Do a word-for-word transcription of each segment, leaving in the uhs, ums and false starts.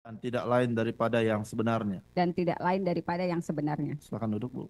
dan tidak lain daripada yang sebenarnya. dan tidak lain daripada yang sebenarnya. Silakan duduk, Bu.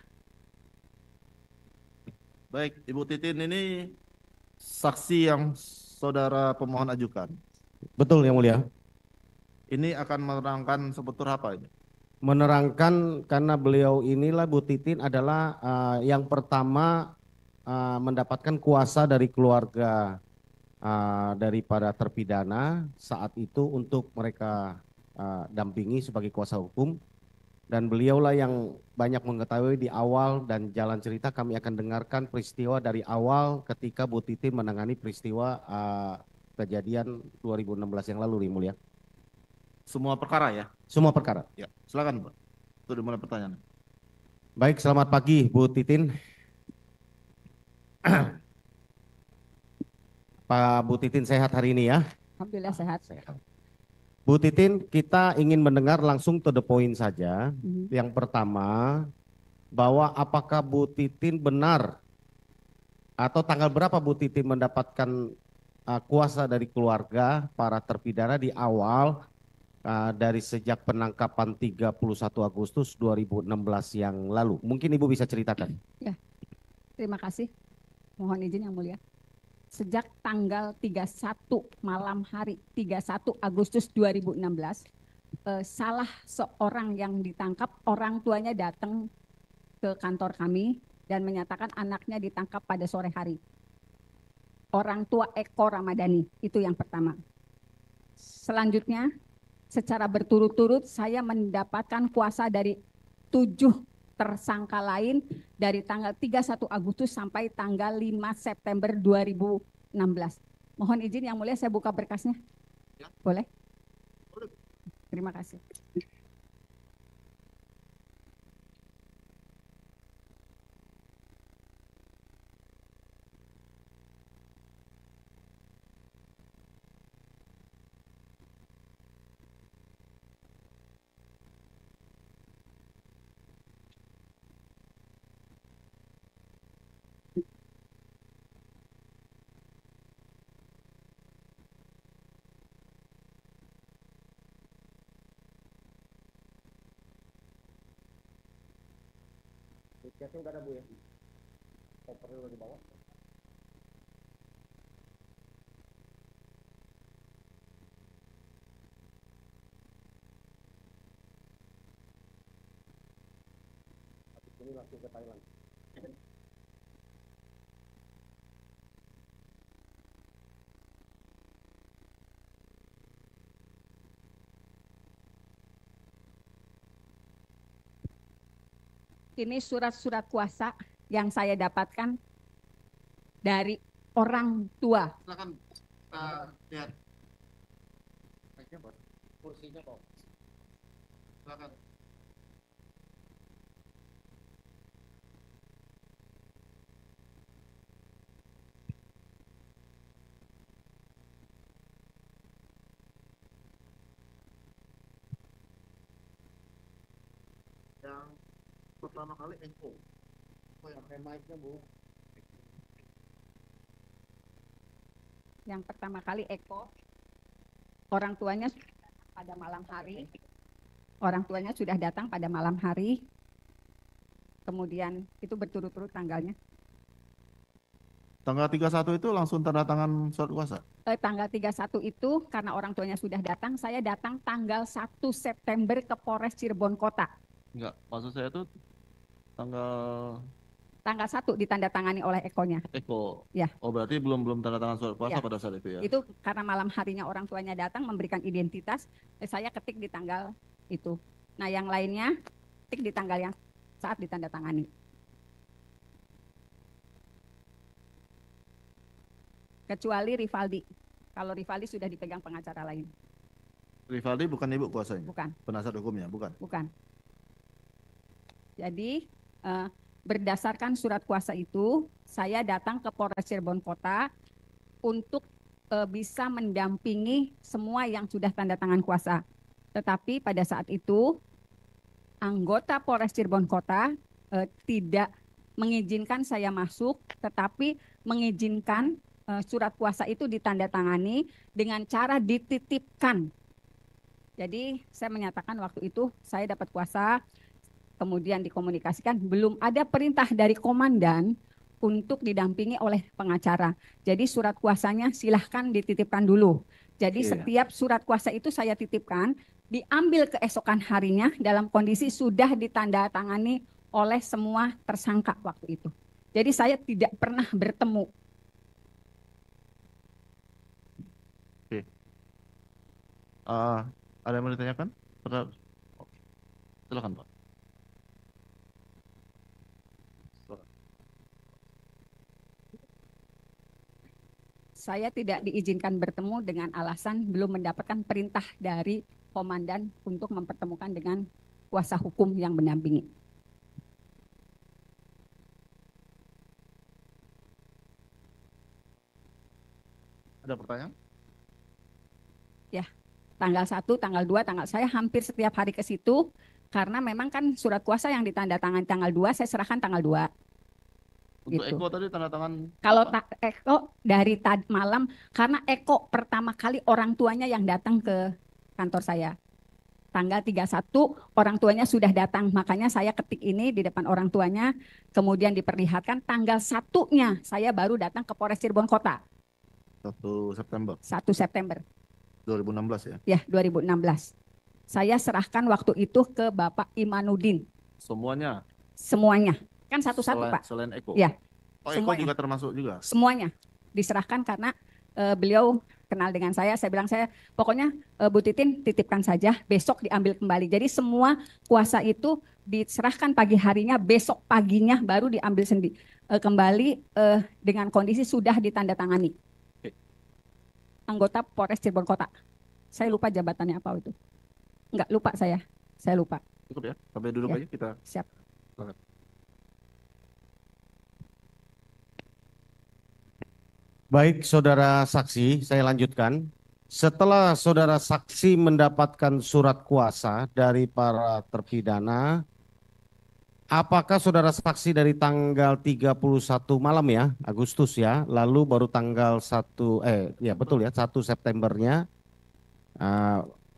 Baik, Ibu Titin ini saksi yang saudara pemohon ajukan. Betul Yang Mulia. Ini akan menerangkan seputar apa ini? Menerangkan karena beliau inilah Bu Titin adalah uh, yang pertama uh, mendapatkan kuasa dari keluarga uh, daripada terpidana saat itu untuk mereka uh, dampingi sebagai kuasa hukum. Dan beliaulah yang banyak mengetahui di awal, dan jalan cerita kami akan dengarkan peristiwa dari awal ketika Bu Titin menangani peristiwa uh, kejadian dua ribu enam belas yang lalu, Yang Mulia. Semua perkara ya? Semua perkara. Ya, silakan, Pak. Itu dimulai pertanyaan. Baik, selamat pagi Bu Titin. Pak Bu Titin sehat hari ini ya? Alhamdulillah sehat. Bu Titin, kita ingin mendengar langsung to the point saja. Hmm. Yang pertama, bahwa apakah Bu Titin benar atau tanggal berapa Bu Titin mendapatkan uh, kuasa dari keluarga para terpidana di awal uh, dari sejak penangkapan tiga puluh satu Agustus dua ribu enam belas yang lalu? Mungkin Ibu bisa ceritakan. Ya, terima kasih. Mohon izin Yang Mulia. Sejak tanggal tiga puluh satu malam hari tiga puluh satu Agustus dua ribu enam belas, eh, salah seorang yang ditangkap, orang tuanya datang ke kantor kami dan menyatakan anaknya ditangkap pada sore hari. Orang tua Eko Ramadhani, itu yang pertama. Selanjutnya, secara berturut-turut saya mendapatkan kuasa dari tujuh tersangka lain dari tanggal tiga puluh satu Agustus sampai tanggal lima September dua ribu enam belas. Mohon izin Yang Mulia saya buka berkasnya. Ya. Boleh? Boleh. Terima kasih. Tiketnya udah ada Bu ya? Kopernya udah dibawa? Habis ini langsung ke Thailand. Ini surat-surat kuasa yang saya dapatkan dari orang tua. Silakan kita lihat. Kursinya kok. Silakan. Yang pertama kali Eko. Oh, yang pakai mic-nya, Bu. Yang pertama kali Eko, orang tuanya pada malam hari, orang tuanya sudah datang pada malam hari, kemudian itu berturut-turut tanggalnya. Tanggal tiga puluh satu itu langsung tanda tangan surat kuasa? Eh, tanggal tiga puluh satu itu karena orang tuanya sudah datang, saya datang tanggal satu September ke Polres Cirebon Kota. Enggak, maksud saya itu tanggal Tanggal satu ditandatangani oleh Ekonya. Eko. Ya. Oh, berarti belum belum tanda tangan surat kuasa Ya. pada saat itu ya? Itu karena malam harinya orang tuanya datang memberikan identitas, eh, saya ketik di tanggal itu. Nah, yang lainnya ketik di tanggal yang saat ditandatangani. Kecuali Rivaldi. Kalau Rivaldi sudah dipegang pengacara lain. Rivaldi bukan ibu kuasanya? Bukan. Penasihat hukumnya, bukan? Bukan. Jadi eh, berdasarkan surat kuasa itu, saya datang ke Polres Cirebon Kota untuk eh, bisa mendampingi semua yang sudah tanda tangan kuasa. Tetapi pada saat itu, anggota Polres Cirebon Kota eh, tidak mengizinkan saya masuk, tetapi mengizinkan eh, surat kuasa itu ditandatangani dengan cara dititipkan Jadi saya menyatakan waktu itu saya dapat kuasa, kemudian dikomunikasikan, belum ada perintah dari komandan untuk didampingi oleh pengacara. Jadi surat kuasanya silahkan dititipkan dulu. Jadi Iya. setiap surat kuasa itu saya titipkan, diambil keesokan harinya dalam kondisi sudah ditandatangani oleh semua tersangka waktu itu. Jadi saya tidak pernah bertemu. Ah, ada yang mau ditanyakan? Saudara- Oke. Silakan, Pak. Saya tidak diizinkan bertemu dengan alasan belum mendapatkan perintah dari komandan untuk mempertemukan dengan kuasa hukum yang mendampingi. Ada pertanyaan? Tanggal satu, tanggal dua, tanggal saya hampir setiap hari ke situ karena memang kan surat kuasa yang ditandatangani tanggal dua, saya serahkan tanggal dua. Untuk Gitu. Eko tadi tanda tangan Kalau apa? ta- Eko dari tadi malam, karena Eko pertama kali orang tuanya yang datang ke kantor saya. Tanggal tiga puluh satu orang tuanya sudah datang, makanya saya ketik ini di depan orang tuanya, kemudian diperlihatkan tanggal satunya saya baru datang ke Polres Cirebon Kota, satu September satu September dua ribu enam belas ya. ya dua ribu enam belas. Saya serahkan waktu itu ke Bapak Imanuddin, Semuanya semuanya. Kan satu-satu selain, Pak, selain Eko. Ya, Oh, Eko semuanya. juga termasuk juga. Semuanya diserahkan karena eh, beliau kenal dengan saya. Saya bilang saya pokoknya eh, Bu Titin titipkan saja, besok diambil kembali. Jadi semua kuasa itu diserahkan pagi harinya, besok paginya baru diambil sendiri eh, kembali eh, dengan kondisi sudah ditandatangani. Oke. Anggota Polres Cirebon Kota. Saya lupa jabatannya apa itu. Enggak lupa saya. Saya lupa. Cukup ya. Sampai duduk Ya. aja kita. Siap. Baik, saudara saksi, saya lanjutkan. Setelah saudara saksi mendapatkan surat kuasa dari para terpidana, apakah saudara saksi dari tanggal tiga puluh satu malam ya, Agustus ya, lalu baru tanggal satu, eh ya betul ya, satu Septembernya, eh,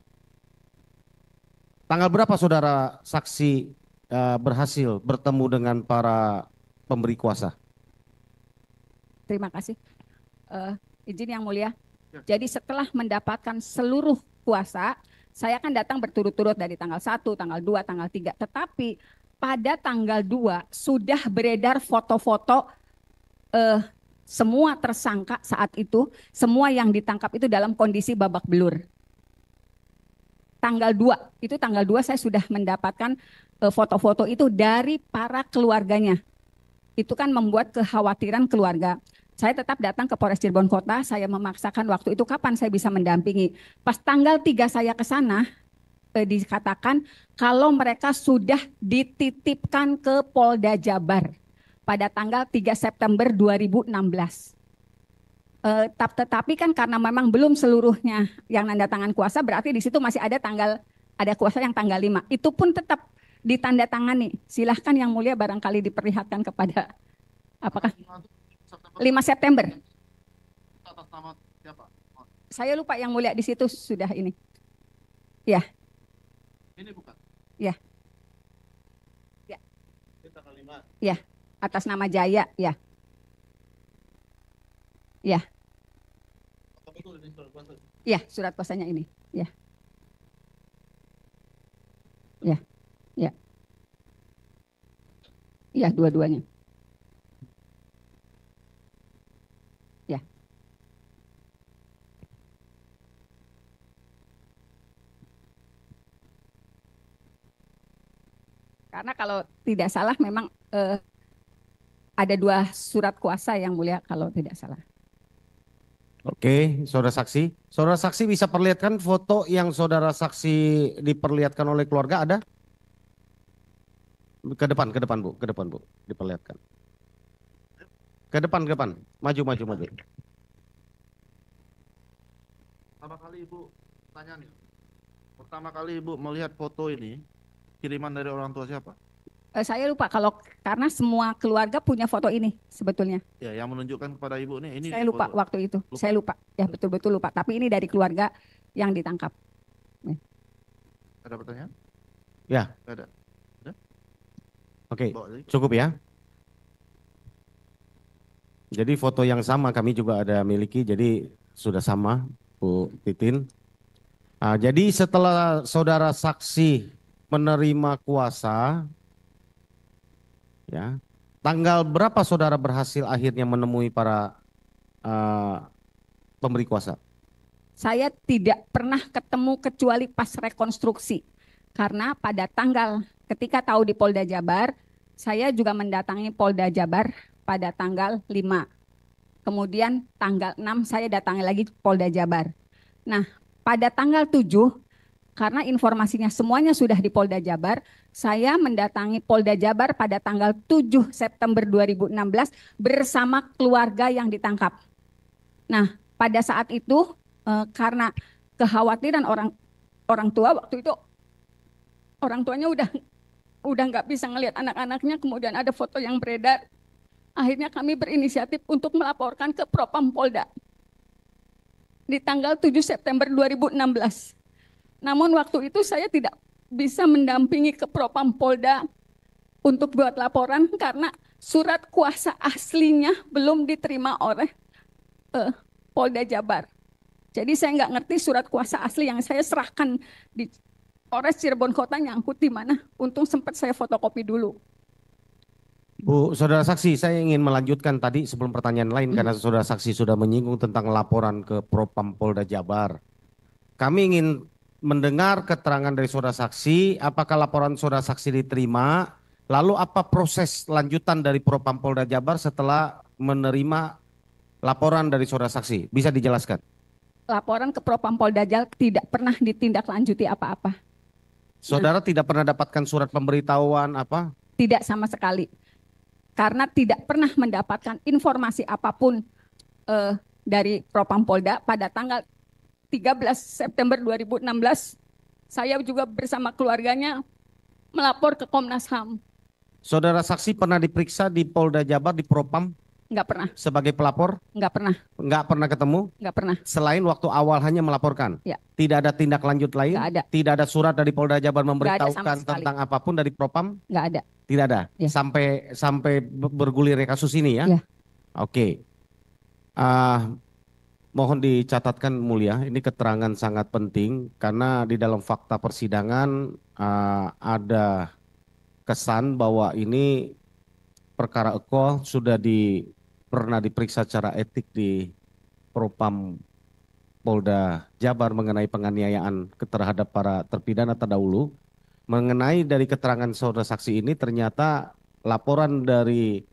tanggal berapa saudara saksi eh, berhasil bertemu dengan para pemberi kuasa? Terima kasih. Eh, izin yang mulia. Ya. Jadi setelah mendapatkan seluruh kuasa, saya akan datang berturut-turut dari tanggal satu, tanggal dua, tanggal tiga. Tetapi pada tanggal dua sudah beredar foto-foto eh, semua tersangka saat itu, semua yang ditangkap itu dalam kondisi babak belur. Tanggal dua, itu tanggal dua saya sudah mendapatkan eh, foto-foto itu dari para keluarganya. Itu kan membuat kekhawatiran keluarga. Saya tetap datang ke Polres Cirebon Kota, saya memaksakan waktu itu kapan saya bisa mendampingi. Pas tanggal tiga saya ke sana, eh, dikatakan kalau mereka sudah dititipkan ke Polda Jabar pada tanggal tiga September dua ribu enam belas. Eh, tap- tetapi kan karena memang belum seluruhnya yang nanda tangan kuasa, berarti di situ masih ada tanggal, ada kuasa yang tanggal lima. Itu pun tetap ditandatangani. Silahkan yang mulia barangkali diperlihatkan kepada apakah lima September. Atas nama siapa? Saya lupa yang mulia di situ sudah ini. Ya, Ini bukan. Ya. Ya. Ini tanggal lima. atas nama Jaya, ya. Ya, Apa betul ini surat kuasa? ya surat kuasanya ini. Ya. Ya. Ya. Ya, dua-duanya. Ya. Karena kalau tidak salah memang eh, ada dua surat kuasa yang mulia kalau tidak salah. Oke, saudara saksi. Saudara saksi bisa perlihatkan foto yang saudara saksi diperlihatkan oleh keluarga ada? Ke depan, ke depan Bu, ke depan Bu, diperlihatkan. Ke depan, ke depan. Maju, maju, maju. Pertama kali Ibu tanya nih. Pertama kali Ibu melihat foto ini kiriman dari orang tua siapa? Eh, saya lupa kalau karena semua keluarga punya foto ini sebetulnya. Ya, yang menunjukkan kepada Ibu nih ini Saya lupa foto. waktu itu. Lupa. Saya lupa. Ya betul-betul lupa. Tapi ini dari keluarga yang ditangkap. Ada pertanyaan? Ya. Nggak ada. Oke, Bawa lagi. cukup ya. Jadi foto yang sama kami juga ada miliki, jadi sudah sama Bu Titin. Ah, jadi setelah saudara saksi menerima kuasa, ya, tanggal berapa saudara berhasil akhirnya menemui para ah, pemberi kuasa? Saya tidak pernah ketemu kecuali pas rekonstruksi. Karena pada tanggal ketika tahu di Polda Jabar, saya juga mendatangi Polda Jabar pada tanggal lima. Kemudian tanggal enam saya datangi lagi Polda Jabar. Nah, pada tanggal tujuh, karena informasinya semuanya sudah di Polda Jabar, saya mendatangi Polda Jabar pada tanggal tujuh September dua ribu enam belas bersama keluarga yang ditangkap. Nah, pada saat itu eh, karena kekhawatiran orang orang tua waktu itu, orang tuanya udah udah nggak bisa ngelihat anak-anaknya, kemudian ada foto yang beredar. Akhirnya kami berinisiatif untuk melaporkan ke Propam Polda di tanggal tujuh September dua ribu enam belas. Namun waktu itu saya tidak bisa mendampingi ke Propam Polda untuk buat laporan karena surat kuasa aslinya belum diterima oleh uh, Polda Jabar. Jadi saya nggak ngerti surat kuasa asli yang saya serahkan di Polres Cirebon Kota nyangkut di mana. Untung sempat saya fotokopi dulu. Bu, saudara saksi, saya ingin melanjutkan tadi sebelum pertanyaan lain Hmm. karena saudara saksi sudah menyinggung tentang laporan ke Propam Polda Jabar. Kami ingin mendengar keterangan dari saudara saksi, apakah laporan saudara saksi diterima, lalu apa proses lanjutan dari Propam Polda Jabar setelah menerima laporan dari saudara saksi? Bisa dijelaskan? Laporan ke Propam Polda Jabar tidak pernah ditindaklanjuti apa-apa. Saudara tidak pernah dapatkan surat pemberitahuan apa? Tidak sama sekali. Karena tidak pernah mendapatkan informasi apapun eh, dari Propam Polda pada tanggal tiga belas September dua ribu enam belas. Saya juga bersama keluarganya melapor ke Komnas H A M. Saudara saksi pernah diperiksa di Polda Jabar, di Propam Nggak pernah, sebagai pelapor? nggak pernah, Nggak pernah ketemu? nggak pernah. Selain waktu awal hanya melaporkan? Ya. Tidak ada tindak lanjut lain? Nggak ada. Tidak ada surat dari Polda Jabar Nggak ada sama memberitahukan sekali. tentang apapun dari Propam? Nggak ada. Tidak ada? Ya. Sampai sampai be- bergulirnya kasus ini ya? Ya. Oke. Ah, mohon dicatatkan Mulia, ini keterangan sangat penting karena di dalam fakta persidangan ah, ada kesan bahwa ini perkara Eko sudah di pernah diperiksa secara etik di Propam Polda Jabar mengenai penganiayaan terhadap para terpidana terdahulu. Mengenai dari keterangan saudara saksi ini ternyata laporan dari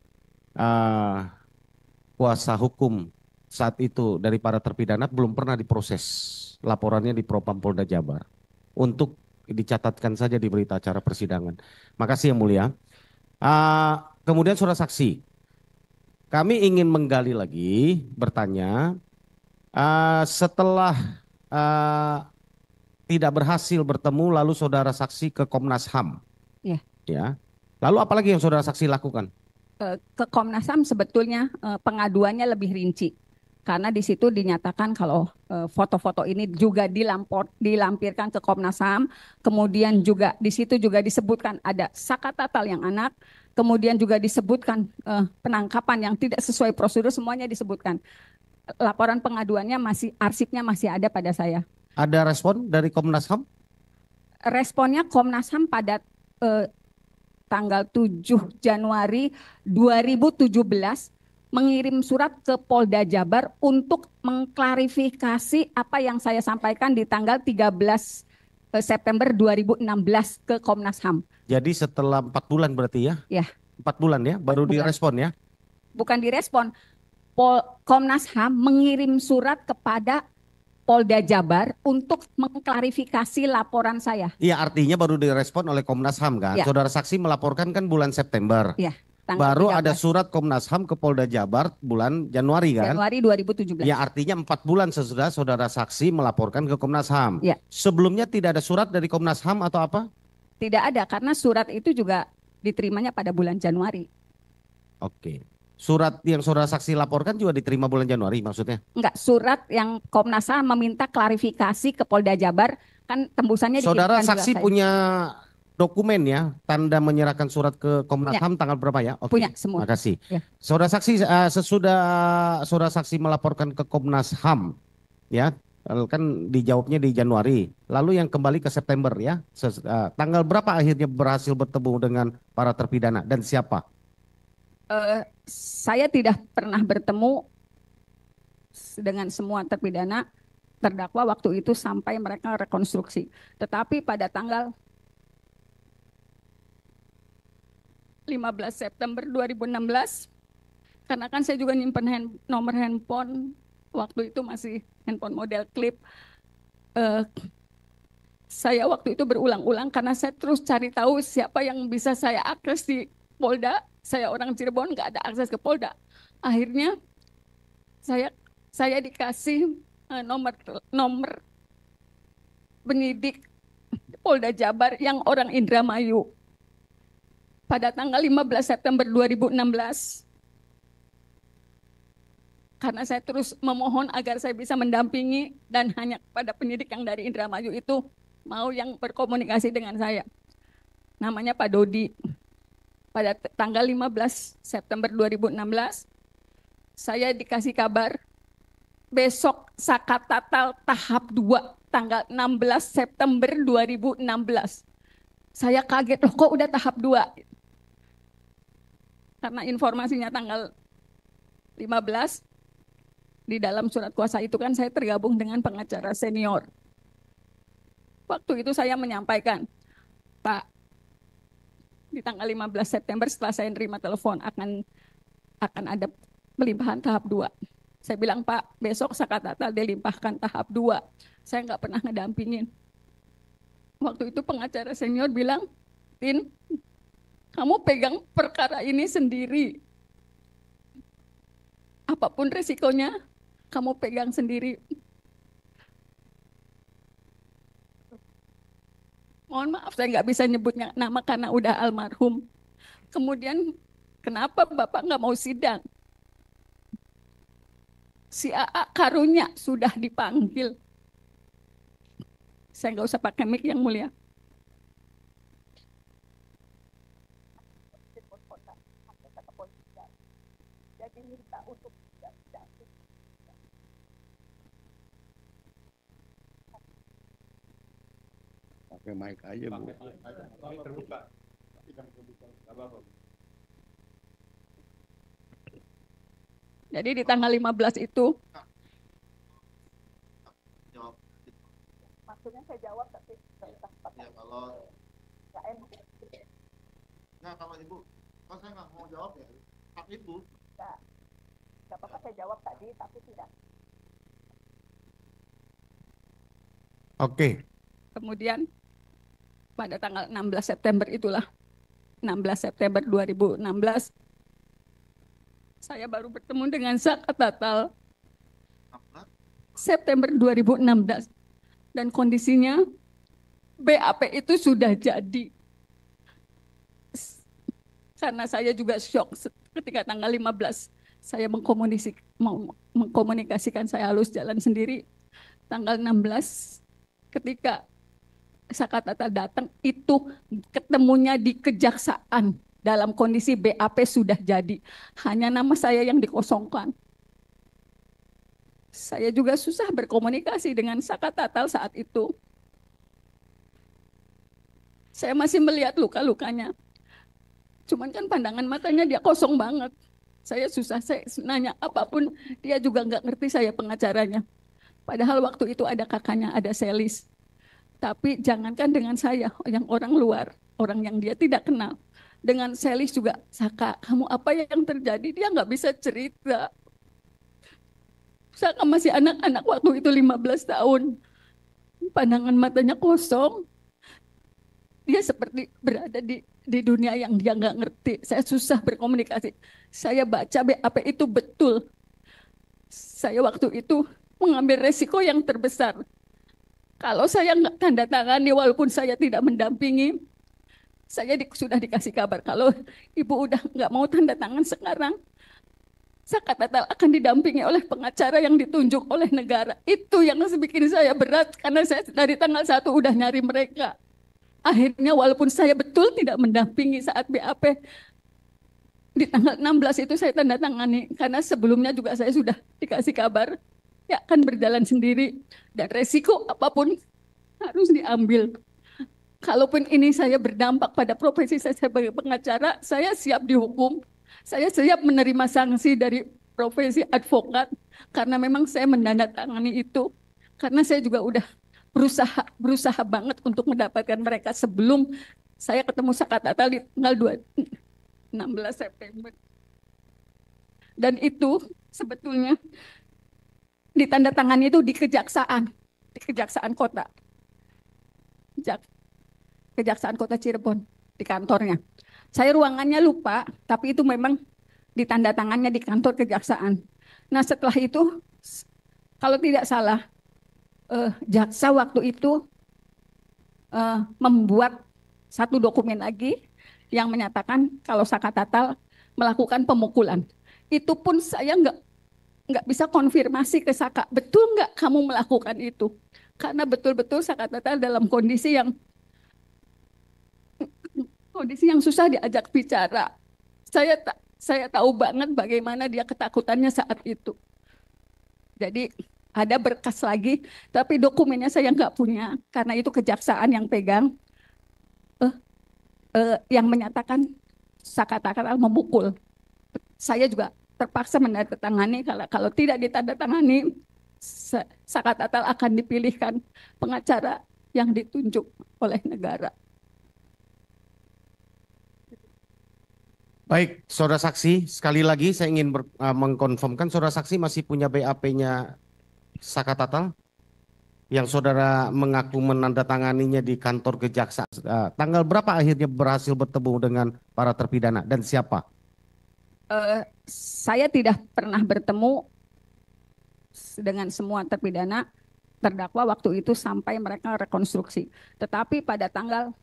ah, kuasa hukum saat itu dari para terpidana belum pernah diproses. Laporannya di Propam Polda Jabar. Untuk dicatatkan saja di berita acara persidangan. Makasih yang mulia. Ah, kemudian saudara saksi, kami ingin menggali lagi, bertanya, ah, setelah ah, tidak berhasil bertemu, lalu saudara saksi ke Komnas H A M. Ya. Ya. Lalu apalagi yang saudara saksi lakukan? Eh, Ke Komnas H A M sebetulnya eh, pengaduannya lebih rinci. Karena di situ dinyatakan kalau eh, foto-foto ini juga dilampor, dilampirkan ke Komnas H A M. Kemudian juga di situ juga disebutkan ada Saka Tatal yang anak. Kemudian juga disebutkan eh, penangkapan yang tidak sesuai prosedur, semuanya disebutkan. Laporan pengaduannya masih, arsipnya masih ada pada saya. Ada respon dari Komnas H A M? Responnya Komnas H A M pada eh, tanggal tujuh Januari dua ribu tujuh belas mengirim surat ke Polda Jabar untuk mengklarifikasi apa yang saya sampaikan di tanggal tiga belas September dua ribu enam belas ke Komnas H A M. Jadi setelah empat bulan berarti ya? Ya. Empat bulan ya, baru bulan. direspon ya? Bukan direspon, Pol, Komnas H A M mengirim surat kepada Polda Jabar untuk mengklarifikasi laporan saya. Iya, artinya baru direspon oleh Komnas H A M kan? Ya. Saudara saksi melaporkan kan bulan September. Ya, tanggal Baru tiga belas ada surat Komnas H A M ke Polda Jabar bulan Januari kan? Januari dua ribu tujuh belas. Ya, artinya empat bulan sesudah saudara saksi melaporkan ke Komnas H A M. Ya. Sebelumnya tidak ada surat dari Komnas H A M atau apa? Tidak ada karena surat itu juga diterimanya pada bulan Januari. Oke. Surat yang saudara saksi laporkan juga diterima bulan Januari maksudnya? Enggak, surat yang Komnas H A M meminta klarifikasi ke Polda Jabar kan tembusannya Saudara dikirimkan juga saksi saya. punya dokumen ya, tanda menyerahkan surat ke Komnas Punya. H A M tanggal berapa ya? Oke. Punya semua. Makasih. Ya. Saudara saksi eh, sesudah saudara saksi melaporkan ke Komnas H A M ya, kan dijawabnya di Januari. Lalu yang kembali ke September ya. Ses- eh, tanggal berapa akhirnya berhasil bertemu dengan para terpidana dan siapa? Eh, saya tidak pernah bertemu dengan semua terpidana terdakwa waktu itu sampai mereka rekonstruksi. Tetapi pada tanggal lima belas September dua ribu enam belas, karena kan saya juga nyimpen hand, nomor handphone, waktu itu masih handphone model klip, eh, saya waktu itu berulang-ulang karena saya terus cari tahu siapa yang bisa saya akses di Polda. Saya orang Cirebon, nggak ada akses ke Polda. Akhirnya saya saya dikasih eh, nomor nomor penyidik Polda Jabar yang orang Indramayu. Pada tanggal lima belas September dua ribu enam belas, karena saya terus memohon agar saya bisa mendampingi dan hanya pada penyidik yang dari Indramayu itu mau yang berkomunikasi dengan saya. Namanya Pak Dodi. Pada tanggal lima belas September dua ribu enam belas, saya dikasih kabar besok Sakatatal tahap dua tanggal enam belas September dua ribu enam belas. Saya kaget, loh kok udah tahap dua? Karena informasinya tanggal lima belas, di dalam surat kuasa itu kan saya tergabung dengan pengacara senior. Waktu itu saya menyampaikan, Pak, di tanggal lima belas September setelah saya nerima telepon akan akan ada pelimpahan tahap dua. Saya bilang, Pak, besok Sakatatal dilimpahkan tahap dua. Saya nggak pernah ngedampingin. Waktu itu pengacara senior bilang, Tin, kamu pegang perkara ini sendiri. Apapun resikonya, kamu pegang sendiri. Mohon maaf, saya nggak bisa nyebutnya nama karena udah almarhum. Kemudian, kenapa Bapak nggak mau sidang? Si A A Karunya sudah dipanggil. Saya nggak usah pakai mic yang mulia. Jadi minta untuk Pakai mic aja, Bu. Terbuka. Jadi di tanggal lima belas itu, Jawab. maksudnya saya jawab tapi Ya kalau nggak kalau ibu, kalau saya nggak mau jawab ya hak ibu. nggak apa-apa saya jawab tadi tapi tidak. Oke. Kemudian pada tanggal enam belas September itulah, enam belas September dua ribu enam belas, saya baru bertemu dengan Sakatatal September dua ribu enam belas. Dan kondisinya B A P itu sudah jadi. Karena saya juga shock ketika tanggal lima belas saya mengkomunikasi, mau mengkomunikasikan saya harus jalan sendiri. Tanggal enam belas ketika Sakatatal datang itu ketemunya di kejaksaan dalam kondisi B A P sudah jadi. Hanya nama saya yang dikosongkan. Saya juga susah berkomunikasi dengan Sakatatal saat itu. Saya masih melihat luka-lukanya. Cuman kan pandangan matanya dia kosong banget. Saya susah, saya nanya apapun, dia juga nggak ngerti saya pengacaranya. Padahal waktu itu ada kakaknya, ada Selis. Tapi jangankan dengan saya, yang orang luar, orang yang dia tidak kenal. Dengan Selis juga, Saka, kamu apa yang terjadi? Dia nggak bisa cerita. Saka masih anak-anak waktu itu lima belas tahun. Pandangan matanya kosong. Dia seperti berada di di dunia yang dia nggak ngerti. Saya susah berkomunikasi. Saya baca B A P itu betul. Saya waktu itu mengambil resiko yang terbesar. Kalau saya nggak tanda tangani, walaupun saya tidak mendampingi, saya di, sudah dikasih kabar kalau ibu udah nggak mau tanda tangan sekarang, Saka Tatal akan didampingi oleh pengacara yang ditunjuk oleh negara. Itu yang bikin saya berat karena saya dari tanggal satu udah nyari mereka. Akhirnya walaupun saya betul tidak mendampingi saat B A P, di tanggal enam belas itu saya tanda tangani karena sebelumnya juga saya sudah dikasih kabar ya akan berjalan sendiri dan resiko apapun harus diambil. Kalaupun ini saya berdampak pada profesi saya sebagai pengacara, saya siap dihukum. Saya siap menerima sanksi dari profesi advokat karena memang saya menandatangani itu. Karena saya juga udah berusaha berusaha banget untuk mendapatkan mereka sebelum saya ketemu Saka Tatal di tanggal enam belas September. Dan itu sebetulnya ditandatangani itu di kejaksaan, di kejaksaan kota. Jak- Kejaksaan Kota Cirebon di kantornya. Saya ruangannya lupa, tapi itu memang ditandatangannya di kantor kejaksaan. Nah setelah itu, kalau tidak salah, eh, jaksa waktu itu eh, membuat satu dokumen lagi yang menyatakan kalau Saka Tatal melakukan pemukulan. Itu pun saya nggak nggak bisa konfirmasi ke Saka, betul nggak kamu melakukan itu? Karena betul-betul Saka Tatal dalam kondisi yang kondisi yang susah diajak bicara. Saya tak saya tahu banget bagaimana dia ketakutannya saat itu. Jadi ada berkas lagi, tapi dokumennya saya nggak punya karena itu kejaksaan yang pegang, eh, eh, yang menyatakan Saka Tatal memukul. Saya juga terpaksa menandatangani kalau kalau tidak ditandatangani Saka Tatal akan dipilihkan pengacara yang ditunjuk oleh negara. Baik, saudara saksi, sekali lagi saya ingin ber, uh, mengkonfirmkan saudara saksi masih punya B A P-nya Saka Tatal yang saudara mengaku menandatanganinya di kantor kejaksaan. Uh, tanggal berapa akhirnya berhasil bertemu dengan para terpidana dan siapa? Uh, saya tidak pernah bertemu dengan semua terpidana terdakwa waktu itu sampai mereka rekonstruksi. Tetapi pada tanggal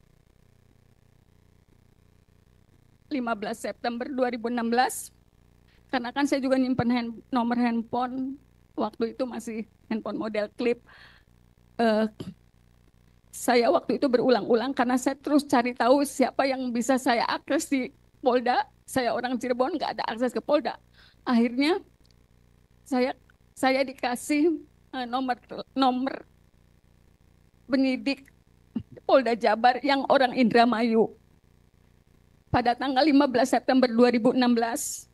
lima belas September dua ribu enam belas, karena kan saya juga nyimpen hand, nomor handphone waktu itu masih handphone model klip. Uh, saya waktu itu berulang-ulang karena saya terus cari tahu siapa yang bisa saya akses di Polda. Saya orang Cirebon, nggak ada akses ke Polda. Akhirnya saya saya dikasih uh, nomor nomor penyidik Polda Jabar yang orang Indramayu. Pada tanggal lima belas September dua ribu enam belas,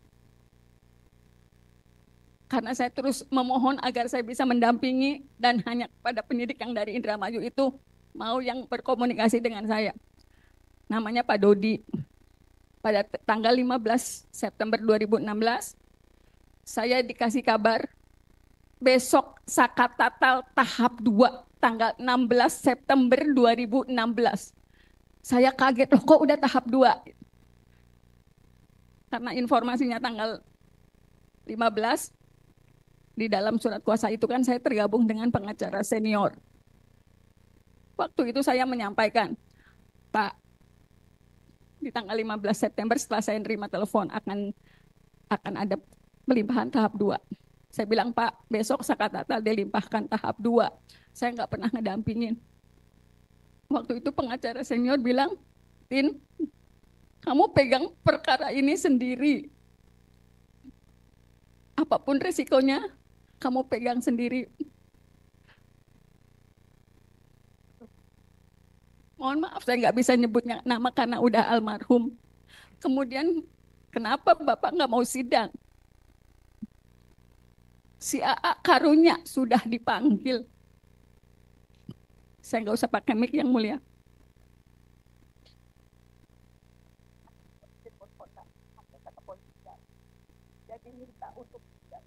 karena saya terus memohon agar saya bisa mendampingi dan hanya pada penyidik yang dari Indramayu itu mau yang berkomunikasi dengan saya. Namanya Pak Dodi. Pada tanggal lima belas September dua ribu enam belas, saya dikasih kabar besok Saka Tatal tahap dua tanggal enam belas September dua ribu enam belas. Saya kaget, loh kok udah tahap dua? Karena informasinya tanggal lima belas, di dalam surat kuasa itu kan saya tergabung dengan pengacara senior. Waktu itu saya menyampaikan, Pak, di tanggal lima belas September setelah saya menerima telepon akan akan ada pelimpahan tahap dua. Saya bilang, Pak, besok Saka Tatal dilimpahkan tahap dua. Saya nggak pernah ngedampingin. Waktu itu pengacara senior bilang, Tin, kamu pegang perkara ini sendiri. Apapun resikonya, kamu pegang sendiri. Mohon maaf, saya nggak bisa nyebutnya nama karena udah almarhum. Kemudian, kenapa Bapak nggak mau sidang? Si A A Karunya sudah dipanggil. Saya nggak usah pakai mic yang mulia. Jadi minta untuk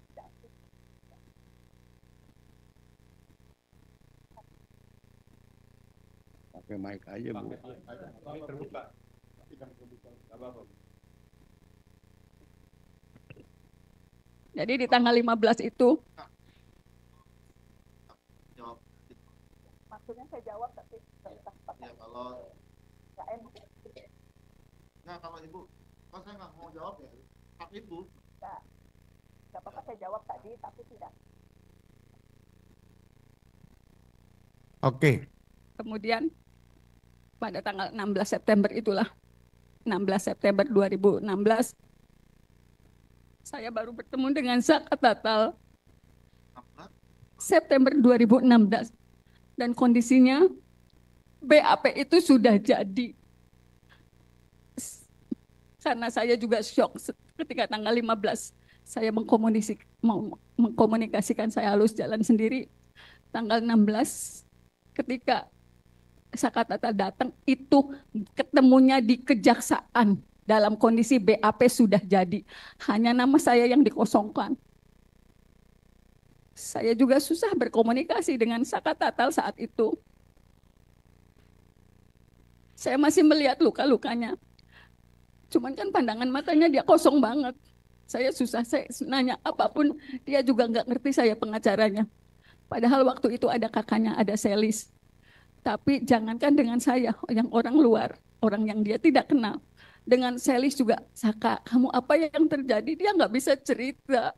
Pakai mic aja, Bu. Terbuka. Jadi di tanggal lima belas itu, Jawab. maksudnya saya jawab tapi Ya kalau nggak kalau ibu, kalau saya nggak mau jawab ya hak ibu. saya jawab tadi, tapi tidak. Oke. Kemudian pada tanggal enam belas September itulah, enam belas September dua ribu enam belas, saya baru bertemu dengan Zakat Tatal September dua ribu enam belas. Dan kondisinya B A P itu sudah jadi. Karena saya juga syok ketika tanggal lima belas saya mengkomunikasi, mengkomunikasikan saya harus jalan sendiri. Tanggal enam belas ketika Zakat Tatal datang itu ketemunya di kejaksaan dalam kondisi B A P sudah jadi. Hanya nama saya yang dikosongkan. Saya juga susah berkomunikasi dengan Zakat Tatal saat itu. Saya masih melihat luka-lukanya. Cuman kan pandangan matanya dia kosong banget. Saya susah, saya nanya apapun, dia juga nggak ngerti saya pengacaranya. Padahal waktu itu ada kakaknya, ada Selis. Tapi jangankan dengan saya, yang orang luar, orang yang dia tidak kenal. Dengan Selis juga, Saka, kamu apa yang terjadi? Dia nggak bisa cerita.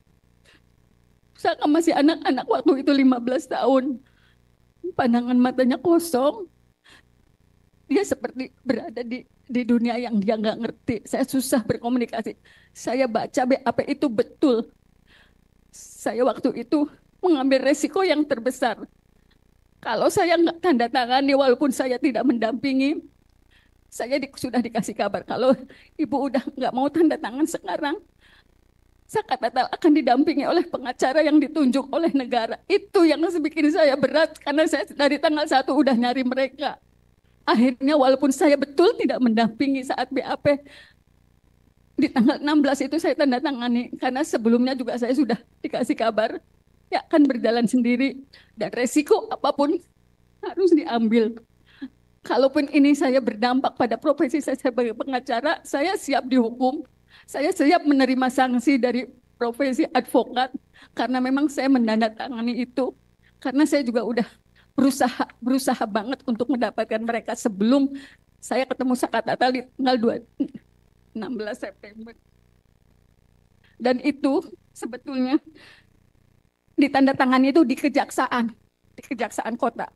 Saka masih anak-anak waktu itu lima belas tahun. Pandangan matanya kosong. Dia seperti berada di di dunia yang dia nggak ngerti. Saya susah berkomunikasi. Saya baca B A P itu betul. Saya waktu itu mengambil resiko yang terbesar. Kalau saya nggak tanda tangani, walaupun saya tidak mendampingi, saya di, sudah dikasih kabar kalau ibu udah nggak mau tanda tangan sekarang, Zakat Tatal akan didampingi oleh pengacara yang ditunjuk oleh negara. Itu yang bikin saya berat karena saya dari tanggal satu udah nyari mereka. Akhirnya walaupun saya betul tidak mendampingi saat B A P, di tanggal enam belas itu saya tanda tangani karena sebelumnya juga saya sudah dikasih kabar ya akan berjalan sendiri dan resiko apapun harus diambil. Kalaupun ini saya berdampak pada profesi saya sebagai pengacara, saya siap dihukum. Saya siap menerima sanksi dari profesi advokat karena memang saya menandatangani itu karena saya juga udah berusaha berusaha banget untuk mendapatkan mereka sebelum saya ketemu Zakat Tatal di tanggal enam belas September. Dan itu sebetulnya ditandatangani itu di kejaksaan, di kejaksaan kota.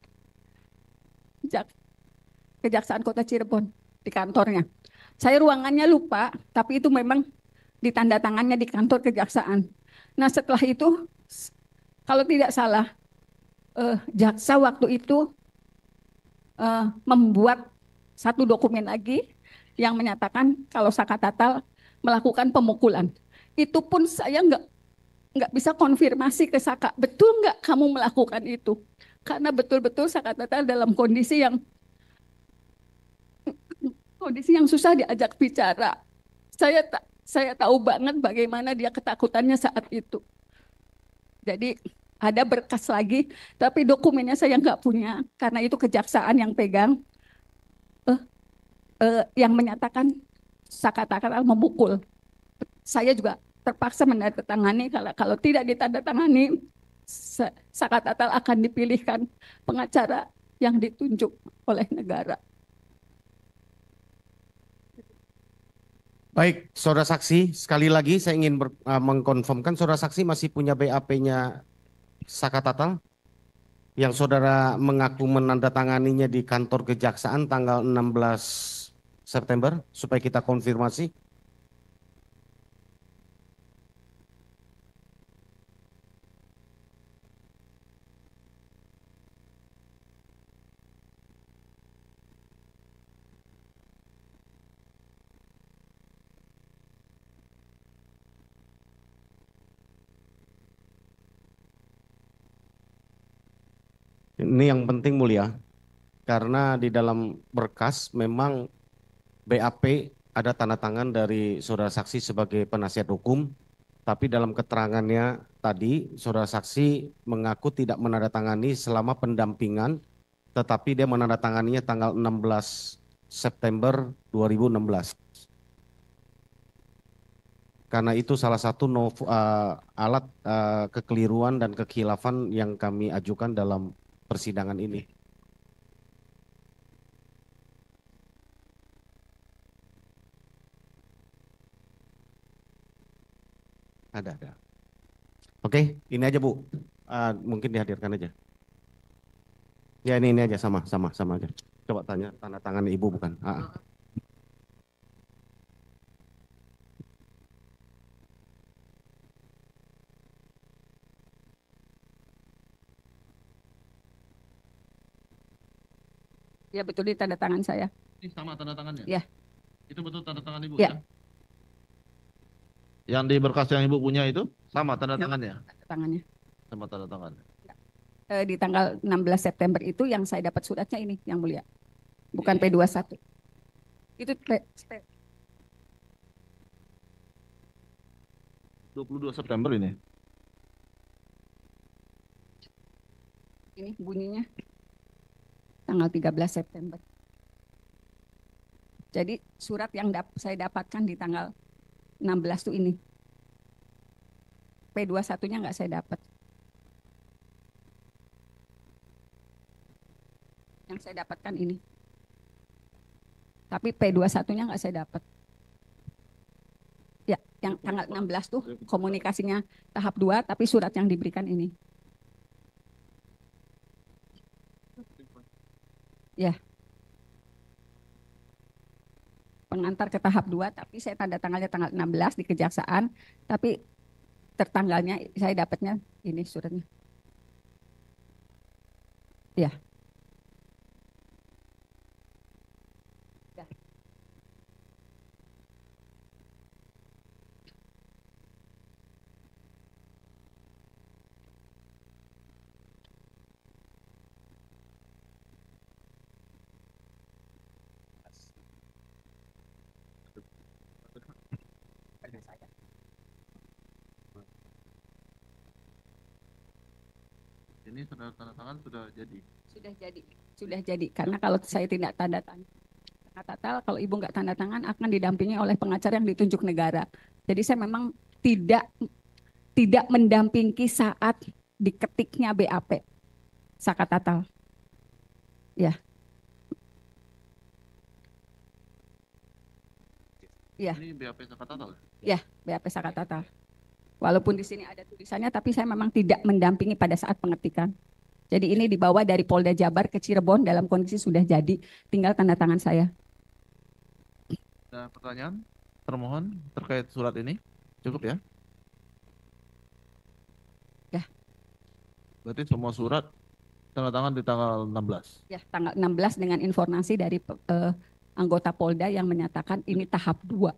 Kejaksaan Kota Cirebon di kantornya. Saya ruangannya lupa, tapi itu memang ditandatangannya di kantor kejaksaan. Nah setelah itu, kalau tidak salah, eh, jaksa waktu itu eh, membuat satu dokumen lagi yang menyatakan kalau Zakat Tatal melakukan pemukulan. Itu pun saya nggak nggak bisa konfirmasi ke Saka, betul nggak kamu melakukan itu? Karena betul-betul Zakat Tatal dalam kondisi yang kondisi yang susah diajak bicara. Saya tak saya tahu banget bagaimana dia ketakutannya saat itu. Jadi ada berkas lagi, tapi dokumennya saya nggak punya karena itu kejaksaan yang pegang, eh, eh, yang menyatakan Zakat Tatal memukul. Saya juga terpaksa menandatangani, kalau kalau tidak ditandatangani, Zakat Tatal akan dipilihkan pengacara yang ditunjuk oleh negara. Baik, saudara saksi, sekali lagi saya ingin ber, uh, mengkonfirmkan saudara saksi masih punya B A P-nya Zakat Tatal yang saudara mengaku menandatanganinya di kantor kejaksaan tanggal enam belas September supaya kita konfirmasi. Ini yang penting mulia, karena di dalam berkas memang B A P ada tanda tangan dari saudara saksi sebagai penasihat hukum, tapi dalam keterangannya tadi saudara saksi mengaku tidak menandatangani selama pendampingan, tetapi dia menandatanganinya tanggal enam belas September dua ribu enam belas. Karena itu salah satu no, uh, alat uh, kekeliruan dan kekhilafan yang kami ajukan dalam persidangan ini. Ada, ada. Oke, ini aja Bu. Ah, mungkin dihadirkan aja. Ya ini ini aja sama sama sama aja. Coba tanya tanda tangan Ibu bukan? Ah. Ya betul di tanda tangan saya. Ini sama tanda tangannya? Ya. Itu betul tanda tangan Ibu Ya. ya? Yang di berkas yang Ibu punya itu sama tanda Ya. tangannya? Tanda tangannya. Sama tanda tangannya. Eh, di tanggal enam belas September itu yang saya dapat suratnya ini yang mulia. Bukan P dua puluh satu. Itu P, P- dua puluh dua September ini. ini bunyinya tanggal tiga belas September. Jadi surat yang dap- saya dapatkan di tanggal enam belas itu ini. P dua puluh satu-nya nggak saya dapat. Yang saya dapatkan ini. Tapi P dua puluh satu-nya nggak saya dapat. Ya, yang tanggal enam belas tuh komunikasinya tahap dua, tapi surat yang diberikan ini. Ya. Pengantar ke tahap dua, tapi saya tanda tangannya tanggal enam belas di kejaksaan, tapi tertanggalnya saya dapatnya ini suratnya. Ya. Ya. Pada saya. Ini sudah tanda tangan sudah jadi. Sudah jadi, sudah jadi. Karena kalau saya tidak tanda tangan, kata kalau ibu nggak tanda tangan akan didampingi oleh pengacara yang ditunjuk negara. Jadi saya memang tidak tidak mendampingi saat diketiknya B A P Sakatatal. Ya. Ya. Ini B A P Sakatatal. Ya, B A P Sakatatal. Walaupun di sini ada tulisannya, tapi saya memang tidak mendampingi pada saat pengetikan. Jadi ini dibawa dari Polda Jabar ke Cirebon dalam kondisi sudah jadi, tinggal tanda tangan saya. Ada pertanyaan termohon terkait surat ini? Cukup ya? Ya. Berarti semua surat tanda tangan di tanggal enam belas. Ya, tanggal enam belas dengan informasi dari eh, anggota Polda yang menyatakan ini tahap dua.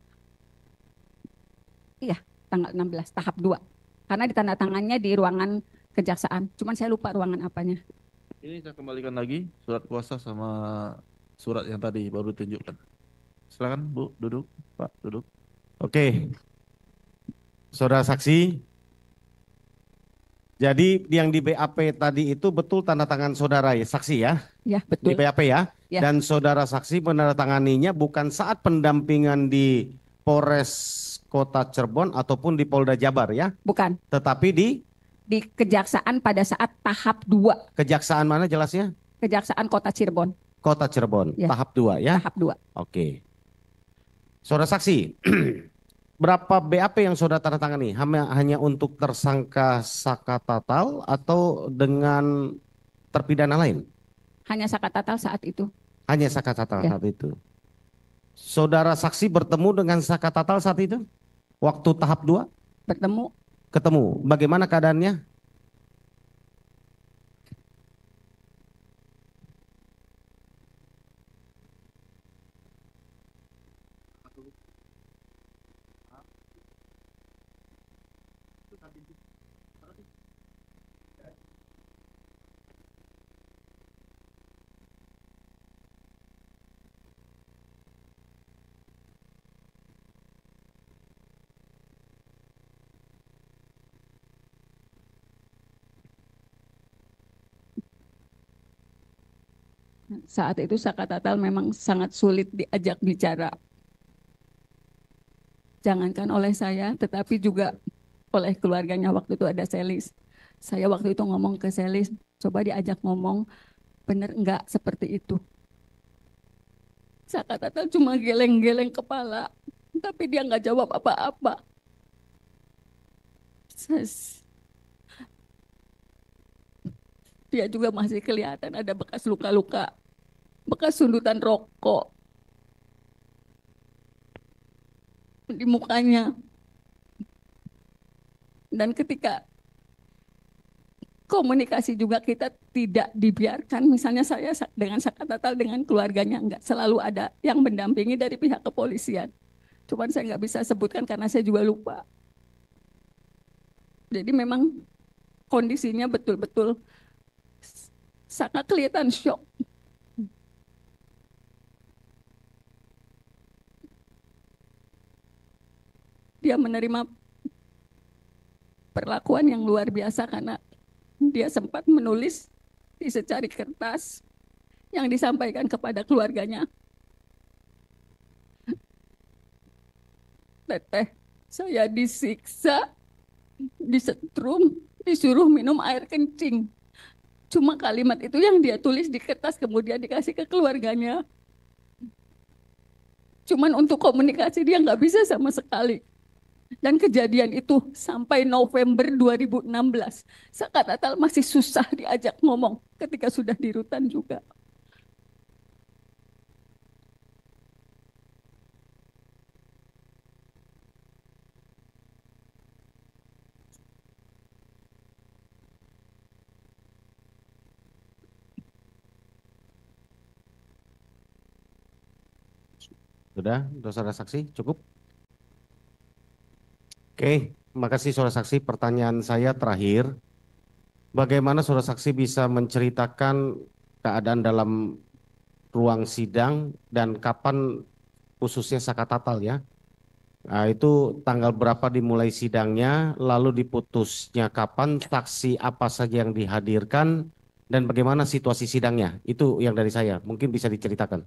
Iya, tanggal enam belas tahap dua. Karena ditandatangannya di ruangan kejaksaan. Cuman saya lupa ruangan apanya. Ini saya kembalikan lagi surat kuasa sama surat yang tadi baru ditunjukkan. Silakan Bu, duduk. Pak, duduk. Oke. Saudara saksi. Jadi yang di B A P tadi itu betul tanda tangan saudara ya, saksi ya? Ya, Di betul. B A P ya? Ya. Dan saudara saksi menandatanganinya bukan saat pendampingan di Polres Kota Cirebon ataupun di Polda Jabar ya? Bukan. Tetapi di Di kejaksaan pada saat tahap dua. kejaksaan mana jelasnya? Kejaksaan Kota Cirebon. Kota Cirebon, Ya. tahap dua ya? Tahap dua. Oke. Saudara saksi, berapa B A P yang saudara tanda tangani? Hanya, hanya untuk tersangka Sakatatal atau dengan terpidana lain? Hanya Sakatatal saat itu. Hanya Sakatatal Ya. saat itu. Saudara saksi bertemu dengan Sakatatal saat itu? Waktu tahap dua? Bertemu. Ketemu. Bagaimana keadaannya? Saat itu Sakatatal memang sangat sulit diajak bicara. Jangankan oleh saya, tetapi juga oleh keluarganya. Waktu itu ada Selis. Saya waktu itu ngomong ke Selis, coba diajak ngomong, bener enggak seperti itu. Sakatatal cuma geleng-geleng kepala, tapi dia nggak jawab apa-apa. Dia juga masih kelihatan ada bekas luka-luka, bekas sundutan rokok di mukanya. Dan ketika komunikasi juga kita tidak dibiarkan, misalnya saya sa- dengan Saka Tatal dengan keluarganya enggak selalu ada yang mendampingi dari pihak kepolisian. Cuman saya nggak bisa sebutkan karena saya juga lupa. Jadi memang kondisinya betul-betul Saka kelihatan shock. Dia menerima perlakuan yang luar biasa karena dia sempat menulis di secari kertas yang disampaikan kepada keluarganya. Teteh, saya disiksa, disetrum, disuruh minum air kencing. Cuma kalimat itu yang dia tulis di kertas kemudian dikasih ke keluarganya. Cuman untuk komunikasi dia nggak bisa sama sekali. Dan kejadian itu sampai November dua ribu enam belas. Saka Tatal masih susah diajak ngomong ketika sudah di rutan juga. Sudah, saudara saksi, cukup? Oke, makasih saudara saksi. Pertanyaan saya terakhir, bagaimana saudara saksi bisa menceritakan keadaan dalam ruang sidang dan kapan khususnya Saka Tatal ya? Nah, itu tanggal berapa dimulai sidangnya, lalu diputusnya kapan, saksi apa saja yang dihadirkan, dan bagaimana situasi sidangnya? Itu yang dari saya, mungkin bisa diceritakan.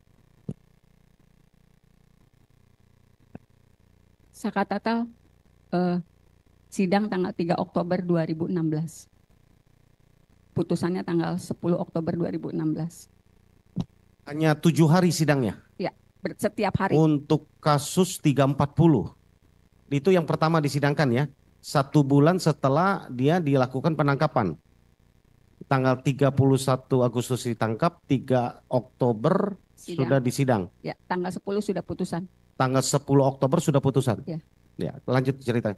Saka Tatal eh, sidang tanggal tiga Oktober dua ribu enam belas. Putusannya tanggal sepuluh Oktober dua ribu enam belas. Hanya tujuh hari sidangnya? Ya, setiap hari. Untuk kasus tiga empat puluh, itu yang pertama disidangkan ya? Satu bulan setelah dia dilakukan penangkapan. Tanggal tiga puluh satu Agustus ditangkap, tiga Oktober Sidang. Sudah disidang. Ya, tanggal sepuluh sudah putusan. Tanggal sepuluh Oktober sudah putusan. Ya. Ya, lanjut cerita.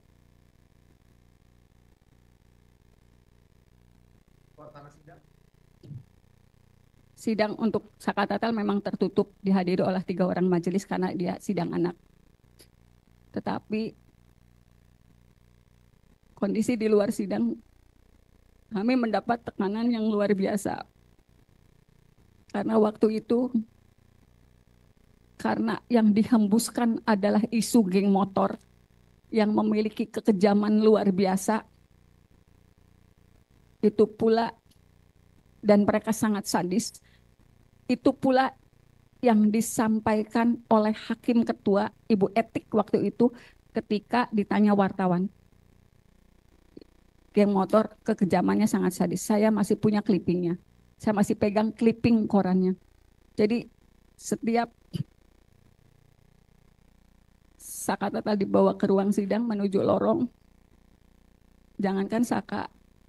Sidang untuk Saka Tatal memang tertutup, dihadiri oleh tiga orang majelis karena dia sidang anak. Tetapi kondisi di luar sidang, kami mendapat tekanan yang luar biasa. Karena waktu itu, karena yang dihembuskan adalah isu geng motor yang memiliki kekejaman luar biasa, itu pula, dan mereka sangat sadis, itu pula yang disampaikan oleh Hakim Ketua, Ibu Etik waktu itu ketika ditanya wartawan. Geng motor kekejamannya sangat sadis. Saya masih punya clippingnya. Saya masih pegang clipping korannya. Jadi setiap Saka Tatal dibawa ke ruang sidang menuju lorong, jangankan Saka,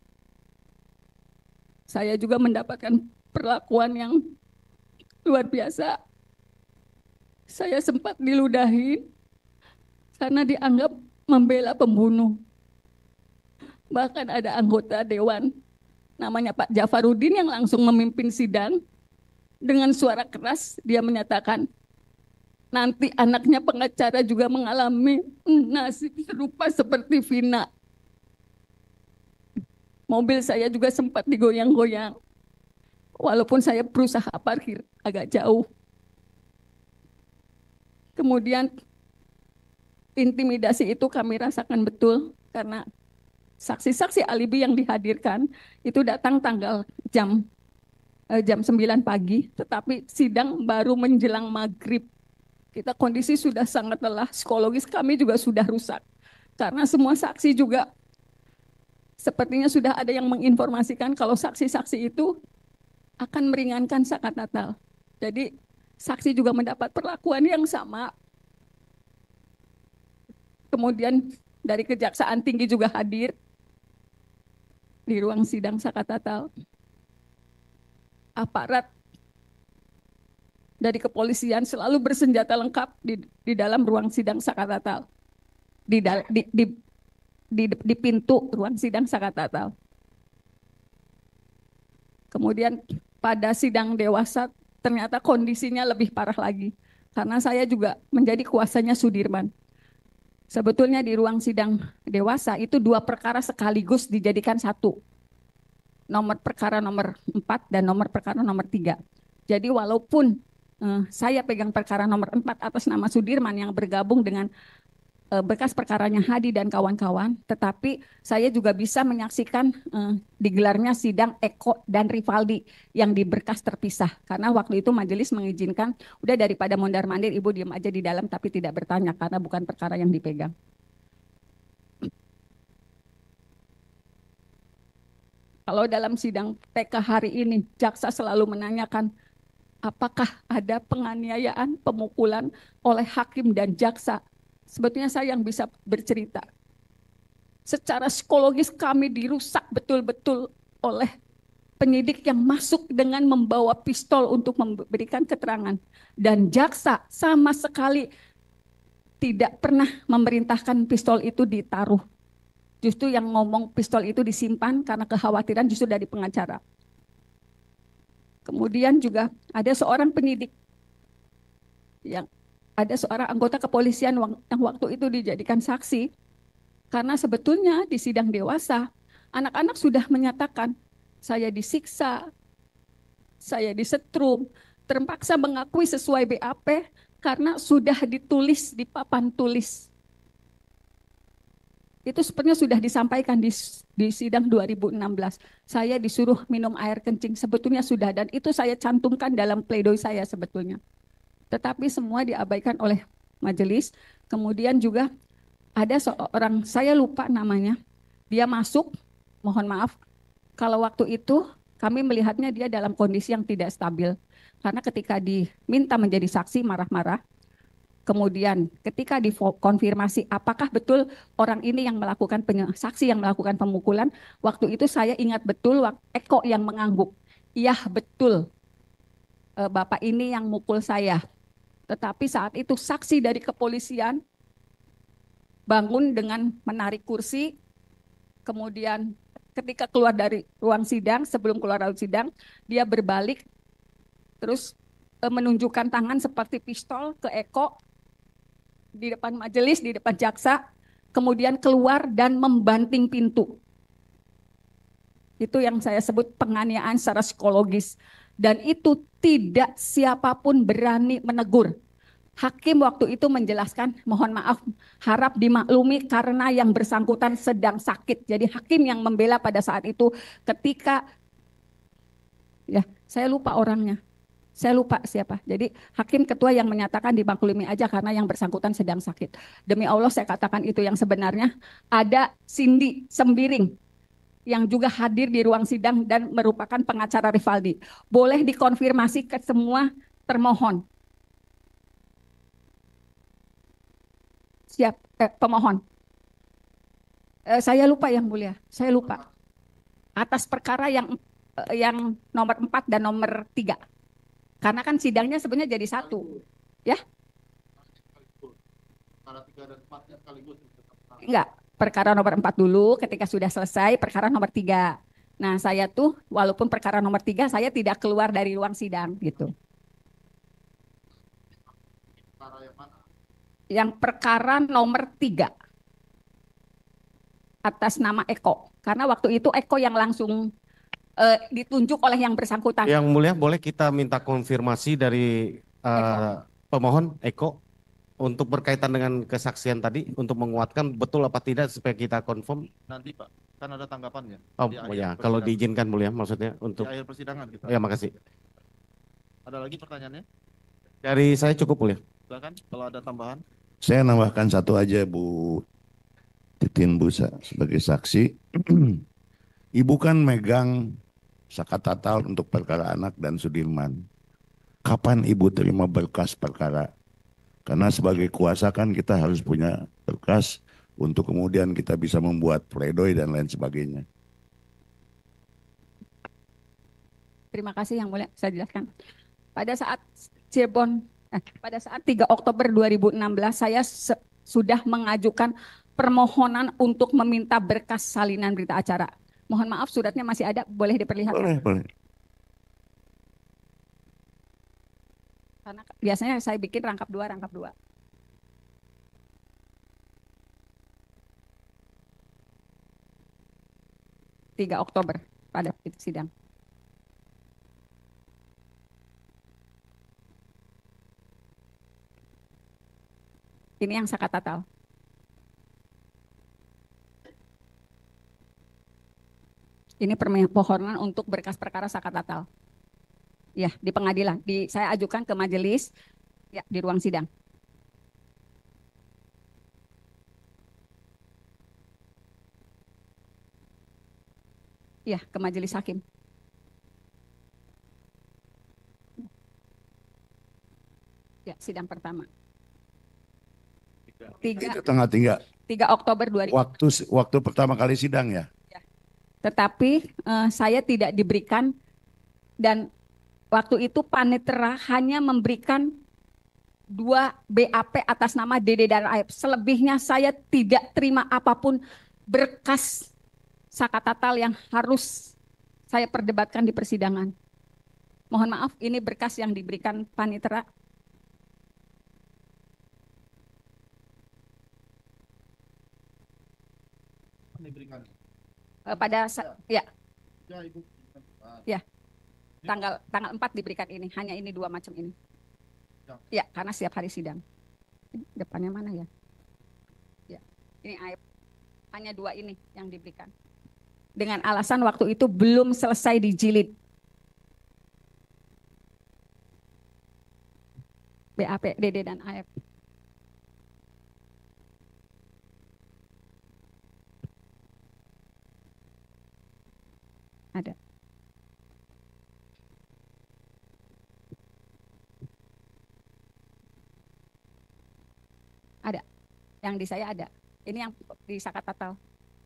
saya juga mendapatkan perlakuan yang luar biasa. Saya sempat diludahi karena dianggap membela pembunuh. Bahkan ada anggota dewan namanya Pak Jafarudin yang langsung memimpin sidang. Dengan suara keras dia menyatakan, nanti anaknya pengacara juga mengalami nasib serupa seperti Vina. Mobil saya juga sempat digoyang-goyang. Walaupun saya berusaha parkir agak jauh. Kemudian intimidasi itu kami rasakan betul karena saksi-saksi alibi yang dihadirkan itu datang tanggal jam eh, jam sembilan pagi, tetapi sidang baru menjelang maghrib. Kita kondisi sudah sangat lelah, psikologis kami juga sudah rusak. Karena semua saksi juga sepertinya sudah ada yang menginformasikan kalau saksi-saksi itu akan meringankan Saka Tatal. Jadi saksi juga mendapat perlakuan yang sama. Kemudian dari Kejaksaan Tinggi juga hadir di ruang sidang Saka Tatal. aparat dari kepolisian selalu bersenjata lengkap di, di dalam ruang sidang Sakatatal, di, di, di, di, di pintu ruang sidang Sakatatal. Kemudian pada sidang dewasa ternyata kondisinya lebih parah lagi, karena saya juga menjadi kuasanya Sudirman. Sebetulnya di ruang sidang dewasa itu dua perkara sekaligus dijadikan satu. Nomor perkara nomor empat dan nomor perkara nomor tiga. Jadi walaupun eh, saya pegang perkara nomor empat atas nama Sudirman yang bergabung dengan eh, bekas perkaranya Hadi dan kawan-kawan, tetapi saya juga bisa menyaksikan eh, digelarnya sidang Eko dan Rivaldi yang di berkas terpisah. Karena waktu itu majelis mengizinkan, udah daripada mondar-mandir ibu diam aja di dalam tapi tidak bertanya karena bukan perkara yang dipegang. Kalau dalam sidang P K hari ini, jaksa selalu menanyakan apakah ada penganiayaan, pemukulan oleh hakim dan jaksa. Sebetulnya saya yang bisa bercerita. Secara psikologis kami dirusak betul-betul oleh penyidik yang masuk dengan membawa pistol untuk memberikan keterangan. Dan jaksa sama sekali tidak pernah memerintahkan pistol itu ditaruh. Justru yang ngomong pistol itu disimpan karena kekhawatiran justru dari pengacara. Kemudian juga ada seorang penyidik yang ada seorang anggota kepolisian yang waktu itu dijadikan saksi karena sebetulnya di sidang dewasa anak-anak sudah menyatakan saya disiksa, saya disetrum, terpaksa mengakui sesuai B A P karena sudah ditulis di papan tulis. Itu sebenarnya sudah disampaikan di, di sidang dua ribu enam belas. Saya disuruh minum air kencing, sebetulnya sudah, dan itu saya cantumkan dalam pledoi saya sebetulnya. Tetapi semua diabaikan oleh majelis. Kemudian juga ada seorang, saya lupa namanya, dia masuk, mohon maaf, kalau waktu itu kami melihatnya dia dalam kondisi yang tidak stabil. Karena ketika diminta menjadi saksi marah-marah, kemudian ketika dikonfirmasi apakah betul orang ini yang melakukan saksi yang melakukan pemukulan, waktu itu saya ingat betul Eko yang mengangguk. Iya betul, Bapak ini yang mukul saya. Tetapi saat itu saksi dari kepolisian bangun dengan menarik kursi, kemudian ketika keluar dari ruang sidang, sebelum keluar dari sidang, dia berbalik, terus menunjukkan tangan seperti pistol ke Eko, di depan majelis, di depan jaksa, kemudian keluar dan membanting pintu. Itu yang saya sebut penganiayaan secara psikologis. Dan itu tidak siapapun berani menegur. Hakim waktu itu menjelaskan, mohon maaf, harap dimaklumi karena yang bersangkutan sedang sakit. Jadi hakim yang membela pada saat itu ketika, ya saya lupa orangnya. Saya lupa siapa. Jadi hakim ketua yang menyatakan dimaklumi aja karena yang bersangkutan sedang sakit. Demi Allah saya katakan itu yang sebenarnya. Ada Cindy Sembiring yang juga hadir di ruang sidang dan merupakan pengacara Rivaldi. Boleh dikonfirmasi ke semua termohon. Siap, eh, pemohon. Eh, saya lupa yang mulia, saya lupa. Atas perkara yang eh, yang nomor empat dan nomor tiga. Karena kan sidangnya sebenarnya jadi satu, ya? Enggak, perkara nomor empat dulu, ketika sudah selesai, perkara nomor tiga. Nah, saya tuh, walaupun perkara nomor tiga, saya tidak keluar dari ruang sidang, gitu. Yang perkara nomor tiga, atas nama Eko. Karena waktu itu Eko yang langsung Uh, ditunjuk oleh yang bersangkutan. Yang mulia, boleh kita minta konfirmasi dari uh, Eko. pemohon Eko untuk berkaitan dengan kesaksian tadi untuk menguatkan betul apa tidak supaya kita confirm. Nanti Pak, kan ada tanggapannya. Oh ya, kalau diizinkan mulia, maksudnya untuk. Di akhir persidangan kita. Ya, makasih. Ada lagi pertanyaannya? Dari saya cukup mulia. Silakan kalau ada tambahan. Saya nambahkan satu aja Bu Titin Busa sebagai saksi. Ibu kan megang Sakatatal untuk perkara anak dan Sudirman. Kapan Ibu terima berkas perkara? Karena sebagai kuasa kan kita harus punya berkas untuk kemudian kita bisa membuat pledoi dan lain sebagainya. terima kasih Yang Mulia, saya jelaskan. Pada saat Cirebon, eh, pada saat tiga Oktober dua ribu enam belas saya se- sudah mengajukan permohonan untuk meminta berkas salinan berita acara. Mohon maaf suratnya masih ada, boleh diperlihatkan? Boleh, boleh. Karena biasanya saya bikin rangkap dua, rangkap dua. tiga Oktober pada sidang. Ini yang Sakat Tatal. Ini permohonan untuk berkas perkara Sakat Tatal. Ya, di pengadilan. Di, saya ajukan ke majelis ya, di ruang sidang. Ya, ke majelis hakim. Ya, sidang pertama. Tiga, Itu tanggal tiga. tiga Oktober dua ribu. Waktu waktu pertama kali sidang ya. Tetapi eh, saya tidak diberikan dan waktu itu panitera hanya memberikan dua B A P atas nama Dede dan Aep. Selebihnya saya tidak terima apapun berkas Sakat Tatal yang harus saya perdebatkan di persidangan. Mohon maaf, ini berkas yang diberikan panitera. Diberikan. Eh, pada sa- ya Ya, Ibu. tanggal tanggal empat diberikan ini, hanya ini dua macam ini. Ya, karena setiap hari sidang. Ini depannya mana ya? Ya, ini Aep. Hanya dua ini yang diberikan. Dengan alasan waktu itu belum selesai dijilid. B A P, Dede dan Aep. Ada. Ada. Yang di saya ada. Ini yang di Sakat Tatal.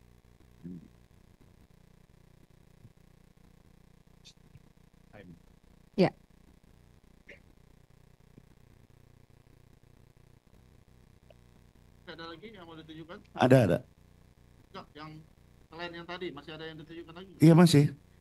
Ya. Ada lagi yang mau ditunjukkan? Ada, ada. Enggak, yang selain yang tadi masih ada yang ditunjukkan lagi? Iya masih.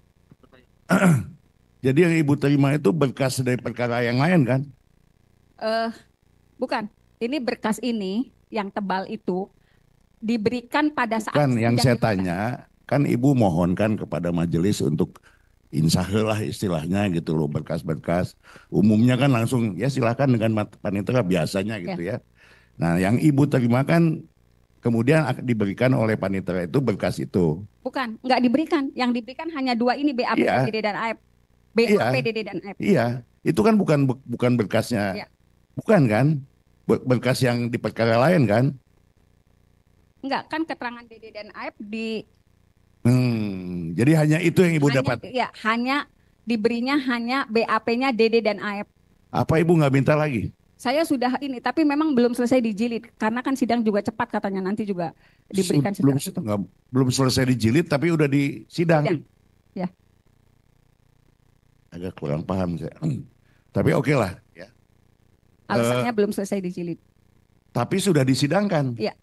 Jadi yang Ibu terima itu berkas dari perkara yang lain kan? Eh, bukan. Ini berkas ini yang tebal itu diberikan pada saat Kan yang sidang saya dibuka. tanya, kan Ibu mohonkan kepada majelis untuk insahlah istilahnya gitu loh, berkas-berkas. Umumnya kan langsung ya silakan dengan mat- panitera biasanya gitu ya. Nah yang Ibu terima kan kemudian ak- diberikan oleh panitera itu berkas itu. Bukan, nggak diberikan. Yang diberikan hanya dua ini, B A P Iya. Dede dan Aep. B A P Iya. Dede dan Aep. Iya, itu kan bukan bukan berkasnya, Iya. bukan kan? Ber- Berkas yang di perkara lain kan? Enggak, kan keterangan Dede dan Aep di Hmm, jadi hanya itu yang Ibu hanya, dapat. ya, hanya diberinya hanya B A P-nya Dede dan Aep. Apa Ibu nggak minta lagi? Saya sudah ini, tapi memang belum selesai dijilid karena kan sidang juga cepat katanya, nanti juga diberikan Su- belum sidang. nggak- belum selesai dijilid tapi udah di sidang. Sidang. Ya. Agak kurang paham saya. Tapi oke lah ya. Alasannya belum selesai dijilid. Tapi sudah disidangkan. Iya.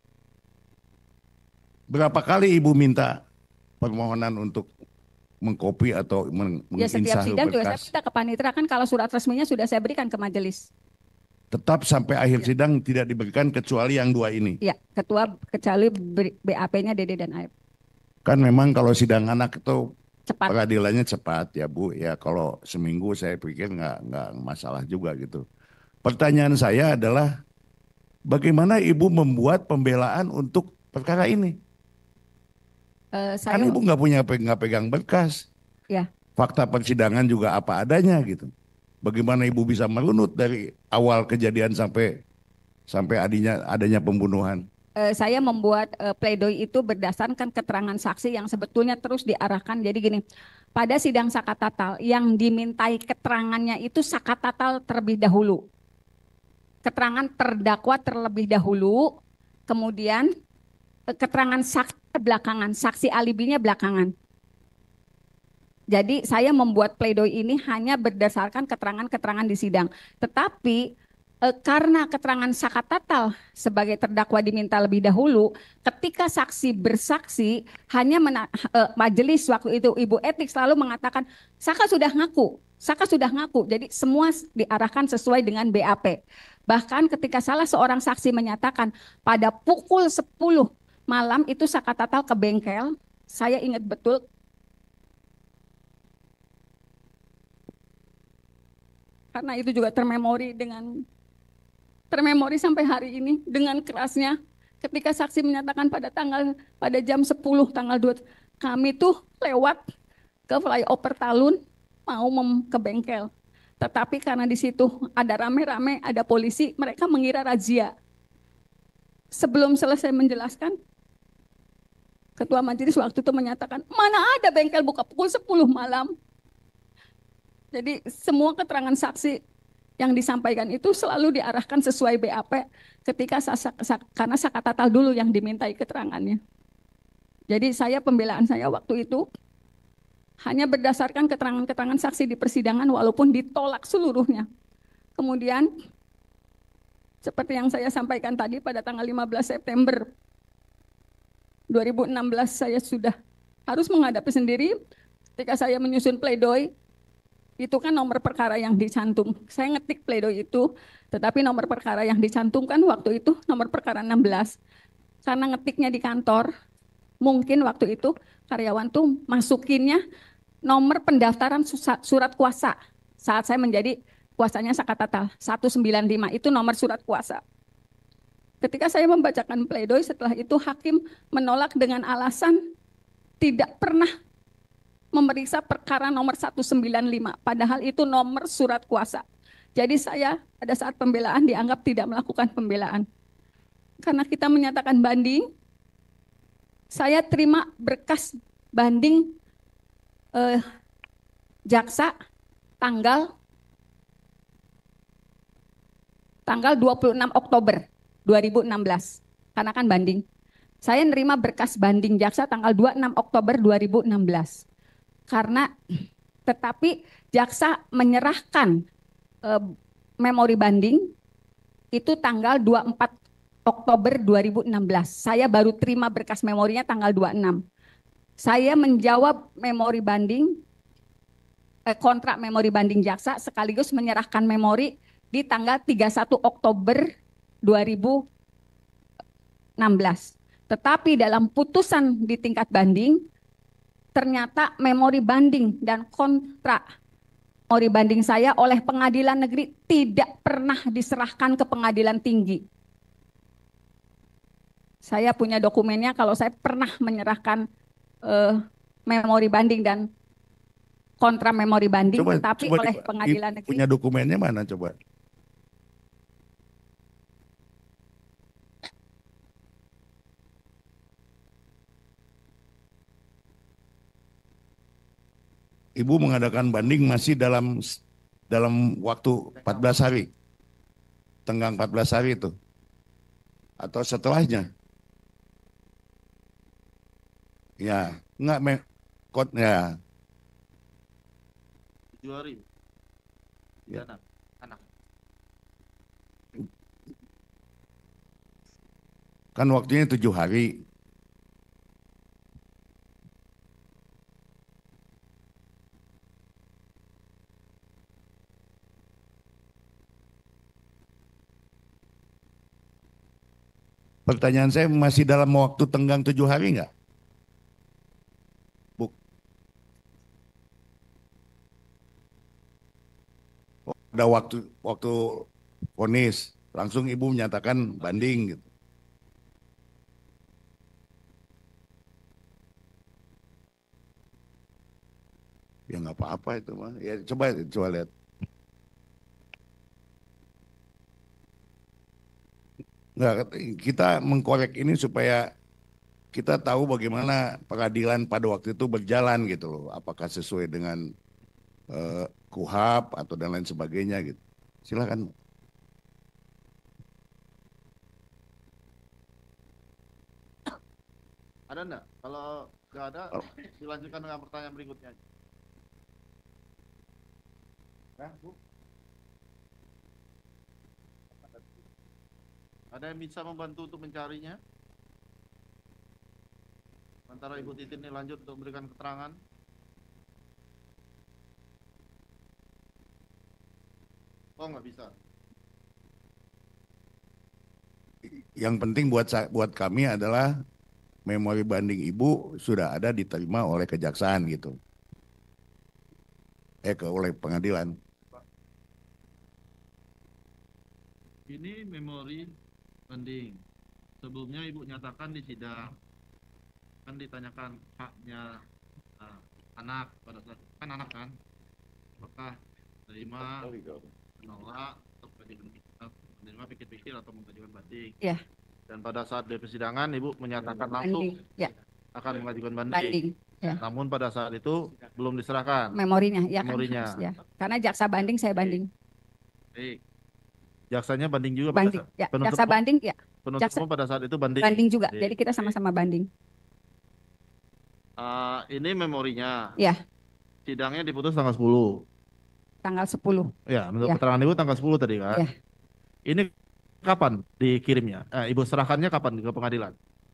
Berapa kali Ibu minta permohonan untuk mengkopi atau meng Ya setiap menginsahkan sidang juga saya berkas? minta ke panitera, kan kalau surat resminya sudah saya berikan ke majelis. Tetap sampai akhir Iya. sidang tidak diberikan kecuali yang dua ini. Ya, ketua kecuali B A P-nya Dede dan Aep. Kan memang kalau sidang anak itu Cepat. peradilannya cepat ya Bu. Ya kalau seminggu saya pikir nggak nggak masalah juga gitu. Pertanyaan saya adalah bagaimana Ibu membuat pembelaan untuk perkara ini? Eh, saya Kan Ibu nggak punya pe- nggak pegang berkas. Ya. Fakta persidangan juga apa adanya gitu. Bagaimana Ibu bisa merunut dari awal kejadian sampai sampai adanya adanya pembunuhan? eh, saya membuat eh, pledoi itu berdasarkan keterangan saksi yang sebetulnya terus diarahkan. Jadi gini, pada sidang Sakat Tatal yang dimintai keterangannya itu Sakat Tatal terlebih dahulu. Keterangan terdakwa terlebih dahulu, kemudian eh, keterangan saksi belakangan, saksi alibinya belakangan. Jadi saya membuat pledoi ini hanya berdasarkan keterangan-keterangan di sidang. Tetapi eh, karena keterangan Saka Tatal sebagai terdakwa diminta lebih dahulu, ketika saksi bersaksi hanya mena- eh, majelis waktu itu Ibu Etik selalu mengatakan Saka sudah ngaku, Saka sudah ngaku. Jadi semua diarahkan sesuai dengan B A P. Bahkan ketika salah seorang saksi menyatakan pada pukul sepuluh malam itu Saka Tatal ke bengkel, saya ingat betul. Karena itu juga termemori dengan termemori sampai hari ini dengan kerasnya ketika saksi menyatakan pada tanggal pada jam sepuluh tanggal dua kami tuh lewat ke flyover Talun mau mem, ke bengkel. Tetapi karena di situ ada rame-rame, ada polisi, mereka mengira razia. Sebelum selesai menjelaskan, ketua majelis waktu itu menyatakan, "Mana ada bengkel buka pukul sepuluh malam?" Jadi semua keterangan saksi yang disampaikan itu selalu diarahkan sesuai B A P ketika karena Saka Tatal dulu yang dimintai keterangannya. Jadi saya pembelaan saya waktu itu hanya berdasarkan keterangan-keterangan saksi di persidangan walaupun ditolak seluruhnya. Kemudian seperti yang saya sampaikan tadi pada tanggal lima belas September dua ribu enam belas saya sudah harus menghadapi sendiri ketika saya menyusun pledoi. Itu kan nomor perkara yang dicantum. Saya ngetik pledoi itu, tetapi nomor perkara yang dicantumkan waktu itu nomor perkara enam belas. Karena ngetiknya di kantor, mungkin waktu itu karyawan tuh masukinnya nomor pendaftaran surat kuasa. Saat saya menjadi kuasanya Saka Tatal, seratus sembilan puluh lima itu nomor surat kuasa. Ketika saya membacakan pledoi, setelah itu hakim menolak dengan alasan tidak pernah memeriksa perkara nomor seratus sembilan puluh lima, padahal itu nomor surat kuasa. Jadi saya pada saat pembelaan dianggap tidak melakukan pembelaan. Karena kita menyatakan banding, saya terima berkas banding eh, jaksa tanggal tanggal dua puluh enam Oktober dua ribu enam belas. Karena kan banding. Saya nerima berkas banding jaksa tanggal dua puluh enam Oktober dua ribu enam belas. Karena tetapi jaksa menyerahkan eh, memori banding itu tanggal dua puluh empat Oktober dua ribu enam belas. Saya baru terima berkas memorinya tanggal dua puluh enam. Saya menjawab memori banding eh, kontrak memori banding jaksa sekaligus menyerahkan memori di tanggal tiga puluh satu Oktober dua ribu enam belas. Tetapi dalam putusan di tingkat banding ternyata memori banding dan kontrak memori banding saya oleh pengadilan negeri tidak pernah diserahkan ke pengadilan tinggi. Saya punya dokumennya kalau saya pernah menyerahkan eh, memori banding dan kontra memori banding, Coba, tapi coba oleh di- pengadilan negeri. Punya dokumennya mana coba? Ibu mengadakan banding masih dalam dalam waktu empat belas hari. Tenggang empat belas hari itu. Atau setelahnya? Ya, enggak me kot ya. Tujuh hari. Ya. Anak. Anak. Kan waktunya tujuh hari. Pertanyaan saya masih dalam waktu tenggang tujuh hari enggak? Bu. Oh, ada waktu waktu vonis langsung ibu menyatakan banding gitu. Ya nggak apa-apa itu mah. Ya coba coba lihat. Nggak, kita mengkorek ini supaya kita tahu bagaimana pengadilan pada waktu itu berjalan gitu loh. Apakah sesuai dengan eh, KUHAP atau dan lain sebagainya gitu. Silakan. Ada enggak? Kalau nggak ada, Oh. dilanjutkan dengan pertanyaan berikutnya. Ya, Bu. Ada yang bisa membantu untuk mencarinya? Sementara Ibu Titin ini lanjut untuk memberikan keterangan. Oh, nggak bisa. Yang penting buat sa- buat kami adalah memori banding ibu sudah ada diterima oleh kejaksaan gitu. Eh ke oleh pengadilan. Ini memori banding. Sebelumnya Ibu nyatakan di sidang, kan ditanyakan haknya uh, anak pada saat kan anak kan, apakah terima, menolak, atau menerima pikir-pikir atau mengajukan banding. Ya. Dan pada saat di persidangan Ibu menyatakan langsung Banding. Ya, akan mengajukan banding. banding. Ya. Namun pada saat itu belum diserahkan. Memorinya, ya kan? Memorinya. Harus, ya. Karena jaksa banding saya banding. Baik. Jaksanya banding juga pada Banding. saat- Ya, penuntut jaksa umum- banding ya, penuntut jaksa- umum pada saat itu banding. banding juga. Baik. Jadi kita sama-sama banding. Ah, ini memorinya. Ya. Sidangnya diputus tanggal sepuluh. Tanggal sepuluh. Ya, menurut Ya. keterangan Ibu tanggal sepuluh tadi kan. Ya. Ini kapan dikirimnya? Eh, Ibu serahkannya kapan ke pengadilan?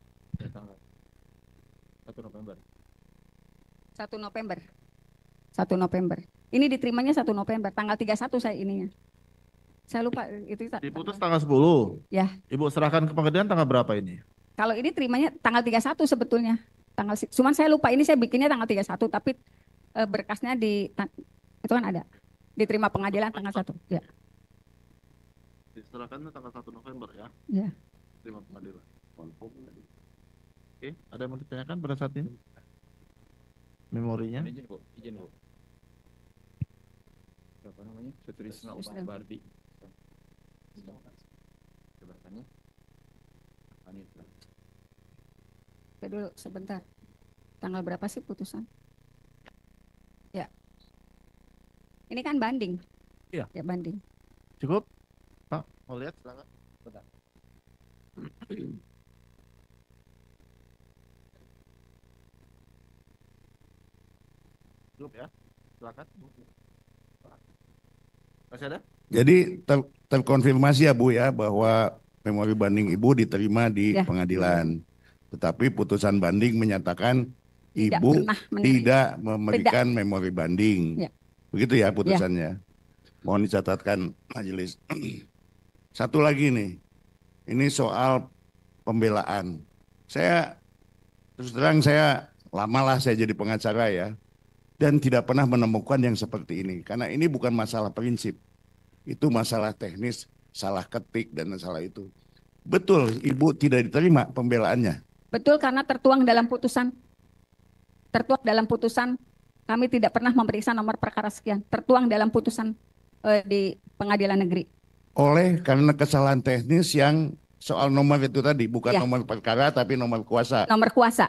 satu November. satu November. satu November. Ini diterimanya satu November. Tanggal tiga puluh satu saya ininya. Saya lupa itu. Diputus tanggal sepuluh. Ya. Ibu serahkan ke pengadilan tanggal berapa ini? Kalau ini terimanya tanggal tiga puluh satu sebetulnya. Tanggal si- cuman saya lupa ini saya bikinnya tanggal tiga puluh satu tapi eh, berkasnya di ta- itu kan ada. Diterima pengadilan tanggal satu. Ya. Diserahkan tanggal satu November ya. Ya. Terima pengadilan. Oke, ada yang mau ditanyakan pada saat ini? Memorinya? Izin Bu, izin Bu. Siapa namanya? Sutrisno Sutrisno. Bardi. Jabatannya? Panitra. Oke, dulu sebentar. Tanggal berapa sih putusan? Ya. Ini kan banding. Iya. Ya banding. Cukup? Pak, mau lihat silakan. Bentar. Cukup ya. Silakan. Masih ada? Jadi ter- terkonfirmasi ya Bu ya bahwa memori banding ibu diterima di Ya. pengadilan. Tetapi putusan banding menyatakan Tidak ibu pernah menerima. tidak memberikan memori banding. Ya. Begitu ya putusannya. Mohon dicatatkan majelis. Satu lagi nih. Ini soal pembelaan. Saya terus terang saya lamalah saya jadi pengacara ya. Dan tidak pernah menemukan yang seperti ini. Karena ini bukan masalah prinsip. Itu masalah teknis, salah ketik dan masalah itu. Betul, Ibu tidak diterima pembelaannya. Betul karena tertuang dalam putusan. Tertuang dalam putusan kami tidak pernah memeriksa nomor perkara sekian. Tertuang dalam putusan eh, di pengadilan negeri. Oleh karena kesalahan teknis yang soal nomor itu tadi. Bukan Ya. nomor perkara tapi nomor kuasa. Nomor kuasa.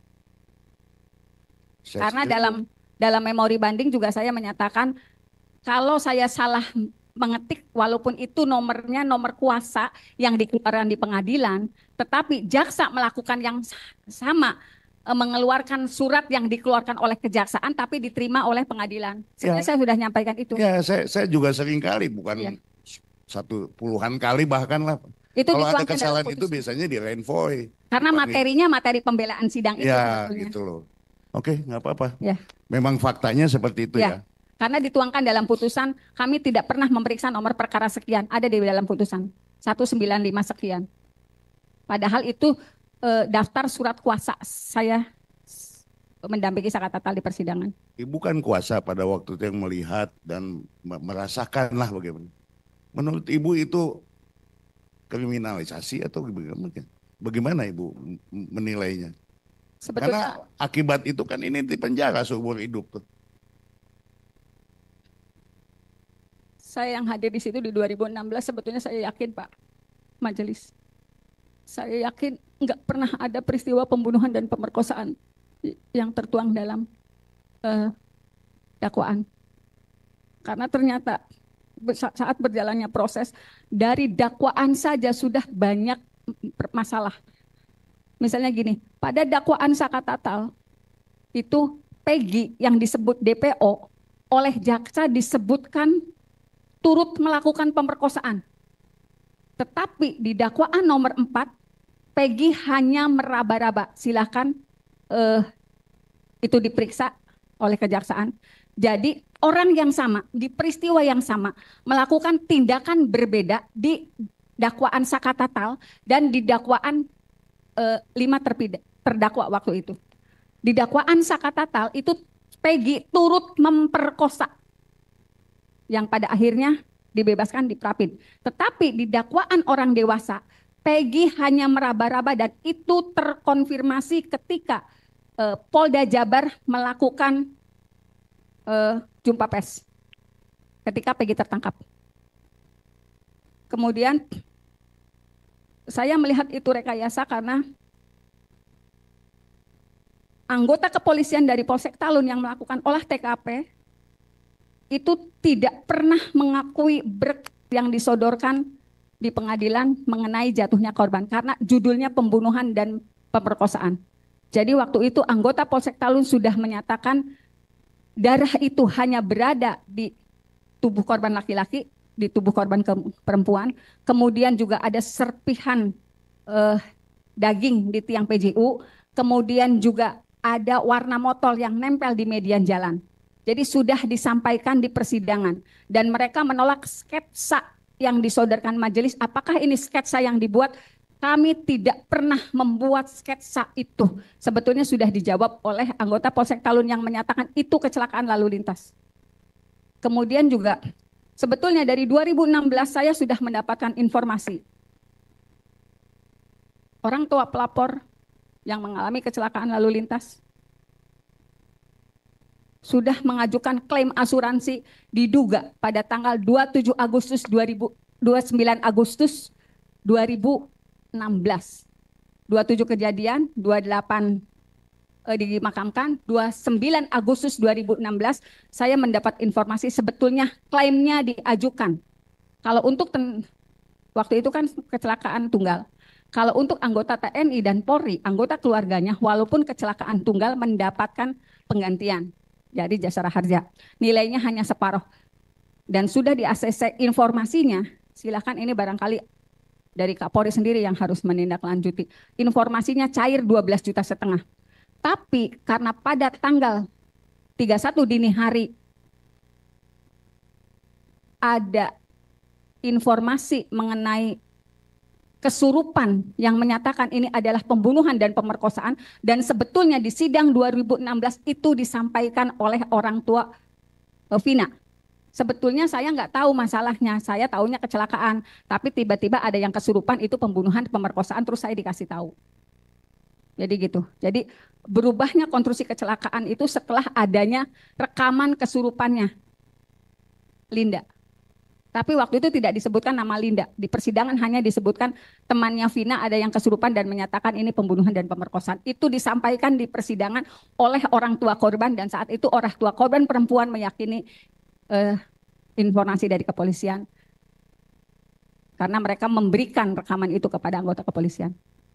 Saya Karena setuju. dalam dalam memori banding juga saya menyatakan kalau saya salah mengetik walaupun itu nomornya nomor kuasa yang dikeluarkan di pengadilan, tetapi jaksa melakukan yang sa- sama eh, mengeluarkan surat yang dikeluarkan oleh kejaksaan tapi diterima oleh pengadilan. Sebenarnya Ya. saya sudah nyampaikan itu. Ya, saya, saya juga sering kali, bukan Ya. satu puluhan kali bahkan lah. Itu Kalau ada dituangkan dalam kesalahan itu putusan. biasanya di renvoy. Karena dipanggil. materinya materi pembelaan sidang itu Ya, sebetulnya. gitu loh. Oke, nggak apa-apa. Ya. Memang faktanya seperti itu Ya. ya. Karena dituangkan dalam putusan, kami tidak pernah memeriksa nomor perkara sekian. Ada di dalam putusan. seratus sembilan puluh lima sekian. Padahal itu eh, daftar surat kuasa saya s- mendampingi Sakat Tatal di persidangan. Ibu kan kuasa pada waktu itu yang melihat dan me- merasakan lah bagaimana. Menurut Ibu itu kriminalisasi atau bagaimana? Bagaimana Ibu m- menilainya? Sebetulnya Karena akibat itu kan ini di penjara seumur hidup tuh. saya yang hadir di situ di dua ribu enam belas sebetulnya saya yakin Pak Majelis. Saya yakin nggak pernah ada peristiwa pembunuhan dan pemerkosaan i- yang tertuang dalam eh, dakwaan. Karena ternyata be- sa- saat berjalannya proses dari dakwaan saja sudah banyak m- masalah. Misalnya gini, pada dakwaan Sakat Tatal itu Peggy yang disebut D P O oleh jaksa disebutkan turut melakukan pemerkosaan. Tetapi di dakwaan nomor empat, Peggy hanya meraba-raba. Silakan eh, itu diperiksa oleh kejaksaan. Jadi orang yang sama, di peristiwa yang sama, melakukan tindakan berbeda di dakwaan Sakatatal dan di dakwaan eh, lima terpidana terdakwa waktu itu. Di dakwaan Sakatatal itu Peggy turut memperkosa yang pada akhirnya dibebaskan di Prapin. Tetapi di dakwaan orang dewasa, Peggy hanya meraba-raba dan itu terkonfirmasi ketika eh, Polda Jabar melakukan eh, jumpa pers ketika Peggy tertangkap. Kemudian saya melihat itu rekayasa karena anggota kepolisian dari Polsek Talun yang melakukan olah T K P itu tidak pernah mengakui berkas yang disodorkan di pengadilan mengenai jatuhnya korban karena judulnya pembunuhan dan pemerkosaan. Jadi waktu itu anggota Polsek Talun sudah menyatakan darah itu hanya berada di tubuh korban laki-laki, di tubuh korban perempuan, kemudian juga ada serpihan eh, daging di tiang P J U, kemudian juga ada warna motol yang nempel di median jalan. Jadi sudah disampaikan di persidangan dan mereka menolak sketsa yang disodorkan majelis. Apakah ini sketsa yang dibuat? Kami tidak pernah membuat sketsa itu. Sebetulnya sudah dijawab oleh anggota Polsek Talun yang menyatakan itu kecelakaan lalu lintas. Kemudian juga sebetulnya dari dua ribu enam belas saya sudah mendapatkan informasi. Orang tua pelapor yang mengalami kecelakaan lalu lintas sudah mengajukan klaim asuransi diduga pada tanggal dua puluh tujuh Agustus dua ribu dua puluh sembilan Agustus dua ribu enam belas. dua puluh tujuh kejadian, dua puluh delapan eh, dimakamkan, dua puluh sembilan Agustus dua ribu enam belas saya mendapat informasi sebetulnya klaimnya diajukan. Kalau untuk ten, waktu itu kan kecelakaan tunggal. Kalau untuk anggota T N I dan Polri, anggota keluarganya walaupun kecelakaan tunggal mendapatkan penggantian. Jadi jasara harja. Nilainya hanya separuh. Dan sudah di A C C informasinya, silakan ini barangkali dari Kapolri sendiri yang harus menindaklanjuti. Informasinya cair dua belas juta setengah. Tapi karena pada tanggal tiga puluh satu dini hari ada informasi mengenai kesurupan yang menyatakan ini adalah pembunuhan dan pemerkosaan dan sebetulnya di sidang dua ribu enam belas itu disampaikan oleh orang tua Vina. Sebetulnya saya nggak tahu masalahnya, saya tahunya kecelakaan, tapi tiba-tiba ada yang kesurupan itu pembunuhan, pemerkosaan, terus saya dikasih tahu. Jadi gitu. Jadi berubahnya konstruksi kecelakaan itu setelah adanya rekaman kesurupannya Linda. Tapi waktu itu tidak disebutkan nama Linda. Di persidangan hanya disebutkan temannya Vina ada yang kesurupan dan menyatakan ini pembunuhan dan pemerkosaan. Itu disampaikan di persidangan oleh orang tua korban dan saat itu orang tua korban perempuan meyakini eh, informasi dari kepolisian. Karena mereka memberikan rekaman itu kepada anggota kepolisian.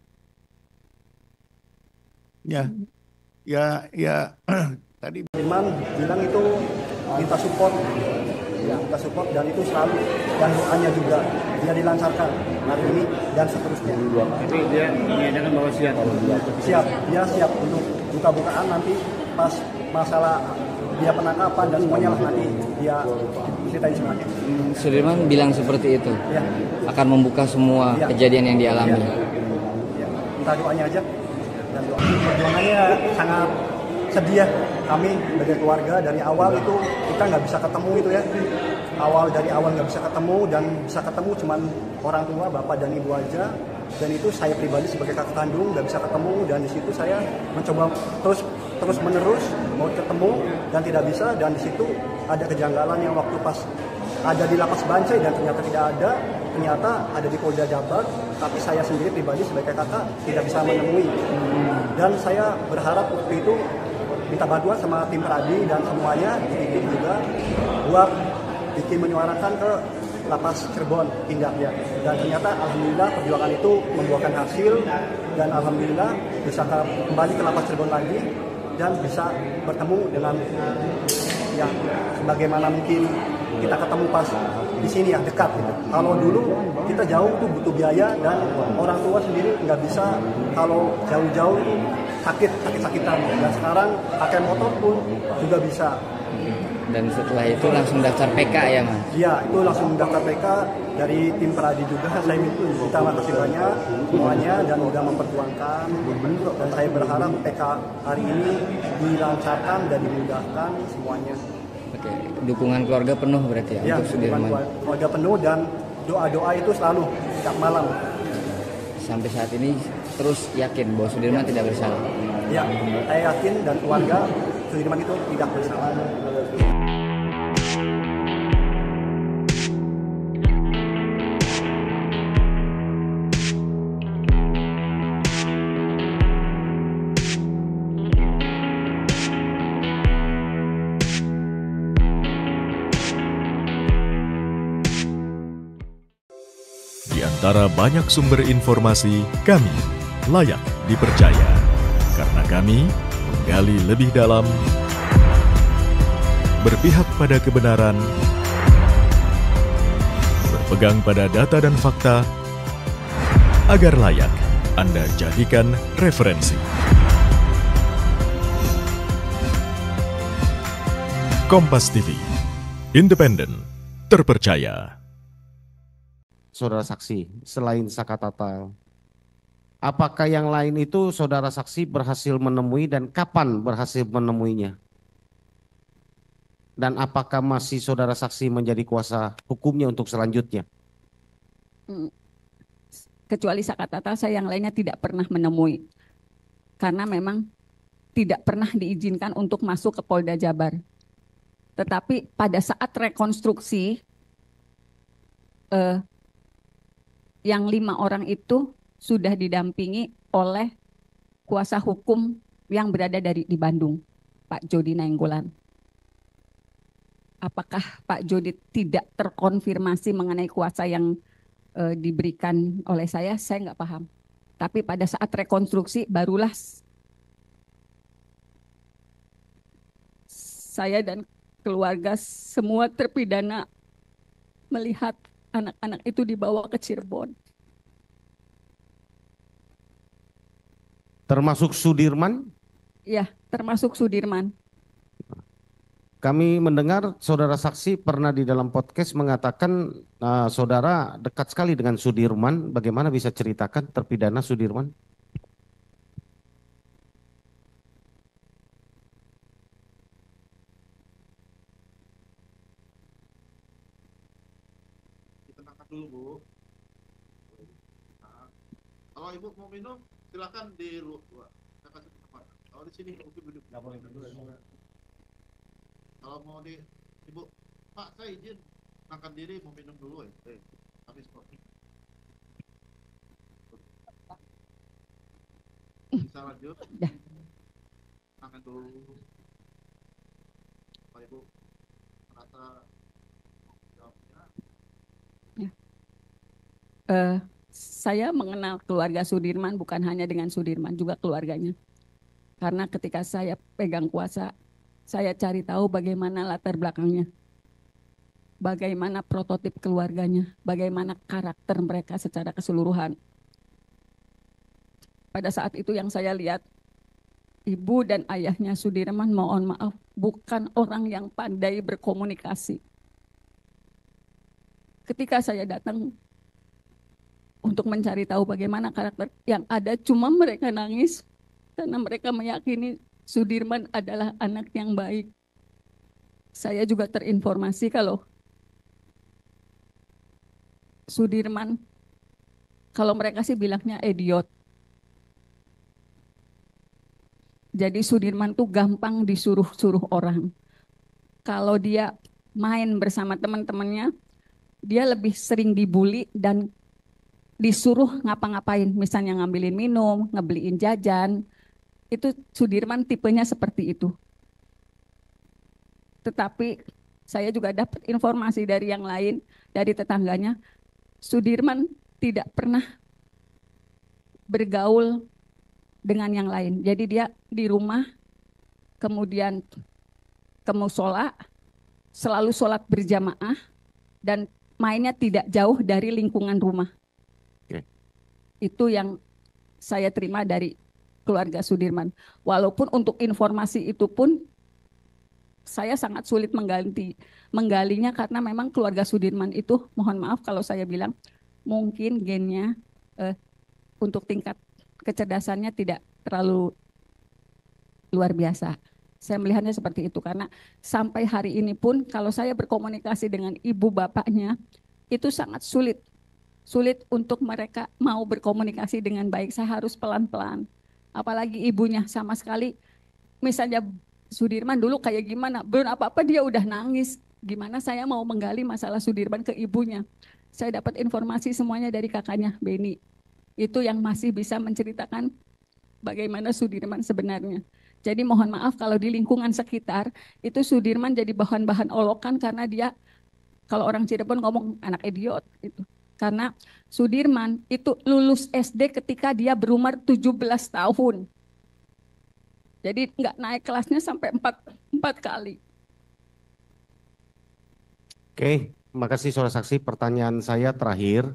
Ya, ya, ya. Tadi Firman bilang itu minta support. Ya, minta support dan itu selalu dan doanya juga dia dilancarkan hari ini dan seterusnya. Tapi dia menyatakan bahwa siap. Siap, dia siap untuk buka-bukaan nanti pas masalah dia penangkapan dan semuanya lah nanti dia ceritain semuanya. Sudirman bilang seperti itu, Ya, akan membuka semua Ya. kejadian yang dialami. ya. Minta doanya aja dan doa. Perjuangannya sangat sedih ya. Kami sebagai keluarga dari awal itu kita nggak bisa ketemu itu ya. Awal dari awal nggak bisa ketemu dan bisa ketemu cuman orang tua, bapak dan ibu aja. Dan itu saya pribadi sebagai kakak kandung nggak bisa ketemu dan di situ saya mencoba terus terus menerus mau ketemu dan tidak bisa dan di situ ada kejanggalan yang waktu pas ada di lapas Bancai dan ternyata tidak ada, ternyata ada di Polda Jabar, tapi saya sendiri pribadi sebagai kakak tidak bisa menemui. Dan saya berharap waktu itu minta bantuan sama tim Pradi dan semuanya, tim juga buat bikin menyuarakan ke lapas Cirebon pindahnya. Dan ternyata alhamdulillah perjuangan itu membuahkan hasil dan alhamdulillah bisa ke, kembali ke lapas Cirebon lagi dan bisa bertemu dengan yang sebagaimana mungkin kita ketemu pas di sini ya dekat gitu. Kalau dulu kita jauh tuh butuh biaya dan orang tua sendiri nggak bisa kalau jauh-jauh itu sakit sakit-sakitan. Dan sekarang pakai motor pun juga bisa. Dan setelah itu langsung daftar P K ya Mas? Iya, itu langsung daftar P K dari tim Peradi juga. Saya minta makasih banyak semuanya dan udah memperjuangkan. Dan saya berharap P K hari ini dilancarkan dan dimudahkan semuanya. Oke, dukungan keluarga penuh berarti ya, Ya, untuk Sudirman. keluarga penuh dan doa-doa itu selalu setiap malam. Sampai saat ini terus yakin bahwa Sudirman tidak bersalah. Ya, saya yakin dan keluarga Sudirman itu tidak bersalah. Di antara banyak sumber informasi, kami layak dipercaya. Karena kami menggali lebih dalam, berpihak pada kebenaran, berpegang pada data dan fakta, agar layak Anda jadikan referensi. Kompas T V, independen, terpercaya. Saudara saksi, selain Sakatatal, apakah yang lain itu saudara saksi berhasil menemui dan kapan berhasil menemuinya? Dan apakah masih saudara saksi menjadi kuasa hukumnya untuk selanjutnya? Kecuali Sakatatal, saya yang lainnya tidak pernah menemui. Karena memang tidak pernah diizinkan untuk masuk ke Polda Jabar. Tetapi pada saat rekonstruksi, eh, yang lima orang itu sudah didampingi oleh kuasa hukum yang berada dari di Bandung, Pak Jody Nainggolan. Apakah Pak Jody tidak terkonfirmasi mengenai kuasa yang e, diberikan oleh saya? Saya nggak paham. Tapi pada saat rekonstruksi barulah saya dan keluarga semua terpidana melihat anak-anak itu dibawa ke Cirebon. Termasuk Sudirman? Ya, termasuk Sudirman. Kami mendengar saudara saksi pernah di dalam podcast mengatakan uh, saudara dekat sekali dengan Sudirman. Bagaimana bisa ceritakan terpidana Sudirman? Ditenangkan dulu, Bu. Nah, kalau Ibu mau minum, silakan di luar. Saya kasih tempat. Kalau di sini mungkin duduk. Nggak boleh duduk. Kalau mau di Ibu, Pak, saya izin tenangkan diri, mau minum dulu ya. Eh, habis kok. Bisa lanjut. Tenangkan dulu. Pak Ibu merasa jawabnya. Ya. Uh, saya mengenal keluarga Sudirman bukan hanya dengan Sudirman, juga keluarganya. Karena ketika saya pegang kuasa, saya cari tahu bagaimana latar belakangnya, bagaimana prototip keluarganya, bagaimana karakter mereka secara keseluruhan. Pada saat itu yang saya lihat, ibu dan ayahnya Sudirman, mohon maaf, bukan orang yang pandai berkomunikasi. Ketika saya datang untuk mencari tahu bagaimana karakter yang ada, cuma mereka nangis karena mereka meyakini Sudirman adalah anak yang baik. Saya juga terinformasi kalau Sudirman, kalau mereka sih bilangnya idiot. Jadi Sudirman tuh gampang disuruh-suruh orang. Kalau dia main bersama teman-temannya, dia lebih sering dibully dan disuruh ngapa-ngapain, misalnya ngambilin minum, ngebeliin jajan. Itu Sudirman tipenya seperti itu. Tetapi saya juga dapat informasi dari yang lain, dari tetangganya, Sudirman tidak pernah bergaul dengan yang lain. Jadi dia di rumah, kemudian ke musola, selalu sholat berjamaah, dan mainnya tidak jauh dari lingkungan rumah. Oke. Itu yang saya terima dari keluarga Sudirman. Walaupun untuk informasi itu pun saya sangat sulit mengganti, menggalinya karena memang keluarga Sudirman itu, mohon maaf kalau saya bilang, mungkin gennya eh, untuk tingkat kecerdasannya tidak terlalu luar biasa. Saya melihatnya seperti itu karena sampai hari ini pun kalau saya berkomunikasi dengan ibu bapaknya itu sangat sulit. Sulit untuk mereka mau berkomunikasi dengan baik. Saya harus pelan-pelan. Apalagi ibunya sama sekali, misalnya Sudirman dulu kayak gimana, belum apa-apa dia udah nangis. Gimana saya mau menggali masalah Sudirman ke ibunya. Saya dapat informasi semuanya dari kakaknya, Beni. Itu yang masih bisa menceritakan bagaimana Sudirman sebenarnya. Jadi mohon maaf kalau di lingkungan sekitar itu Sudirman jadi bahan-bahan olokan karena dia, kalau orang Cirebon ngomong anak idiot itu. Karena Sudirman itu lulus S D ketika dia berumur tujuh belas tahun. Jadi nggak naik kelasnya sampai empat, empat kali. Oke, makasih saudara saksi. Pertanyaan saya terakhir.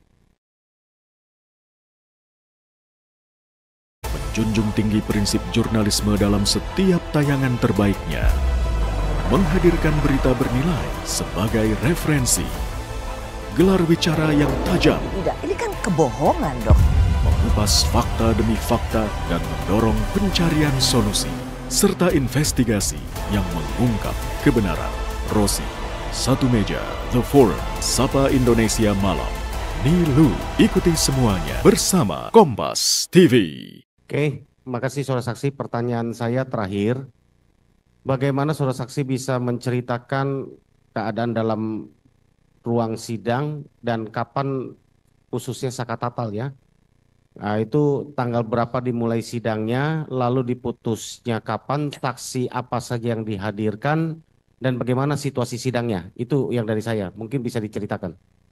Junjung tinggi prinsip jurnalisme dalam setiap tayangan terbaiknya. Menghadirkan berita bernilai sebagai referensi. Gelar bicara yang tajam. Tidak, ini kan kebohongan dok. Mengupas fakta demi fakta dan mendorong pencarian solusi. Serta investigasi yang mengungkap kebenaran. Rosi, Satu Meja, The Forum, Sapa Indonesia Malam. Nilu, ikuti semuanya bersama Kompas T V. Oke, makasih saudara saksi. Pertanyaan saya terakhir, bagaimana saudara saksi bisa menceritakan keadaan dalam ruang sidang dan kapan khususnya Sakatatal ya? Nah, itu tanggal berapa dimulai sidangnya, lalu diputusnya kapan, saksi apa saja yang dihadirkan, dan bagaimana situasi sidangnya? Itu yang dari saya, mungkin bisa diceritakan.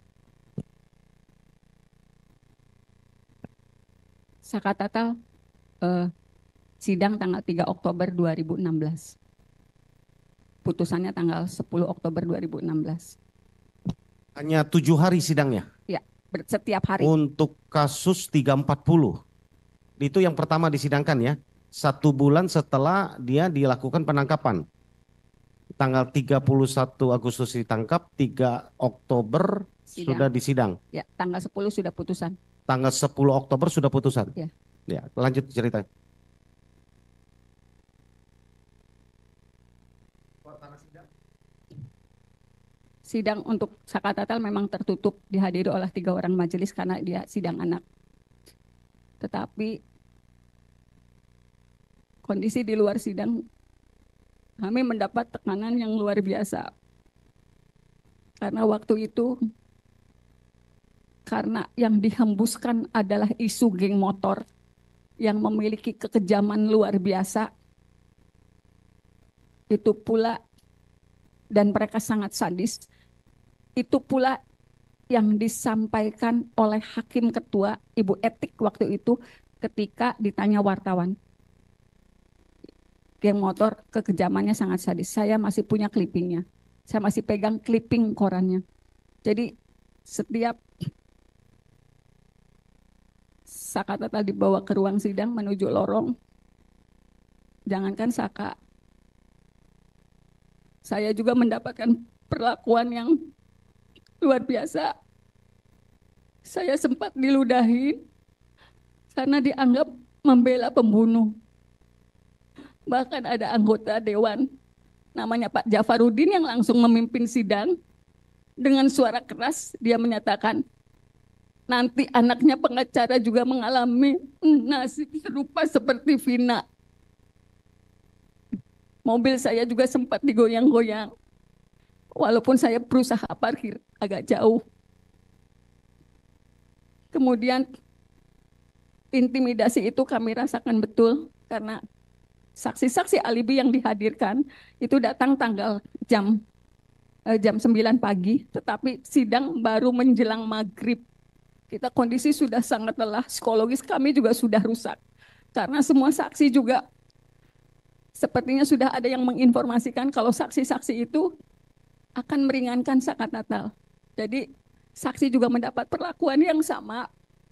Sakatatal eh, sidang tanggal tiga Oktober dua ribu enam belas. Putusannya tanggal sepuluh Oktober dua ribu enam belas. Hanya tujuh hari sidangnya? Ya, setiap hari. Untuk kasus tiga empat puluh, itu yang pertama disidangkan ya? Satu bulan setelah dia dilakukan penangkapan. Tanggal tiga puluh satu Agustus ditangkap, tiga Oktober Sidang. sudah disidang. Ya, tanggal sepuluh sudah putusan. Tanggal sepuluh Oktober sudah putusan. Ya. Ya, lanjut cerita. Sidang untuk Sakatatal memang tertutup, dihadiri oleh tiga orang majelis karena dia sidang anak. Tetapi kondisi di luar sidang, kami mendapat tekanan yang luar biasa. Karena waktu itu, karena yang dihembuskan adalah isu geng motor yang memiliki kekejaman luar biasa, itu pula, dan mereka sangat sadis, itu pula yang disampaikan oleh Hakim Ketua, Ibu Etik waktu itu ketika ditanya wartawan. Geng motor kekejamannya sangat sadis. Saya masih punya clippingnya. Saya masih pegang clipping korannya. Jadi setiap Sakatatal dibawa ke ruang sidang menuju lorong, jangankan Saka, saya juga mendapatkan perlakuan yang luar biasa. Saya sempat diludahi karena dianggap membela pembunuh. Bahkan ada anggota dewan namanya Pak Jafarudin yang langsung memimpin sidang. Dengan suara keras dia menyatakan, nanti anaknya pengacara juga mengalami nasib serupa seperti Vina. Mobil saya juga sempat digoyang-goyang. Walaupun saya berusaha parkir agak jauh. Kemudian intimidasi itu kami rasakan betul karena saksi-saksi alibi yang dihadirkan itu datang tanggal jam eh, jam sembilan pagi, tetapi sidang baru menjelang maghrib. Kita kondisi sudah sangat lelah, psikologis kami juga sudah rusak. Karena semua saksi juga sepertinya sudah ada yang menginformasikan kalau saksi-saksi itu akan meringankan Sakat Natal. Jadi saksi juga mendapat perlakuan yang sama.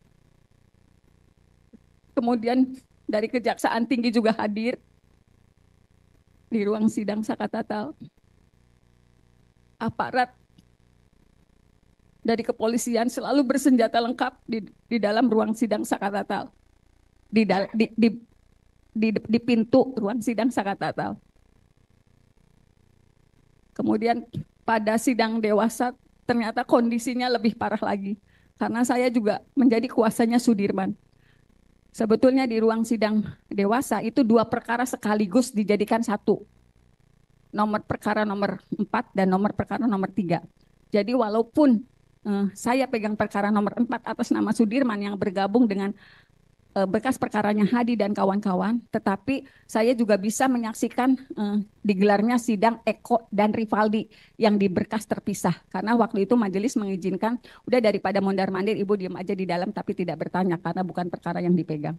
Kemudian dari Kejaksaan Tinggi juga hadir di ruang sidang Sakat Natal. Aparat dari kepolisian selalu bersenjata lengkap di, di dalam ruang sidang Sakat Natal. Di, di, di, di, di pintu ruang sidang Sakat Natal. Kemudian pada sidang dewasa ternyata kondisinya lebih parah lagi. Karena saya juga menjadi kuasanya Sudirman. Sebetulnya di ruang sidang dewasa itu dua perkara sekaligus dijadikan satu. Nomor perkara nomor empat dan nomor perkara nomor tiga. Jadi walaupun eh, saya pegang perkara nomor empat atas nama Sudirman yang bergabung dengan eh, bekas perkaranya Hadi dan kawan-kawan, tetapi saya juga bisa menyaksikan eh, digelarnya sidang Eko dan Rivaldi yang di berkas terpisah. Karena waktu itu majelis mengizinkan, udah daripada mondar-mandir ibu diam aja di dalam tapi tidak bertanya karena bukan perkara yang dipegang.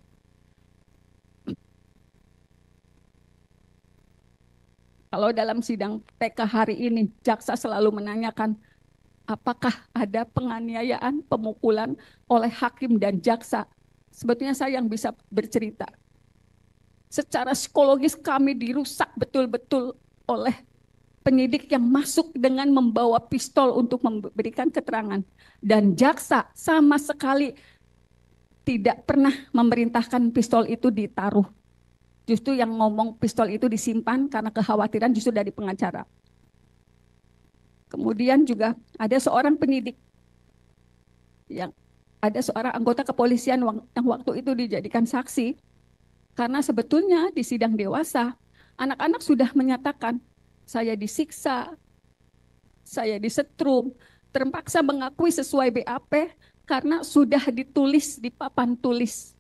Kalau dalam sidang P K hari ini, jaksa selalu menanyakan apakah ada penganiayaan, pemukulan oleh hakim dan jaksa. Sebetulnya saya yang bisa bercerita. Secara psikologis kami dirusak betul-betul oleh penyidik yang masuk dengan membawa pistol untuk memberikan keterangan. Dan jaksa sama sekali tidak pernah memerintahkan pistol itu ditaruh. Justru yang ngomong pistol itu disimpan karena kekhawatiran justru dari pengacara. Kemudian juga ada seorang penyidik yang ada seorang anggota kepolisian yang waktu itu dijadikan saksi karena sebetulnya di sidang dewasa anak-anak sudah menyatakan saya disiksa, saya disetrum, terpaksa mengakui sesuai B A P karena sudah ditulis di papan tulis.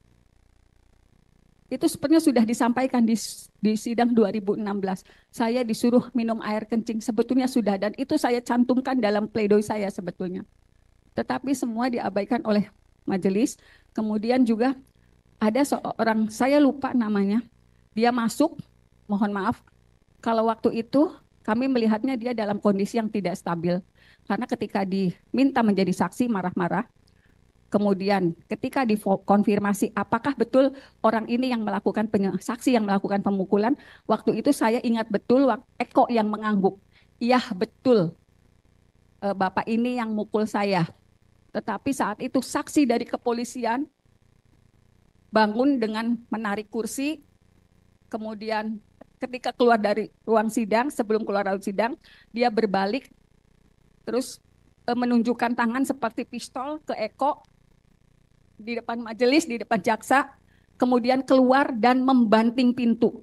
Itu sebenarnya sudah disampaikan di, di sidang dua ribu enam belas. Saya disuruh minum air kencing, sebetulnya sudah, dan itu saya cantumkan dalam pledoi saya sebetulnya. Tetapi semua diabaikan oleh majelis. Kemudian juga ada seorang, saya lupa namanya, dia masuk, mohon maaf, kalau waktu itu kami melihatnya dia dalam kondisi yang tidak stabil. Karena ketika diminta menjadi saksi marah-marah, kemudian ketika dikonfirmasi apakah betul orang ini yang melakukan saksi yang melakukan pemukulan, waktu itu saya ingat betul Eko yang mengangguk. Iya betul, Bapak ini yang mukul saya. Tetapi saat itu saksi dari kepolisian bangun dengan menarik kursi, kemudian ketika keluar dari ruang sidang, sebelum keluar dari sidang, dia berbalik, terus menunjukkan tangan seperti pistol ke Eko, di depan majelis, di depan jaksa, kemudian keluar dan membanting pintu.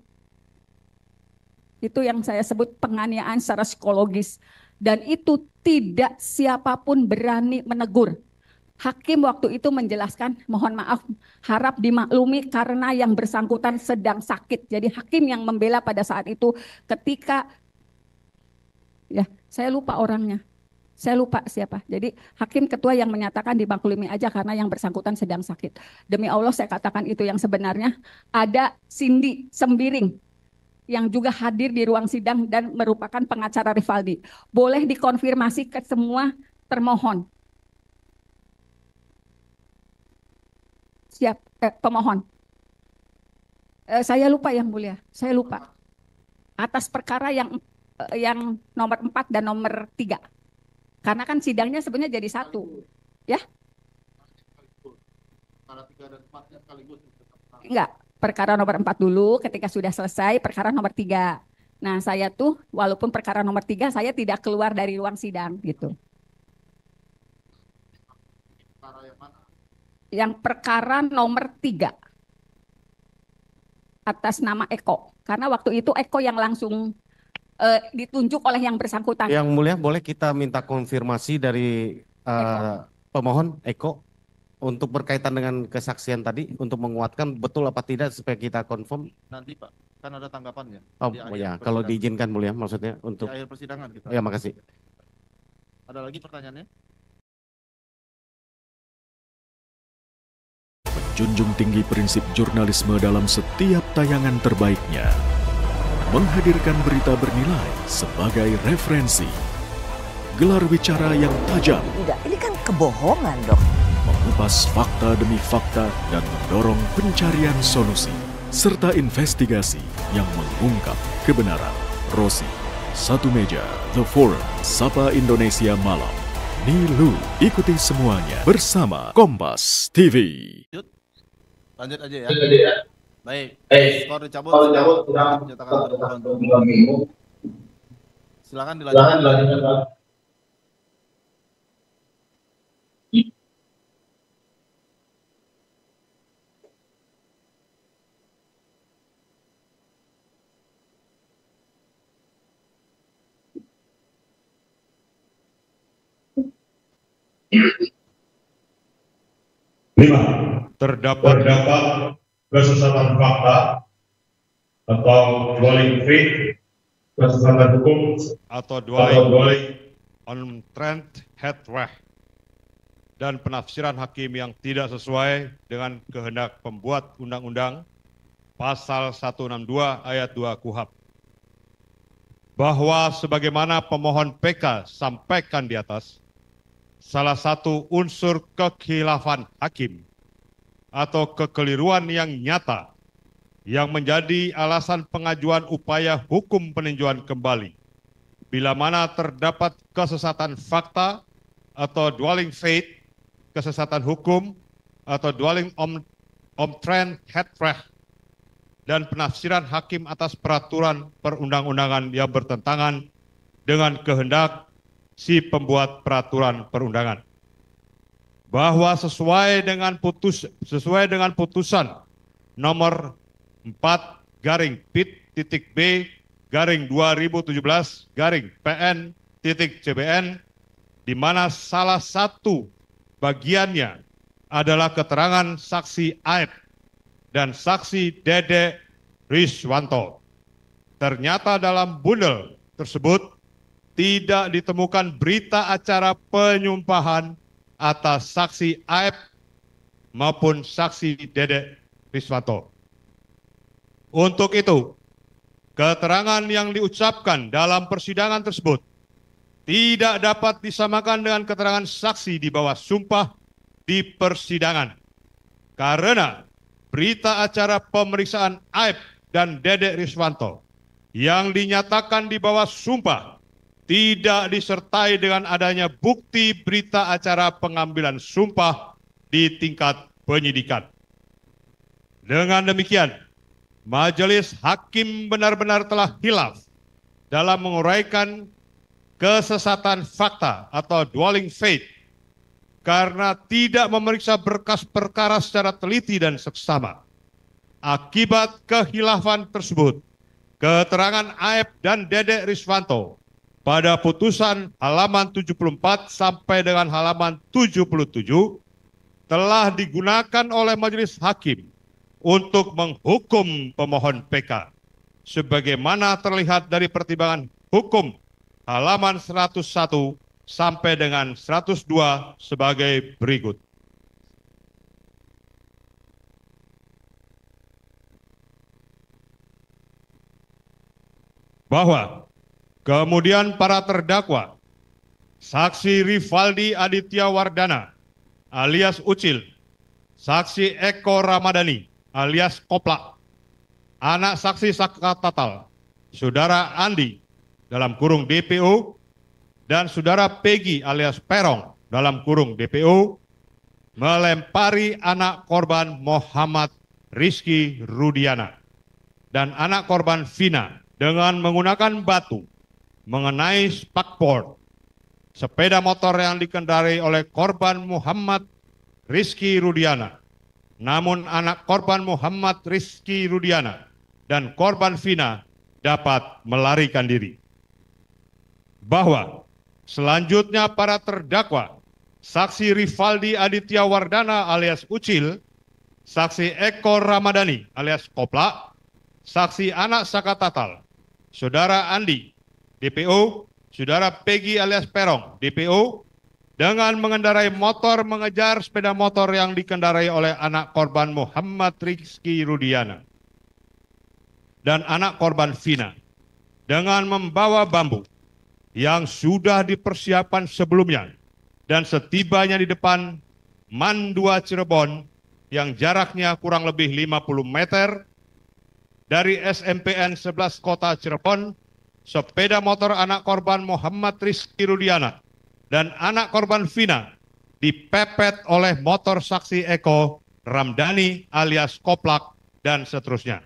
Itu yang saya sebut penganiayaan secara psikologis. Dan itu tidak siapapun berani menegur. Hakim waktu itu menjelaskan, mohon maaf, harap dimaklumi karena yang bersangkutan sedang sakit. Jadi hakim yang membela pada saat itu ketika, ya saya lupa orangnya. Saya lupa siapa. Jadi hakim ketua yang menyatakan dimaklumi aja karena yang bersangkutan sedang sakit. Demi Allah saya katakan itu yang sebenarnya. Ada Cindy Sembiring yang juga hadir di ruang sidang dan merupakan pengacara Rivaldi. Boleh dikonfirmasi ke semua termohon. Siap, eh, pemohon. Eh, saya lupa yang mulia, saya lupa. Atas perkara yang eh, yang nomor empat dan nomor tiga. Karena kan sidangnya sebenarnya jadi satu, ya? Enggak, perkara nomor empat dulu ketika sudah selesai perkara nomor tiga. Nah saya tuh walaupun perkara nomor tiga saya tidak keluar dari ruang sidang gitu. Yang perkara nomor tiga atas nama Eko. Karena waktu itu Eko yang langsung Uh, ditunjuk oleh yang bersangkutan. Yang mulia, boleh kita minta konfirmasi dari uh, Eko. pemohon Eko untuk berkaitan dengan kesaksian tadi untuk menguatkan betul apa tidak supaya kita confirm. Nanti Pak, kan ada tanggapannya. Oh ya, kalau diizinkan mulia maksudnya untuk. Di akhir persidangan kita. Ya makasih. Ada lagi pertanyaannya? Menjunjung tinggi prinsip jurnalisme dalam setiap tayangan terbaiknya. menghadirkan berita bernilai sebagai referensi. Gelar bicara yang tajam, Tidak, ini kan kebohongan dok. mengupas fakta demi fakta dan mendorong pencarian solusi, serta investigasi yang mengungkap kebenaran. Rosi, Satu Meja, The Forum, Sapa Indonesia Malam. Nilu, ikuti semuanya bersama Kompas T V. Lanjut aja ya. Baik, skor dicabut sudah menyatakan berbulan dua minggu. Silakan dilanjutkan. Lima, terdapat terdapat kesesatan fakta atau dwelling faith, kesesatan hukum atau dwelling, dwelling on trend headway dan penafsiran hakim yang tidak sesuai dengan kehendak pembuat undang-undang pasal seratus enam puluh dua ayat dua KUHAP, bahwa sebagaimana pemohon P K sampaikan di atas, salah satu unsur kekhilafan hakim atau kekeliruan yang nyata yang menjadi alasan pengajuan upaya hukum peninjauan kembali bila mana terdapat kesesatan fakta atau dwelling faith, kesesatan hukum atau dwelling on, on trend headway dan penafsiran hakim atas peraturan perundang-undangan yang bertentangan dengan kehendak si pembuat peraturan perundangan, bahwa sesuai dengan putus sesuai dengan putusan nomor empat garing pit titik B garing dua ribu tujuh belas garing P N titik C B N, di mana salah satu bagiannya adalah keterangan saksi Aep dan saksi Dede Riswanto. Ternyata dalam bundel tersebut tidak ditemukan berita acara penyumpahan atas saksi Aep maupun saksi Dede Riswanto. Untuk itu, keterangan yang diucapkan dalam persidangan tersebut tidak dapat disamakan dengan keterangan saksi di bawah sumpah di persidangan, karena berita acara pemeriksaan Aep dan Dede Riswanto yang dinyatakan di bawah sumpah tidak disertai dengan adanya bukti berita acara pengambilan sumpah di tingkat penyidikan. Dengan demikian, majelis hakim benar-benar telah hilaf dalam menguraikan kesesatan fakta atau dwelling faith karena tidak memeriksa berkas perkara secara teliti dan seksama. Akibat kehilafan tersebut, keterangan Aep dan Dede Riswanto pada putusan halaman tujuh puluh empat sampai dengan halaman tujuh puluh tujuh telah digunakan oleh majelis hakim untuk menghukum pemohon P K sebagaimana terlihat dari pertimbangan hukum halaman seratus satu sampai dengan seratus dua sebagai berikut. Bahwa kemudian para terdakwa, saksi Rivaldi Aditya Wardana alias Ucil, saksi Eko Ramadhani alias Koplak, anak saksi Sakatatal, saudara Andi dalam kurung D P O, dan saudara Peggy alias Perong dalam kurung D P O, melempari anak korban Muhammad Rizky Rudiana dan anak korban Vina dengan menggunakan batu mengenai spakboard sepeda motor yang dikendarai oleh korban Muhammad Rizky Rudiana. Namun anak korban Muhammad Rizky Rudiana dan korban Vina dapat melarikan diri. Bahwa selanjutnya para terdakwa, saksi Rivaldi Aditya Wardana alias Ucil, saksi Eko Ramadhani alias Koplak, saksi anak Sakatatal, saudara Andi, D P O, saudara Peggy alias Perong, D P O, dengan mengendarai motor mengejar sepeda motor yang dikendarai oleh anak korban Muhammad Rizky Rudiana. dan anak korban Vina dengan membawa bambu yang sudah dipersiapkan sebelumnya dan setibanya di depan MAN dua Cirebon yang jaraknya kurang lebih lima puluh meter dari S M P N sebelas Kota Cirebon, sepeda motor anak korban Muhammad Rizky Rudiana dan anak korban Vina dipepet oleh motor saksi Eko Ramdhani alias Koplak dan seterusnya.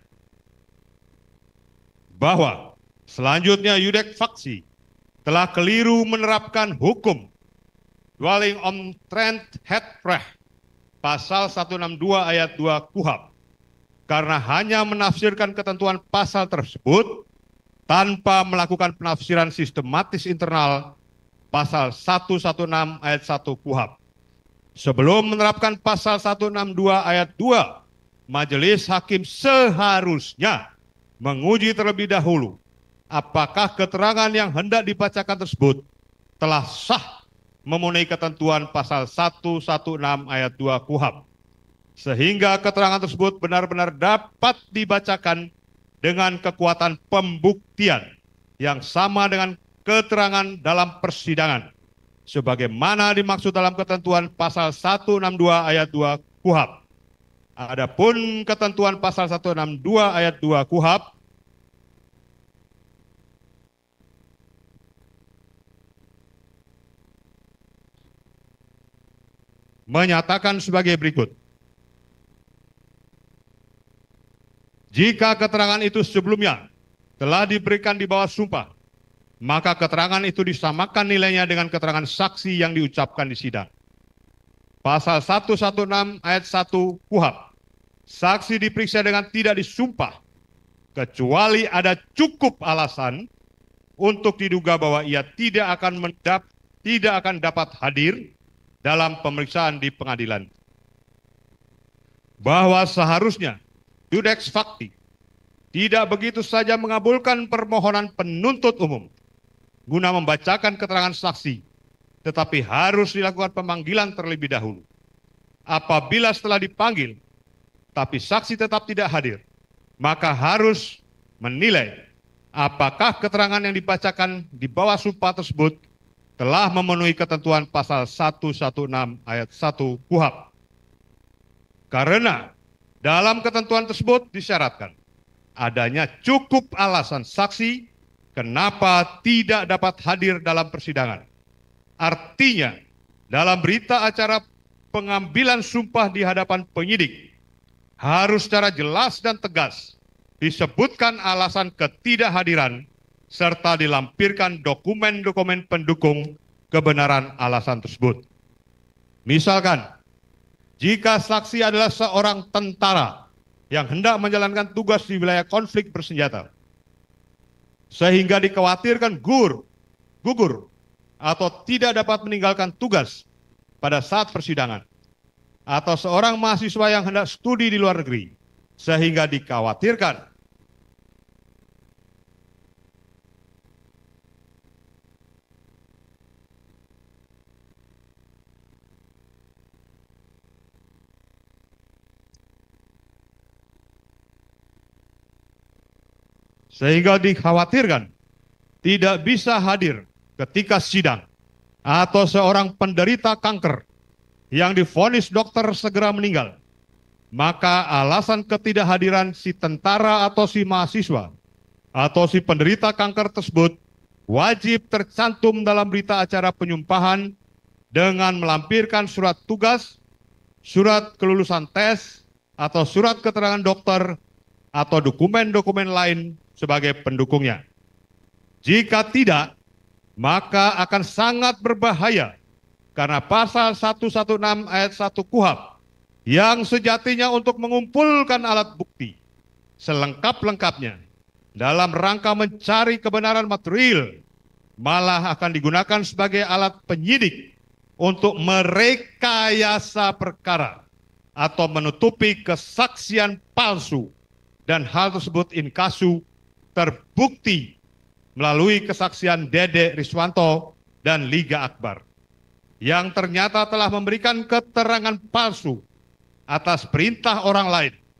Bahwa selanjutnya Yudek Faksi telah keliru menerapkan hukum dwelling on trend Recht pasal seratus enam puluh dua ayat dua K U H A P karena hanya menafsirkan ketentuan pasal tersebut tanpa melakukan penafsiran sistematis internal pasal seratus enam belas ayat satu K U H A P. Sebelum menerapkan pasal seratus enam puluh dua ayat dua, majelis hakim seharusnya menguji terlebih dahulu apakah keterangan yang hendak dibacakan tersebut telah sah memenuhi ketentuan pasal seratus enam belas ayat dua K U H A P. Sehingga keterangan tersebut benar-benar dapat dibacakan dengan kekuatan pembuktian yang sama dengan keterangan dalam persidangan, sebagaimana dimaksud dalam ketentuan pasal seratus enam puluh dua ayat dua K U H A P. Adapun ketentuan pasal seratus enam puluh dua ayat dua K U H A P menyatakan sebagai berikut. Jika keterangan itu sebelumnya telah diberikan di bawah sumpah, maka keterangan itu disamakan nilainya dengan keterangan saksi yang diucapkan di sidang. Pasal seratus enam belas ayat satu K U H A P, saksi diperiksa dengan tidak disumpah, kecuali ada cukup alasan untuk diduga bahwa ia tidak akan mendap, tidak akan dapat hadir dalam pemeriksaan di pengadilan. Bahwa seharusnya Yudek Faksi tidak begitu saja mengabulkan permohonan penuntut umum guna membacakan keterangan saksi, tetapi harus dilakukan pemanggilan terlebih dahulu. Apabila setelah dipanggil, tapi saksi tetap tidak hadir, maka harus menilai apakah keterangan yang dibacakan di bawah sumpah tersebut telah memenuhi ketentuan pasal seratus enam belas ayat satu K U H A P. Karena dalam ketentuan tersebut disyaratkan adanya cukup alasan saksi kenapa tidak dapat hadir dalam persidangan. Artinya, dalam berita acara pengambilan sumpah di hadapan penyidik, harus secara jelas dan tegas disebutkan alasan ketidakhadiran serta dilampirkan dokumen-dokumen pendukung kebenaran alasan tersebut. Misalkan, jika saksi adalah seorang tentara yang hendak menjalankan tugas di wilayah konflik bersenjata, sehingga dikhawatirkan gugur, gugur atau tidak dapat meninggalkan tugas pada saat persidangan, atau seorang mahasiswa yang hendak studi di luar negeri, sehingga dikhawatirkan sehingga dikhawatirkan tidak bisa hadir ketika sidang, atau seorang penderita kanker yang divonis dokter segera meninggal, maka alasan ketidakhadiran si tentara atau si mahasiswa atau si penderita kanker tersebut wajib tercantum dalam berita acara penyumpahan dengan melampirkan surat tugas, surat kelulusan tes, atau surat keterangan dokter, atau dokumen-dokumen lain sebagai pendukungnya. Jika tidak, maka akan sangat berbahaya karena pasal seratus enam belas ayat satu K U H A P yang sejatinya untuk mengumpulkan alat bukti selengkap-lengkapnya dalam rangka mencari kebenaran material, malah akan digunakan sebagai alat penyidik untuk merekayasa perkara atau menutupi kesaksian palsu, dan hal tersebut in casu terbukti melalui kesaksian Dede Riswanto dan Liga Akbar yang ternyata telah memberikan keterangan palsu atas perintah orang lain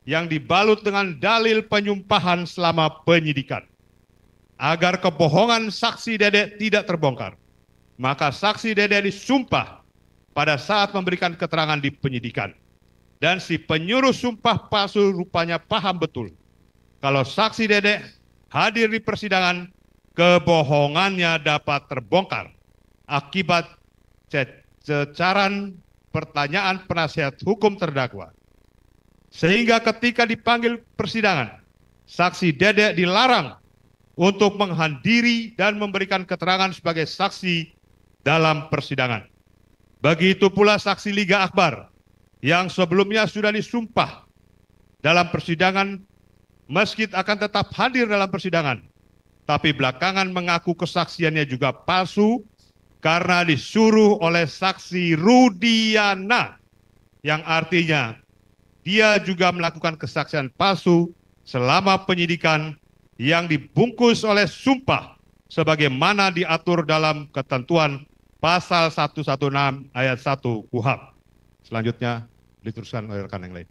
yang dibalut dengan dalil penyumpahan selama penyidikan. Agar kebohongan saksi Dede tidak terbongkar, maka saksi Dede disumpah pada saat memberikan keterangan di penyidikan. Dan si penyuruh sumpah palsu rupanya paham betul kalau saksi Dede hadir di persidangan, kebohongannya dapat terbongkar akibat cecaran pertanyaan penasihat hukum terdakwa. Sehingga ketika dipanggil persidangan, saksi Dede dilarang untuk menghadiri dan memberikan keterangan sebagai saksi dalam persidangan. Begitu pula saksi Liga Akbar yang sebelumnya sudah disumpah dalam persidangan meski akan tetap hadir dalam persidangan, tapi belakangan mengaku kesaksiannya juga palsu karena disuruh oleh saksi Rudiana, yang artinya dia juga melakukan kesaksian palsu selama penyidikan yang dibungkus oleh sumpah sebagaimana diatur dalam ketentuan pasal seratus enam belas ayat satu K U H A P. Selanjutnya diteruskan oleh rekan yang lain.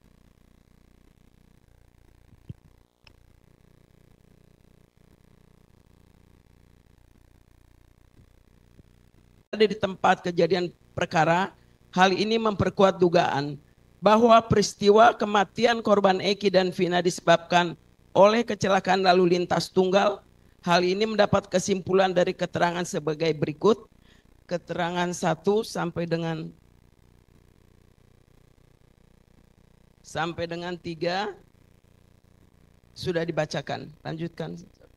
Ada di tempat kejadian perkara, hal ini memperkuat dugaan bahwa peristiwa kematian korban Eki dan Vina disebabkan oleh kecelakaan lalu lintas tunggal. Hal ini mendapat kesimpulan dari keterangan sebagai berikut. Keterangan satu sampai dengan sampai dengan tiga sudah dibacakan. Lanjutkan.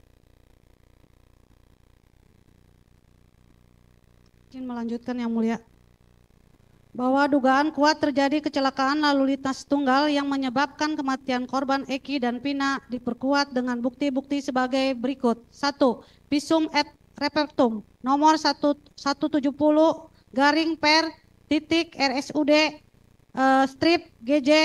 Izin melanjutkan Yang Mulia. Bahwa dugaan kuat terjadi kecelakaan lalu lintas tunggal yang menyebabkan kematian korban Eki dan Vina diperkuat dengan bukti-bukti sebagai berikut. Satu, visum et repertum nomor seratus tujuh puluh garing per titik R S U D uh, strip G J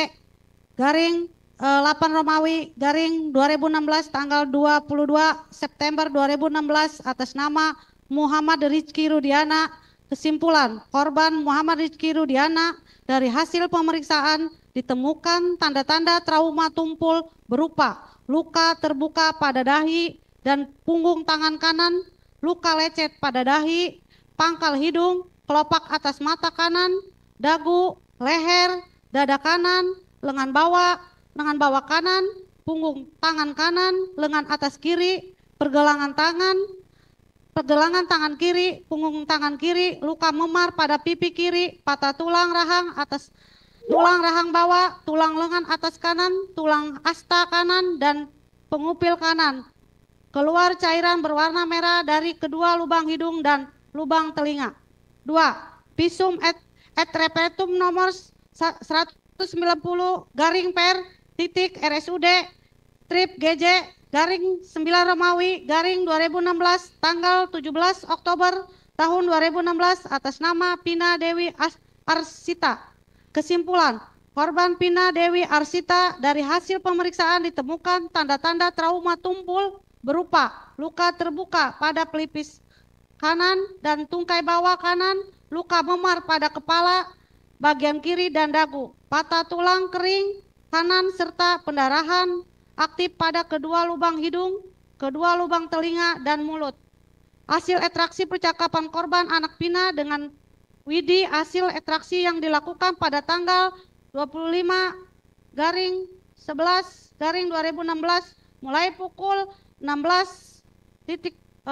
garing uh, delapan Romawi garing dua ribu enam belas tanggal dua puluh dua September dua ribu enam belas atas nama Muhammad Rizky Rudiana. Kesimpulan, korban Muhammad Rizky Rudiana dari hasil pemeriksaan ditemukan tanda-tanda trauma tumpul berupa luka terbuka pada dahi dan punggung tangan kanan, luka lecet pada dahi, pangkal hidung, kelopak atas mata kanan, dagu, leher, dada kanan, lengan bawah, lengan bawah kanan, punggung tangan kanan, lengan atas kiri, pergelangan tangan, pergelangan tangan kiri, punggung tangan kiri, luka memar pada pipi kiri, patah tulang rahang atas tulang rahang bawah, tulang lengan atas kanan, tulang asta kanan, dan pengupil kanan. Keluar cairan berwarna merah dari kedua lubang hidung dan lubang telinga. Dua, visum et, et repertum nomor seratus sembilan puluh garing per titik R S U D strip G J garing sembilan Romawi garing dua ribu enam belas tanggal tujuh belas Oktober tahun dua ribu enam belas atas nama Pina Dewi Arsita. Kesimpulan, korban Pina Dewi Arsita dari hasil pemeriksaan ditemukan tanda-tanda trauma tumpul berupa luka terbuka pada pelipis kanan dan tungkai bawah kanan, luka memar pada kepala bagian kiri dan dagu, patah tulang kering kanan serta pendarahan aktif pada kedua lubang hidung, kedua lubang telinga, dan mulut. Hasil ekstraksi percakapan korban anak Pina dengan Widi, hasil ekstraksi yang dilakukan pada tanggal dua puluh lima garing sebelas garing dua ribu enam belas mulai pukul enam belas titik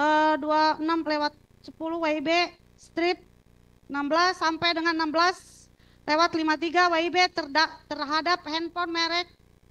dua puluh enam lewat sepuluh W I B strip enam belas sampai dengan enam belas lewat lima puluh tiga W I B terhadap handphone merek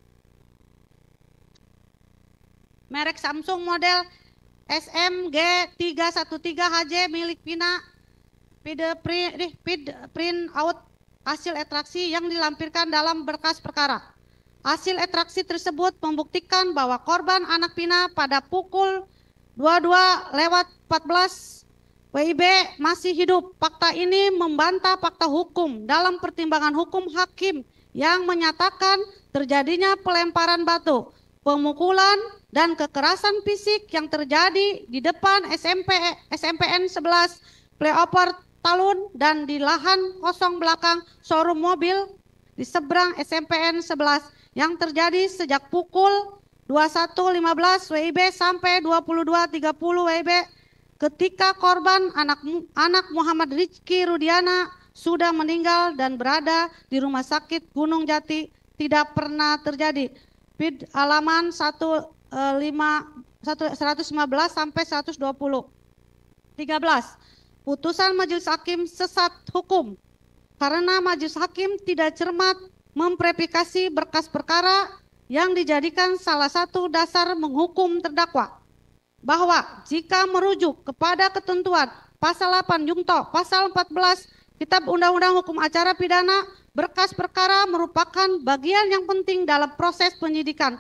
merek Samsung model S M G tiga satu tiga H J milik Pina, pide print, print out hasil ekstraksi yang dilampirkan dalam berkas perkara. Hasil ekstraksi tersebut membuktikan bahwa korban anak Pina pada pukul dua puluh dua lewat empat belas W I B masih hidup. Fakta ini membantah fakta hukum dalam pertimbangan hukum hakim yang menyatakan terjadinya pelemparan batu, pemukulan, dan kekerasan fisik yang terjadi di depan S M P S M P N sebelas Playoper Talun dan di lahan kosong belakang showroom mobil di seberang S M P N sebelas yang terjadi sejak pukul dua puluh satu lima belas W I B sampai dua puluh dua tiga puluh W I B ketika korban anak anak Muhammad Rizky Rudiana sudah meninggal dan berada di Rumah Sakit Gunung Jati tidak pernah terjadi. P I D halaman seratus lima belas sampai seratus dua puluh. tiga belas. Putusan Majelis Hakim sesat hukum karena Majelis Hakim tidak cermat memverifikasi berkas perkara yang dijadikan salah satu dasar menghukum terdakwa, bahwa jika merujuk kepada ketentuan pasal delapan Jungto, pasal empat belas Kitab Undang-Undang Hukum Acara Pidana, berkas perkara merupakan bagian yang penting dalam proses penyidikan,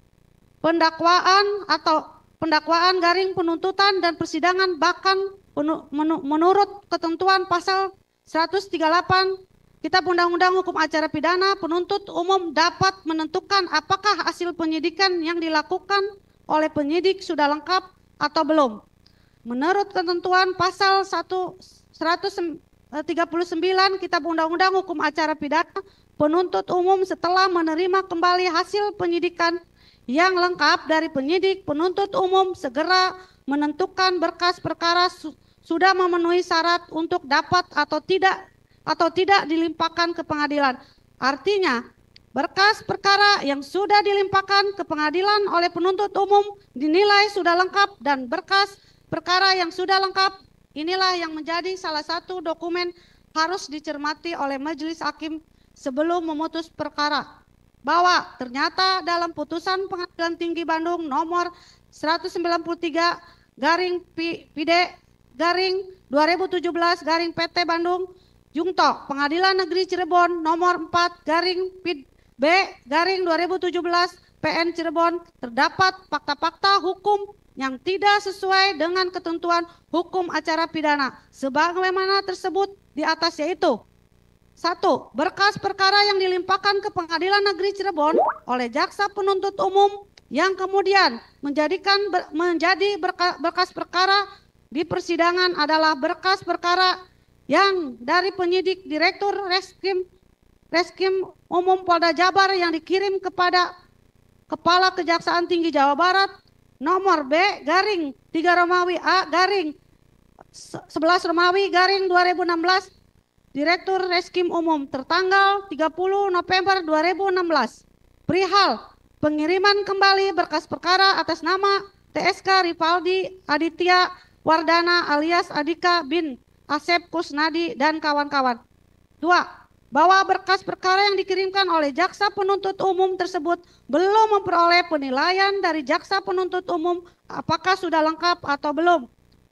pendakwaan atau pendakwaan garing penuntutan dan persidangan, bahkan menurut ketentuan pasal seratus tiga puluh delapan Kitab Undang-Undang Hukum Acara Pidana, penuntut umum dapat menentukan apakah hasil penyidikan yang dilakukan oleh penyidik sudah lengkap atau belum. Menurut ketentuan pasal seratus tiga puluh sembilan Kitab Undang-Undang Hukum Acara Pidana, penuntut umum setelah menerima kembali hasil penyidikan yang lengkap dari penyidik, penuntut umum segera menentukan berkas perkara su sudah memenuhi syarat untuk dapat atau tidak atau tidak dilimpahkan ke pengadilan. Artinya, berkas perkara yang sudah dilimpahkan ke pengadilan oleh penuntut umum dinilai sudah lengkap, dan berkas perkara yang sudah lengkap inilah yang menjadi salah satu dokumen harus dicermati oleh Majelis Hakim sebelum memutus perkara. Bahwa ternyata dalam putusan Pengadilan Tinggi Bandung nomor seratus sembilan puluh tiga garing P D garing dua ribu tujuh belas garing P T Bandung Jungto, Pengadilan Negeri Cirebon nomor empat garing P B garing dua ribu tujuh belas P N Cirebon, terdapat fakta-fakta hukum yang tidak sesuai dengan ketentuan hukum acara pidana sebagaimana tersebut di atas, yaitu: satu. Berkas perkara yang dilimpahkan ke Pengadilan Negeri Cirebon oleh jaksa penuntut umum yang kemudian menjadikan ber, menjadi berkas, berkas perkara di persidangan adalah berkas perkara yang dari penyidik Direktur Reskrim Reskrim Umum Polda Jabar yang dikirim kepada Kepala Kejaksaan Tinggi Jawa Barat nomor B garing tiga Romawi A garing sebelas Romawi garing dua ribu enam belas Direktur Reskrim Umum tertanggal tiga puluh November dua ribu enam belas perihal pengiriman kembali berkas perkara atas nama T S K Rivaldi Aditya Wardana alias Adika bin Asep Kusnadi dan kawan-kawan. Dua. Bahwa berkas perkara yang dikirimkan oleh jaksa penuntut umum tersebut belum memperoleh penilaian dari jaksa penuntut umum apakah sudah lengkap atau belum.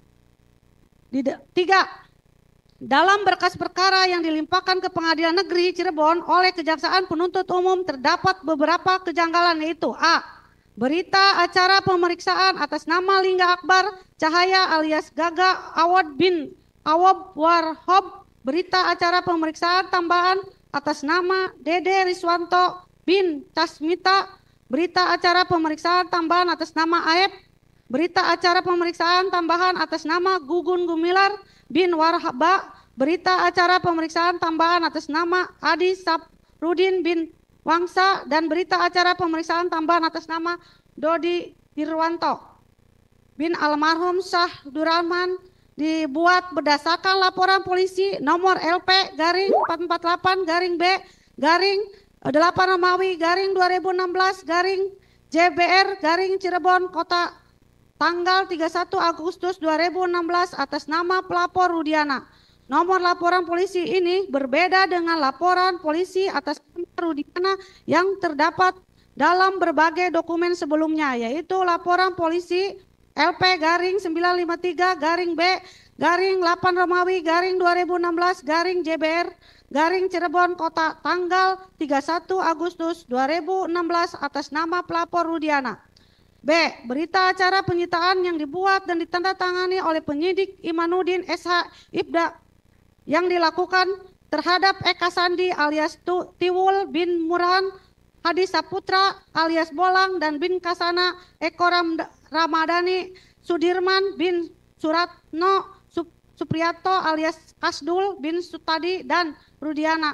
Tiga. Dalam berkas perkara yang dilimpahkan ke Pengadilan Negeri Cirebon oleh Kejaksaan Penuntut Umum terdapat beberapa kejanggalan, yaitu: A. Berita acara pemeriksaan atas nama Lingga Akbar Cahaya alias Gaga Awad bin Awab Warhob, berita acara pemeriksaan tambahan atas nama Dede Riswanto bin Tasmita, berita acara pemeriksaan tambahan atas nama Aep, berita acara pemeriksaan tambahan atas nama Gugun Gumilar bin Warhaba, berita acara pemeriksaan tambahan atas nama Adi Saprudin bin Wangsa, dan berita acara pemeriksaan tambahan atas nama Dodi Irwanto bin almarhum Syah Durrahman dibuat berdasarkan laporan polisi nomor L P garing empat empat delapan garing B garing delapan Romawi garing dua ribu enam belas garing J B R garing Cirebon Kota tanggal tiga puluh satu Agustus dua ribu enam belas atas nama pelapor Rudiana. Nomor laporan polisi ini berbeda dengan laporan polisi atas nama Rudiana yang terdapat dalam berbagai dokumen sebelumnya, yaitu laporan polisi L P garing sembilan lima tiga garing B garing delapan Romawi garing dua ribu enam belas garing J B R garing Cirebon Kota tanggal tiga puluh satu Agustus dua ribu enam belas atas nama pelapor Rudiana. B. Berita acara penyitaan yang dibuat dan ditandatangani oleh penyidik Imanuddin S H Ibda yang dilakukan terhadap Eka Sandi alias Tiwul bin Murhan, Hadi Saputra alias Bolang, dan bin Kasana Eko Ramadhani, Sudirman bin Suratno Supriyato alias Kasdul bin Sutadi, dan Rudiana.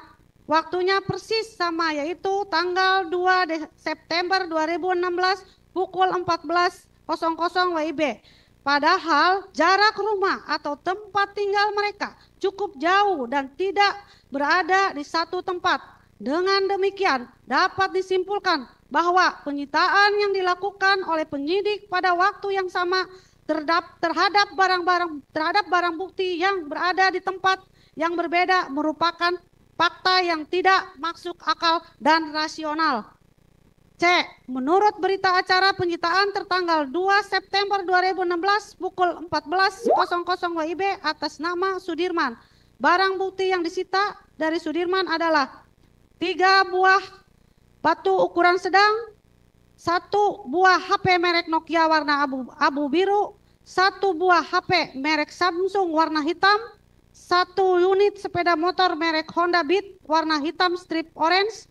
Waktunya persis sama, yaitu tanggal dua September dua ribu enam belas pukul empat belas W I B. Padahal jarak rumah atau tempat tinggal mereka cukup jauh dan tidak berada di satu tempat. Dengan demikian dapat disimpulkan bahwa penyitaan yang dilakukan oleh penyidik pada waktu yang sama terhadap barang-barang terhadap barang bukti yang berada di tempat yang berbeda merupakan fakta yang tidak masuk akal dan rasional. C. Menurut berita acara penyitaan tertanggal dua September dua ribu enam belas pukul empat belas W I B atas nama Sudirman, barang bukti yang disita dari Sudirman adalah tiga buah batu ukuran sedang, satu buah H P merek Nokia warna abu, abu biru, satu buah H P merek Samsung warna hitam, satu unit sepeda motor merek Honda Beat warna hitam strip orange,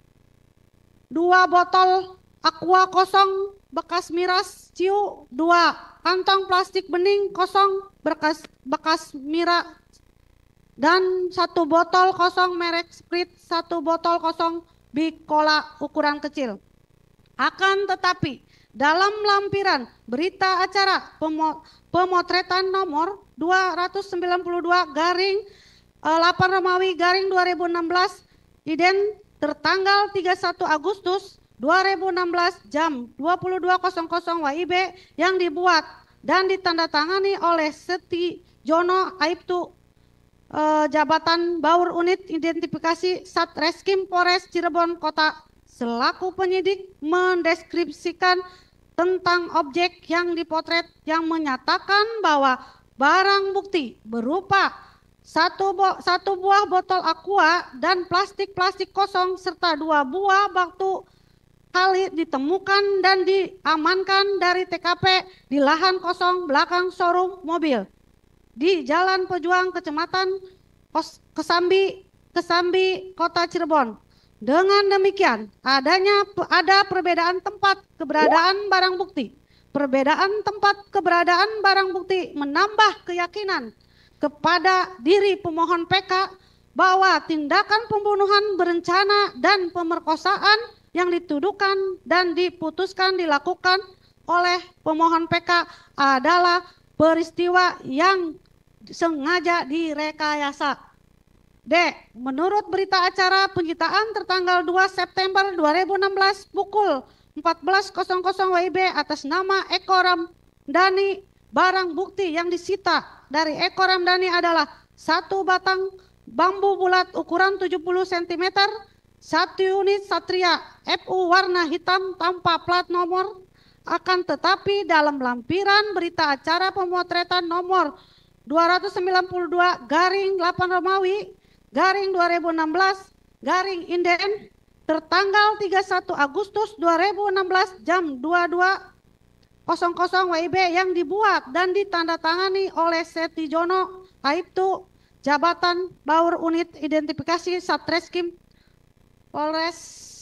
dua botol aqua kosong bekas miras ciu, dua kantong plastik bening kosong bekas bekas miras, dan satu botol kosong merek Sprite, satu botol kosong Big Cola ukuran kecil. Akan tetapi dalam lampiran berita acara pemo, pemotretan nomor dua ratus sembilan puluh dua garing delapan Romawi garing dua ribu enam belas ident tertanggal tiga puluh satu Agustus dua ribu enam belas jam dua puluh dua W I B yang dibuat dan ditandatangani oleh Seti Jono Aibtu eh, Jabatan Baur Unit Identifikasi Satreskrim Polres Cirebon Kota selaku penyidik mendeskripsikan tentang objek yang dipotret yang menyatakan bahwa barang bukti berupa satu, bo, satu buah botol aqua dan plastik-plastik kosong serta dua buah batu kali ditemukan dan diamankan dari T K P di lahan kosong belakang showroom mobil di Jalan Pejuang Kecamatan Kesambi, Kesambi, Kota Cirebon. Dengan demikian, adanya ada perbedaan tempat keberadaan barang bukti. Perbedaan tempat keberadaan barang bukti menambah keyakinan kepada diri pemohon P K bahwa tindakan pembunuhan berencana dan pemerkosaan yang dituduhkan dan diputuskan dilakukan oleh pemohon P K adalah peristiwa yang sengaja direkayasa. D. Menurut berita acara penyitaan tertanggal dua September dua ribu enam belas pukul empat belas W I B atas nama Eko Ramdhani, barang bukti yang disita dari Eko Ramdhani adalah satu batang bambu bulat ukuran tujuh puluh sentimeter, satu unit Satria F U warna hitam tanpa plat nomor. Akan tetapi dalam lampiran berita acara pemotretan nomor dua ratus sembilan puluh dua garing delapan Romawi garing dua ribu enam belas garing inden tertanggal tiga puluh satu Agustus dua ribu enam belas jam dua puluh dua W I B yang dibuat dan ditandatangani oleh Seti Jono Aibtu Jabatan Baur Unit Identifikasi Satreskrim Polres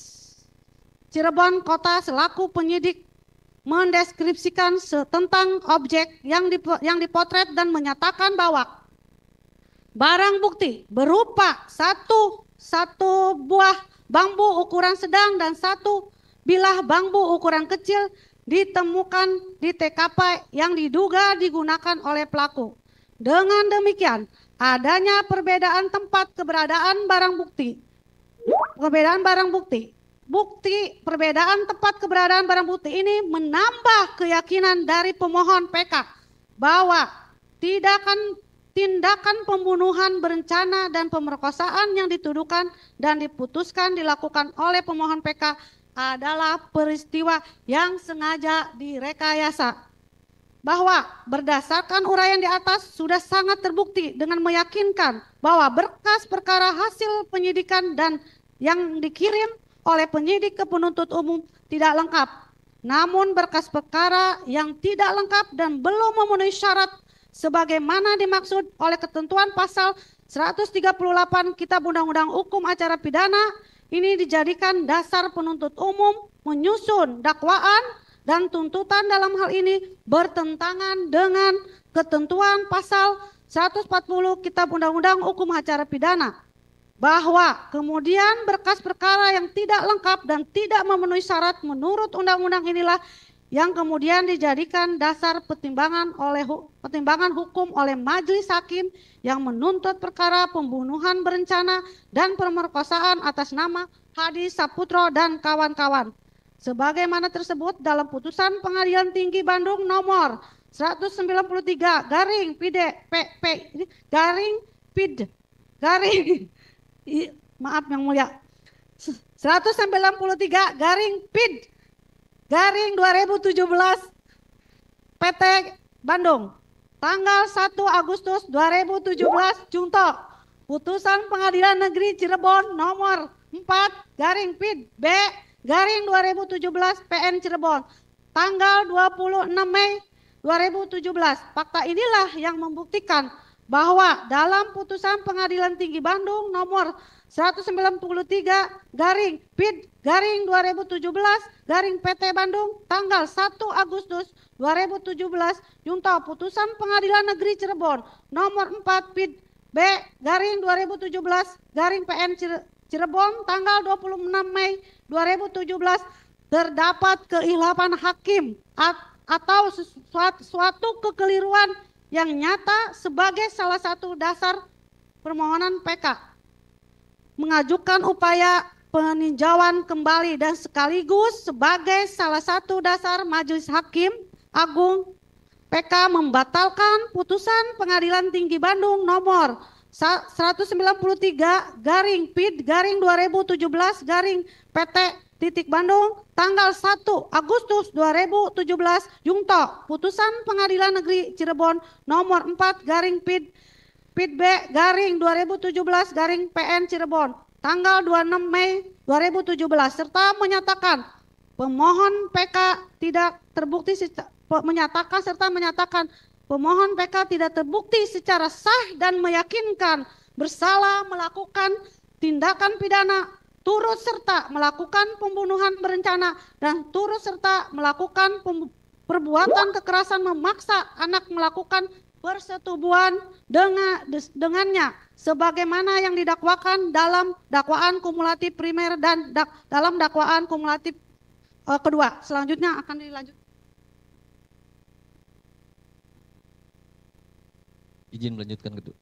Cirebon Kota selaku penyidik mendeskripsikan tentang objek yang dipo, yang dipotret dan menyatakan bahwa barang bukti berupa satu satu buah bambu ukuran sedang dan satu bilah bambu ukuran kecil ditemukan di T K P yang diduga digunakan oleh pelaku. Dengan demikian, adanya perbedaan tempat keberadaan barang bukti. Perbedaan barang bukti. Bukti perbedaan tempat keberadaan barang bukti ini menambah keyakinan dari pemohon P K bahwa tindakan tindakan pembunuhan berencana dan pemerkosaan yang dituduhkan dan diputuskan dilakukan oleh pemohon P K adalah peristiwa yang sengaja direkayasa. Bahwa berdasarkan uraian di atas sudah sangat terbukti dengan meyakinkan bahwa berkas perkara hasil penyidikan dan yang dikirim oleh penyidik ke penuntut umum tidak lengkap. Namun berkas perkara yang tidak lengkap dan belum memenuhi syarat sebagaimana dimaksud oleh ketentuan pasal seratus tiga puluh delapan Kitab Undang-Undang Hukum Acara Pidana ini dijadikan dasar penuntut umum menyusun dakwaan dan tuntutan dalam hal ini bertentangan dengan ketentuan pasal seratus empat puluh Kitab Undang-Undang Hukum Acara Pidana. bahwa kemudian berkas perkara yang tidak lengkap dan tidak memenuhi syarat menurut undang-undang inilah yang kemudian dijadikan dasar pertimbangan oleh pertimbangan hukum oleh majelis hakim yang menuntut perkara pembunuhan berencana dan pemerkosaan atas nama Hadi Saputro dan kawan-kawan. Sebagaimana tersebut dalam putusan Pengadilan Tinggi Bandung nomor seratus sembilan puluh tiga garing pide p p garing pid garing i, maaf yang mulia seratus sembilan puluh tiga garing pid garing dua ribu tujuh belas P T Bandung tanggal satu Agustus dua ribu tujuh belas Junto putusan Pengadilan Negeri Cirebon nomor empat garing pid B garing dua ribu tujuh belas P N Cirebon tanggal dua puluh enam Mei dua ribu tujuh belas. Fakta inilah yang membuktikan bahwa dalam putusan Pengadilan Tinggi Bandung nomor seratus sembilan puluh tiga garing pid garing dua ribu tujuh belas garing P T Bandung tanggal satu Agustus dua ribu tujuh belas Junto putusan Pengadilan Negeri Cirebon nomor empat pid B garing dua ribu tujuh belas garing P N Cirebon tanggal dua puluh enam Mei dua ribu tujuh belas terdapat kekhilafan hakim atau suatu, suatu kekeliruan yang nyata sebagai salah satu dasar permohonan P K mengajukan upaya peninjauan kembali dan sekaligus sebagai salah satu dasar Majelis Hakim Agung P K membatalkan putusan Pengadilan Tinggi Bandung nomor seratus sembilan puluh tiga garing pid garing dua ribu tujuh belas garing P T titik Bandung tanggal satu Agustus dua ribu tujuh belas Junto putusan Pengadilan Negeri Cirebon nomor empat garing pid pid B garing dua ribu tujuh belas garing P N Cirebon tanggal dua puluh enam Mei dua ribu tujuh belas serta menyatakan pemohon P K tidak terbukti menyatakan serta menyatakan pemohon P K tidak terbukti secara sah dan meyakinkan bersalah melakukan tindakan pidana turut serta melakukan pembunuhan berencana dan turut serta melakukan perbuatan kekerasan memaksa anak melakukan persetubuhan dengan dengannya sebagaimana yang didakwakan dalam dakwaan kumulatif primer dan dak, dalam dakwaan kumulatif uh, kedua. Selanjutnya akan dilanjut. Izin melanjutkan kedua.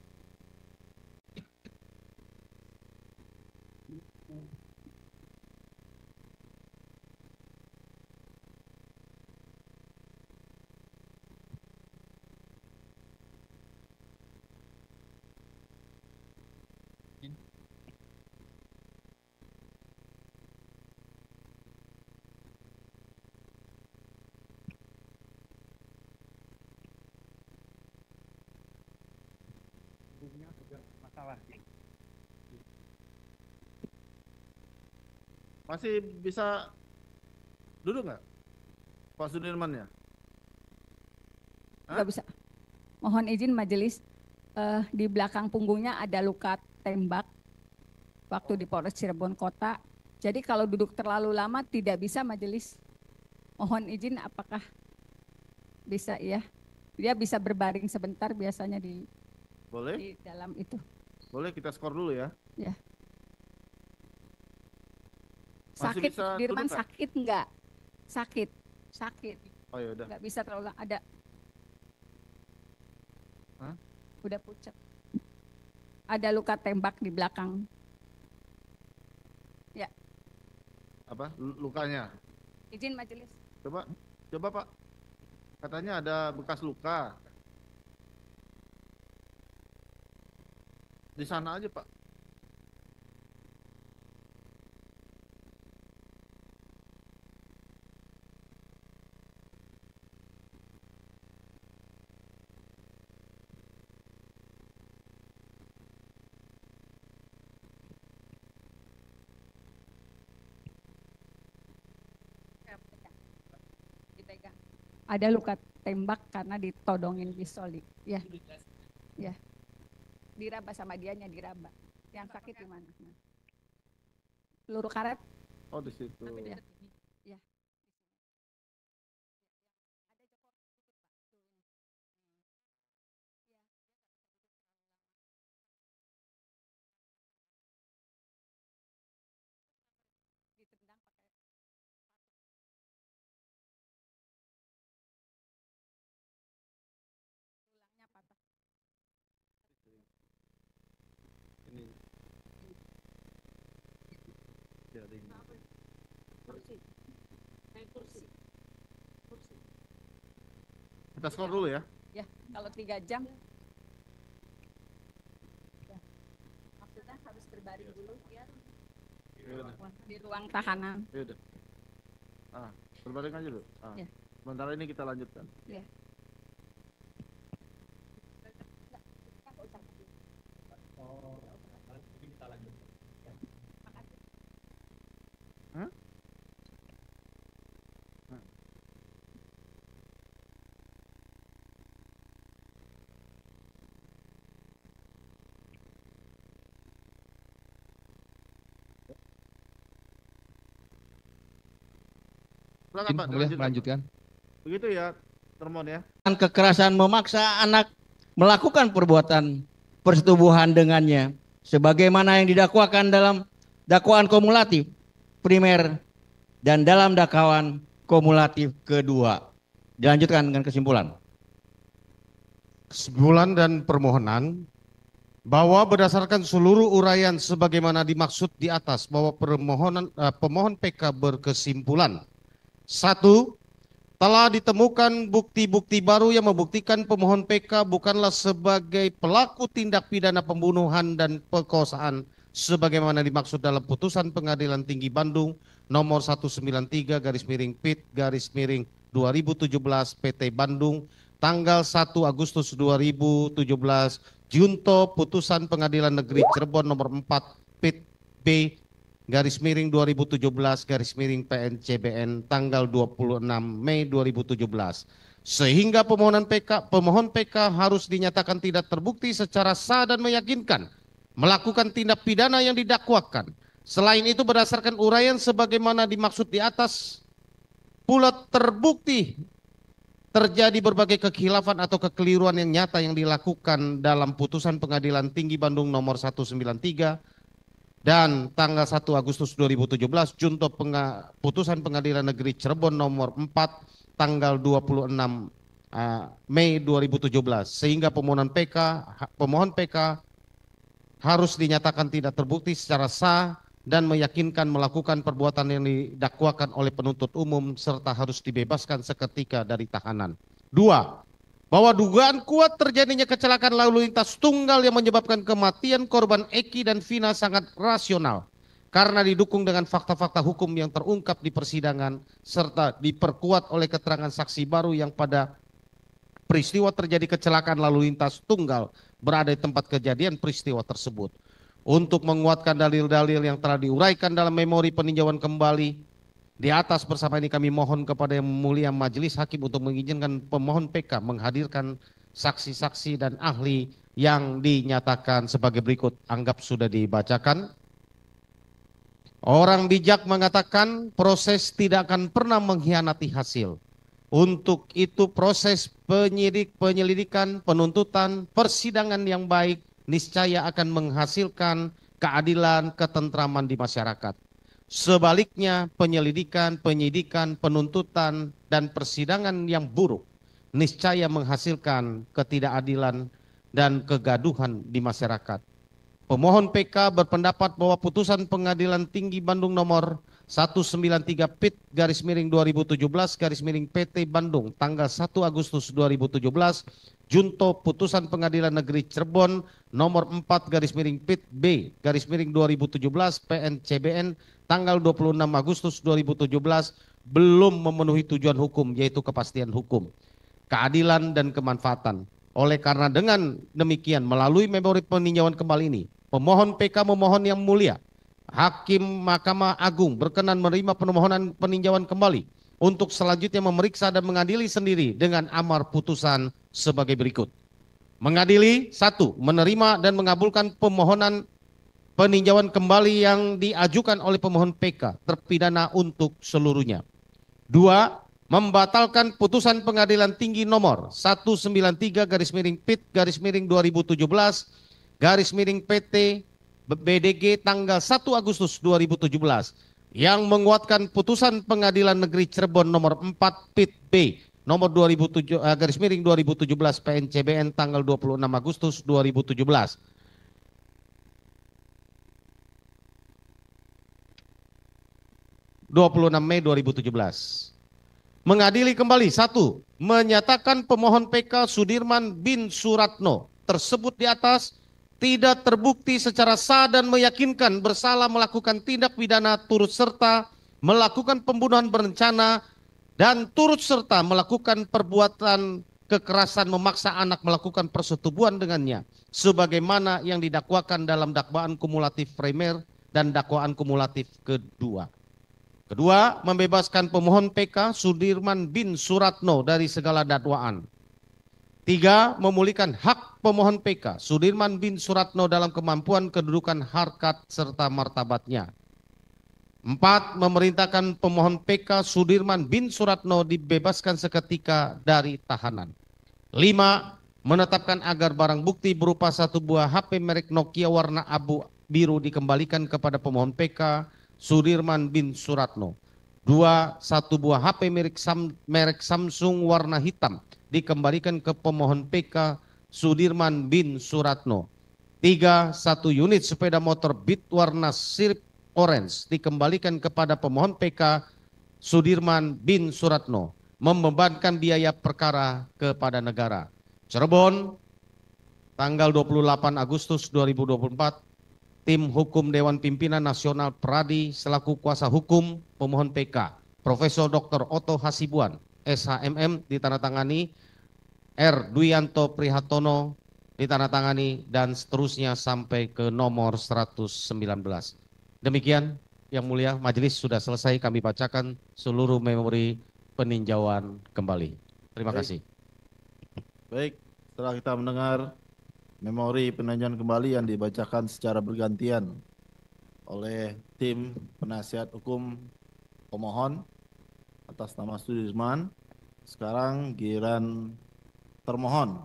Masih bisa duduk nggak Pak Sudirman ya? Nggak bisa. Mohon izin majelis, eh, di belakang punggungnya ada luka tembak waktu di Polres Cirebon Kota. Jadi kalau duduk terlalu lama tidak bisa majelis. Mohon izin apakah bisa ya? Dia bisa berbaring sebentar biasanya di, Boleh? di dalam itu. Boleh kita skor dulu ya? Ya. Masih Sakit, bisa Dirman duduk nggak? sakit enggak? Sakit, sakit. Oh ya udah. Enggak bisa terlalu lama. Ada. Hah? Udah pucat. Ada luka tembak di belakang. Ya. Apa Lu- lukanya? Izin majelis. Coba, coba Pak. Katanya ada bekas luka. Di sana aja Pak. Dipegang. Ada luka tembak karena ditodongin pistol di, ya, ya, diraba sama dianya diraba. Yang sakit di mana? Peluru karet. Oh di situ. Ya. Ini. Jaring. Kita skor dulu ya. Ya, kalau tiga jam. Ya. Maksudnya harus berbaring dulu ya. Yaudah. Di ruang tahanan. Yaudah. Ah, berbaring aja dulu. Ah. Ya. Sementara ini kita lanjutkan. Ya. Hah? Hah? Silakan, Pak, Boleh dilanjutkan. melanjutkan. Begitu ya, Termon ya. Kekerasan memaksa anak melakukan perbuatan persetubuhan dengannya sebagaimana yang didakwakan dalam dakwaan kumulatif primer dan dalam dakwaan kumulatif kedua. Dilanjutkan dengan kesimpulan. Kesimpulan dan permohonan bahwa berdasarkan seluruh uraian sebagaimana dimaksud di atas bahwa permohonan eh, pemohon P K berkesimpulan. Satu, telah ditemukan bukti-bukti baru yang membuktikan pemohon P K bukanlah sebagai pelaku tindak pidana pembunuhan dan perkosaan sebagaimana dimaksud dalam putusan Pengadilan Tinggi Bandung nomor seratus sembilan puluh tiga garis miring P I T garis miring dua ribu tujuh belas P T Bandung tanggal satu Agustus dua ribu tujuh belas junto putusan Pengadilan Negeri Cirebon nomor empat P I T B garis miring dua ribu tujuh belas garis miring P N C B N tanggal dua puluh enam Mei dua ribu tujuh belas sehingga permohonan P K pemohon P K harus dinyatakan tidak terbukti secara sah dan meyakinkan melakukan tindak pidana yang didakwakan. Selain itu berdasarkan uraian sebagaimana dimaksud di atas pula terbukti terjadi berbagai kekhilafan atau kekeliruan yang nyata yang dilakukan dalam putusan Pengadilan Tinggi Bandung nomor seratus sembilan puluh tiga dan tanggal satu Agustus dua ribu tujuh belas junto penga, putusan Pengadilan Negeri Cirebon nomor empat tanggal dua puluh enam uh, Mei dua ribu tujuh belas sehingga pemohon P K pemohon P K harus dinyatakan tidak terbukti secara sah dan meyakinkan melakukan perbuatan yang didakwakan oleh penuntut umum serta harus dibebaskan seketika dari tahanan. Dua, bahwa dugaan kuat terjadinya kecelakaan lalu lintas tunggal yang menyebabkan kematian korban Eki dan Vina sangat rasional karena didukung dengan fakta-fakta hukum yang terungkap di persidangan serta diperkuat oleh keterangan saksi baru yang pada peristiwa terjadi kecelakaan lalu lintas tunggal berada di tempat kejadian peristiwa tersebut. Untuk menguatkan dalil-dalil yang telah diuraikan dalam memori peninjauan kembali di atas bersama ini kami mohon kepada Yang Mulia Majelis Hakim untuk mengizinkan pemohon P K menghadirkan saksi-saksi dan ahli yang dinyatakan sebagai berikut. Anggap sudah dibacakan. Orang bijak mengatakan proses tidak akan pernah mengkhianati hasil. Untuk itu proses penyidik, penyelidikan, penuntutan, persidangan yang baik niscaya akan menghasilkan keadilan, ketentraman di masyarakat. Sebaliknya penyelidikan, penyidikan, penuntutan, dan persidangan yang buruk niscaya menghasilkan ketidakadilan dan kegaduhan di masyarakat. Pemohon P K berpendapat bahwa putusan Pengadilan Tinggi Bandung nomor seratus sembilan puluh tiga P I T garis miring dua ribu tujuh belas garis miring P T Bandung tanggal satu Agustus dua ribu tujuh belas junto putusan Pengadilan Negeri Cirebon nomor empat garis miring P I T B garis miring dua ribu tujuh belas P N C B N tanggal dua puluh enam Agustus dua ribu tujuh belas belum memenuhi tujuan hukum yaitu kepastian hukum, keadilan dan kemanfaatan. Oleh karena dengan demikian melalui memori peninjauan kembali ini pemohon P K memohon Yang Mulia Hakim Mahkamah Agung berkenan menerima permohonan peninjauan kembali untuk selanjutnya memeriksa dan mengadili sendiri dengan amar putusan sebagai berikut. Mengadili, satu, menerima dan mengabulkan permohonan peninjauan kembali yang diajukan oleh pemohon P K terpidana untuk seluruhnya. Dua, membatalkan putusan Pengadilan Tinggi nomor seratus sembilan puluh tiga garis miring P I T garis miring dua ribu tujuh belas garis miring P T B D G tanggal satu Agustus dua ribu tujuh belas yang menguatkan putusan Pengadilan Negeri Cirebon nomor empat P I T B nomor dua ribu tujuh uh, garis miring dua ribu tujuh belas P N C B N tanggal dua puluh enam Agustus dua ribu tujuh belas. dua puluh enam Mei dua ribu tujuh belas. Mengadili kembali, satu, menyatakan pemohon P K Sudirman bin Suratno tersebut di atas tidak terbukti secara sah dan meyakinkan bersalah melakukan tindak pidana turut serta melakukan pembunuhan berencana dan turut serta melakukan perbuatan kekerasan memaksa anak melakukan persetubuhan dengannya sebagaimana yang didakwakan dalam dakwaan kumulatif primer dan dakwaan kumulatif kedua. Kedua, membebaskan pemohon P K Sudirman bin Suratno dari segala dakwaan. Tiga, memulihkan hak pemohon P K Sudirman bin Suratno dalam kemampuan kedudukan harkat serta martabatnya. Empat, memerintahkan pemohon P K Sudirman bin Suratno dibebaskan seketika dari tahanan. Lima, menetapkan agar barang bukti berupa satu buah H P merek Nokia warna abu biru dikembalikan kepada pemohon P K Sudirman bin Suratno. Dua, satu buah H P merek, Sam, merek Samsung warna hitam dikembalikan ke pemohon P K Sudirman bin Suratno. Tiga, satu unit sepeda motor Beat warna sirip orange dikembalikan kepada pemohon P K Sudirman bin Suratno, membebankan biaya perkara kepada negara. Cirebon, tanggal dua puluh delapan Agustus dua ribu dua puluh empat, tim hukum Dewan Pimpinan Nasional Pradi selaku kuasa hukum pemohon P K Profesor Doktor Otto Hasibuan S H M M ditandatangani, R. Duyanto Prihatono ditandatangani, dan seterusnya sampai ke nomor seratus sembilan belas. Demikian yang mulia, majelis sudah selesai, kami bacakan seluruh memori peninjauan kembali. Terima Baik. kasih. Baik, setelah kita mendengar memori peninjauan kembali yang dibacakan secara bergantian oleh tim penasihat hukum pemohon atas nama Sudirman, sekarang giliran termohon.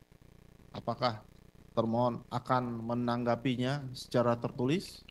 Apakah termohon akan menanggapinya secara tertulis?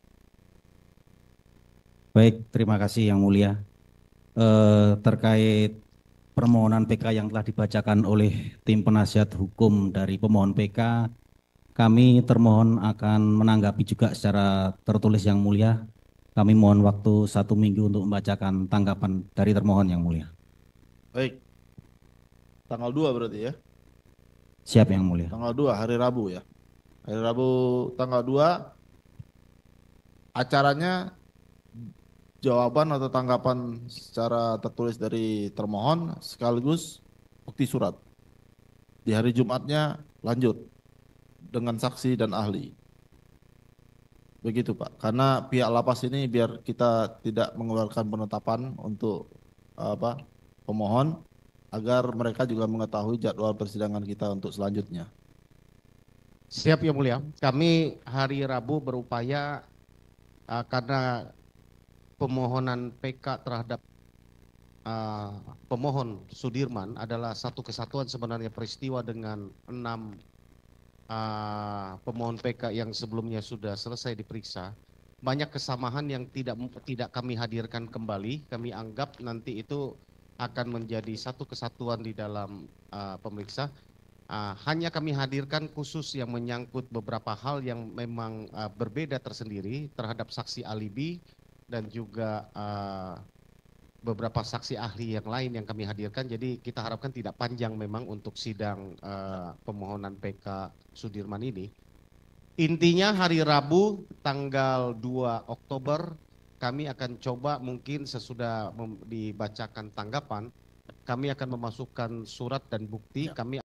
Baik, terima kasih Yang Mulia. Eh, terkait permohonan P K yang telah dibacakan oleh tim penasihat hukum dari pemohon P K, kami termohon akan menanggapi juga secara tertulis Yang Mulia. Kami mohon waktu satu minggu untuk membacakan tanggapan dari termohon Yang Mulia. Baik, tanggal dua berarti ya? Siap Yang Mulia. Tanggal dua, hari Rabu ya? Hari Rabu tanggal dua, acaranya jawaban atau tanggapan secara tertulis dari termohon sekaligus bukti surat. Di hari Jumatnya lanjut dengan saksi dan ahli. Begitu Pak, karena pihak lapas ini biar kita tidak mengeluarkan penetapan untuk apa pemohon, agar mereka juga mengetahui jadwal persidangan kita untuk selanjutnya. Siap Yang Mulia, kami hari Rabu berupaya uh, karena pemohonan P K terhadap uh, pemohon Sudirman adalah satu kesatuan sebenarnya peristiwa dengan enam uh, pemohon P K yang sebelumnya sudah selesai diperiksa. Banyak kesamaan yang tidak tidak kami hadirkan kembali. Kami anggap nanti itu akan menjadi satu kesatuan di dalam uh, pemeriksa. Uh, hanya kami hadirkan khusus yang menyangkut beberapa hal yang memang uh, berbeda tersendiri terhadap saksi alibi dan juga uh, beberapa saksi ahli yang lain yang kami hadirkan. Jadi kita harapkan tidak panjang memang untuk sidang uh, pemohonan P K Sudirman ini. Intinya hari Rabu tanggal dua Oktober kami akan coba mungkin sesudah dibacakan tanggapan, kami akan memasukkan surat dan bukti, kami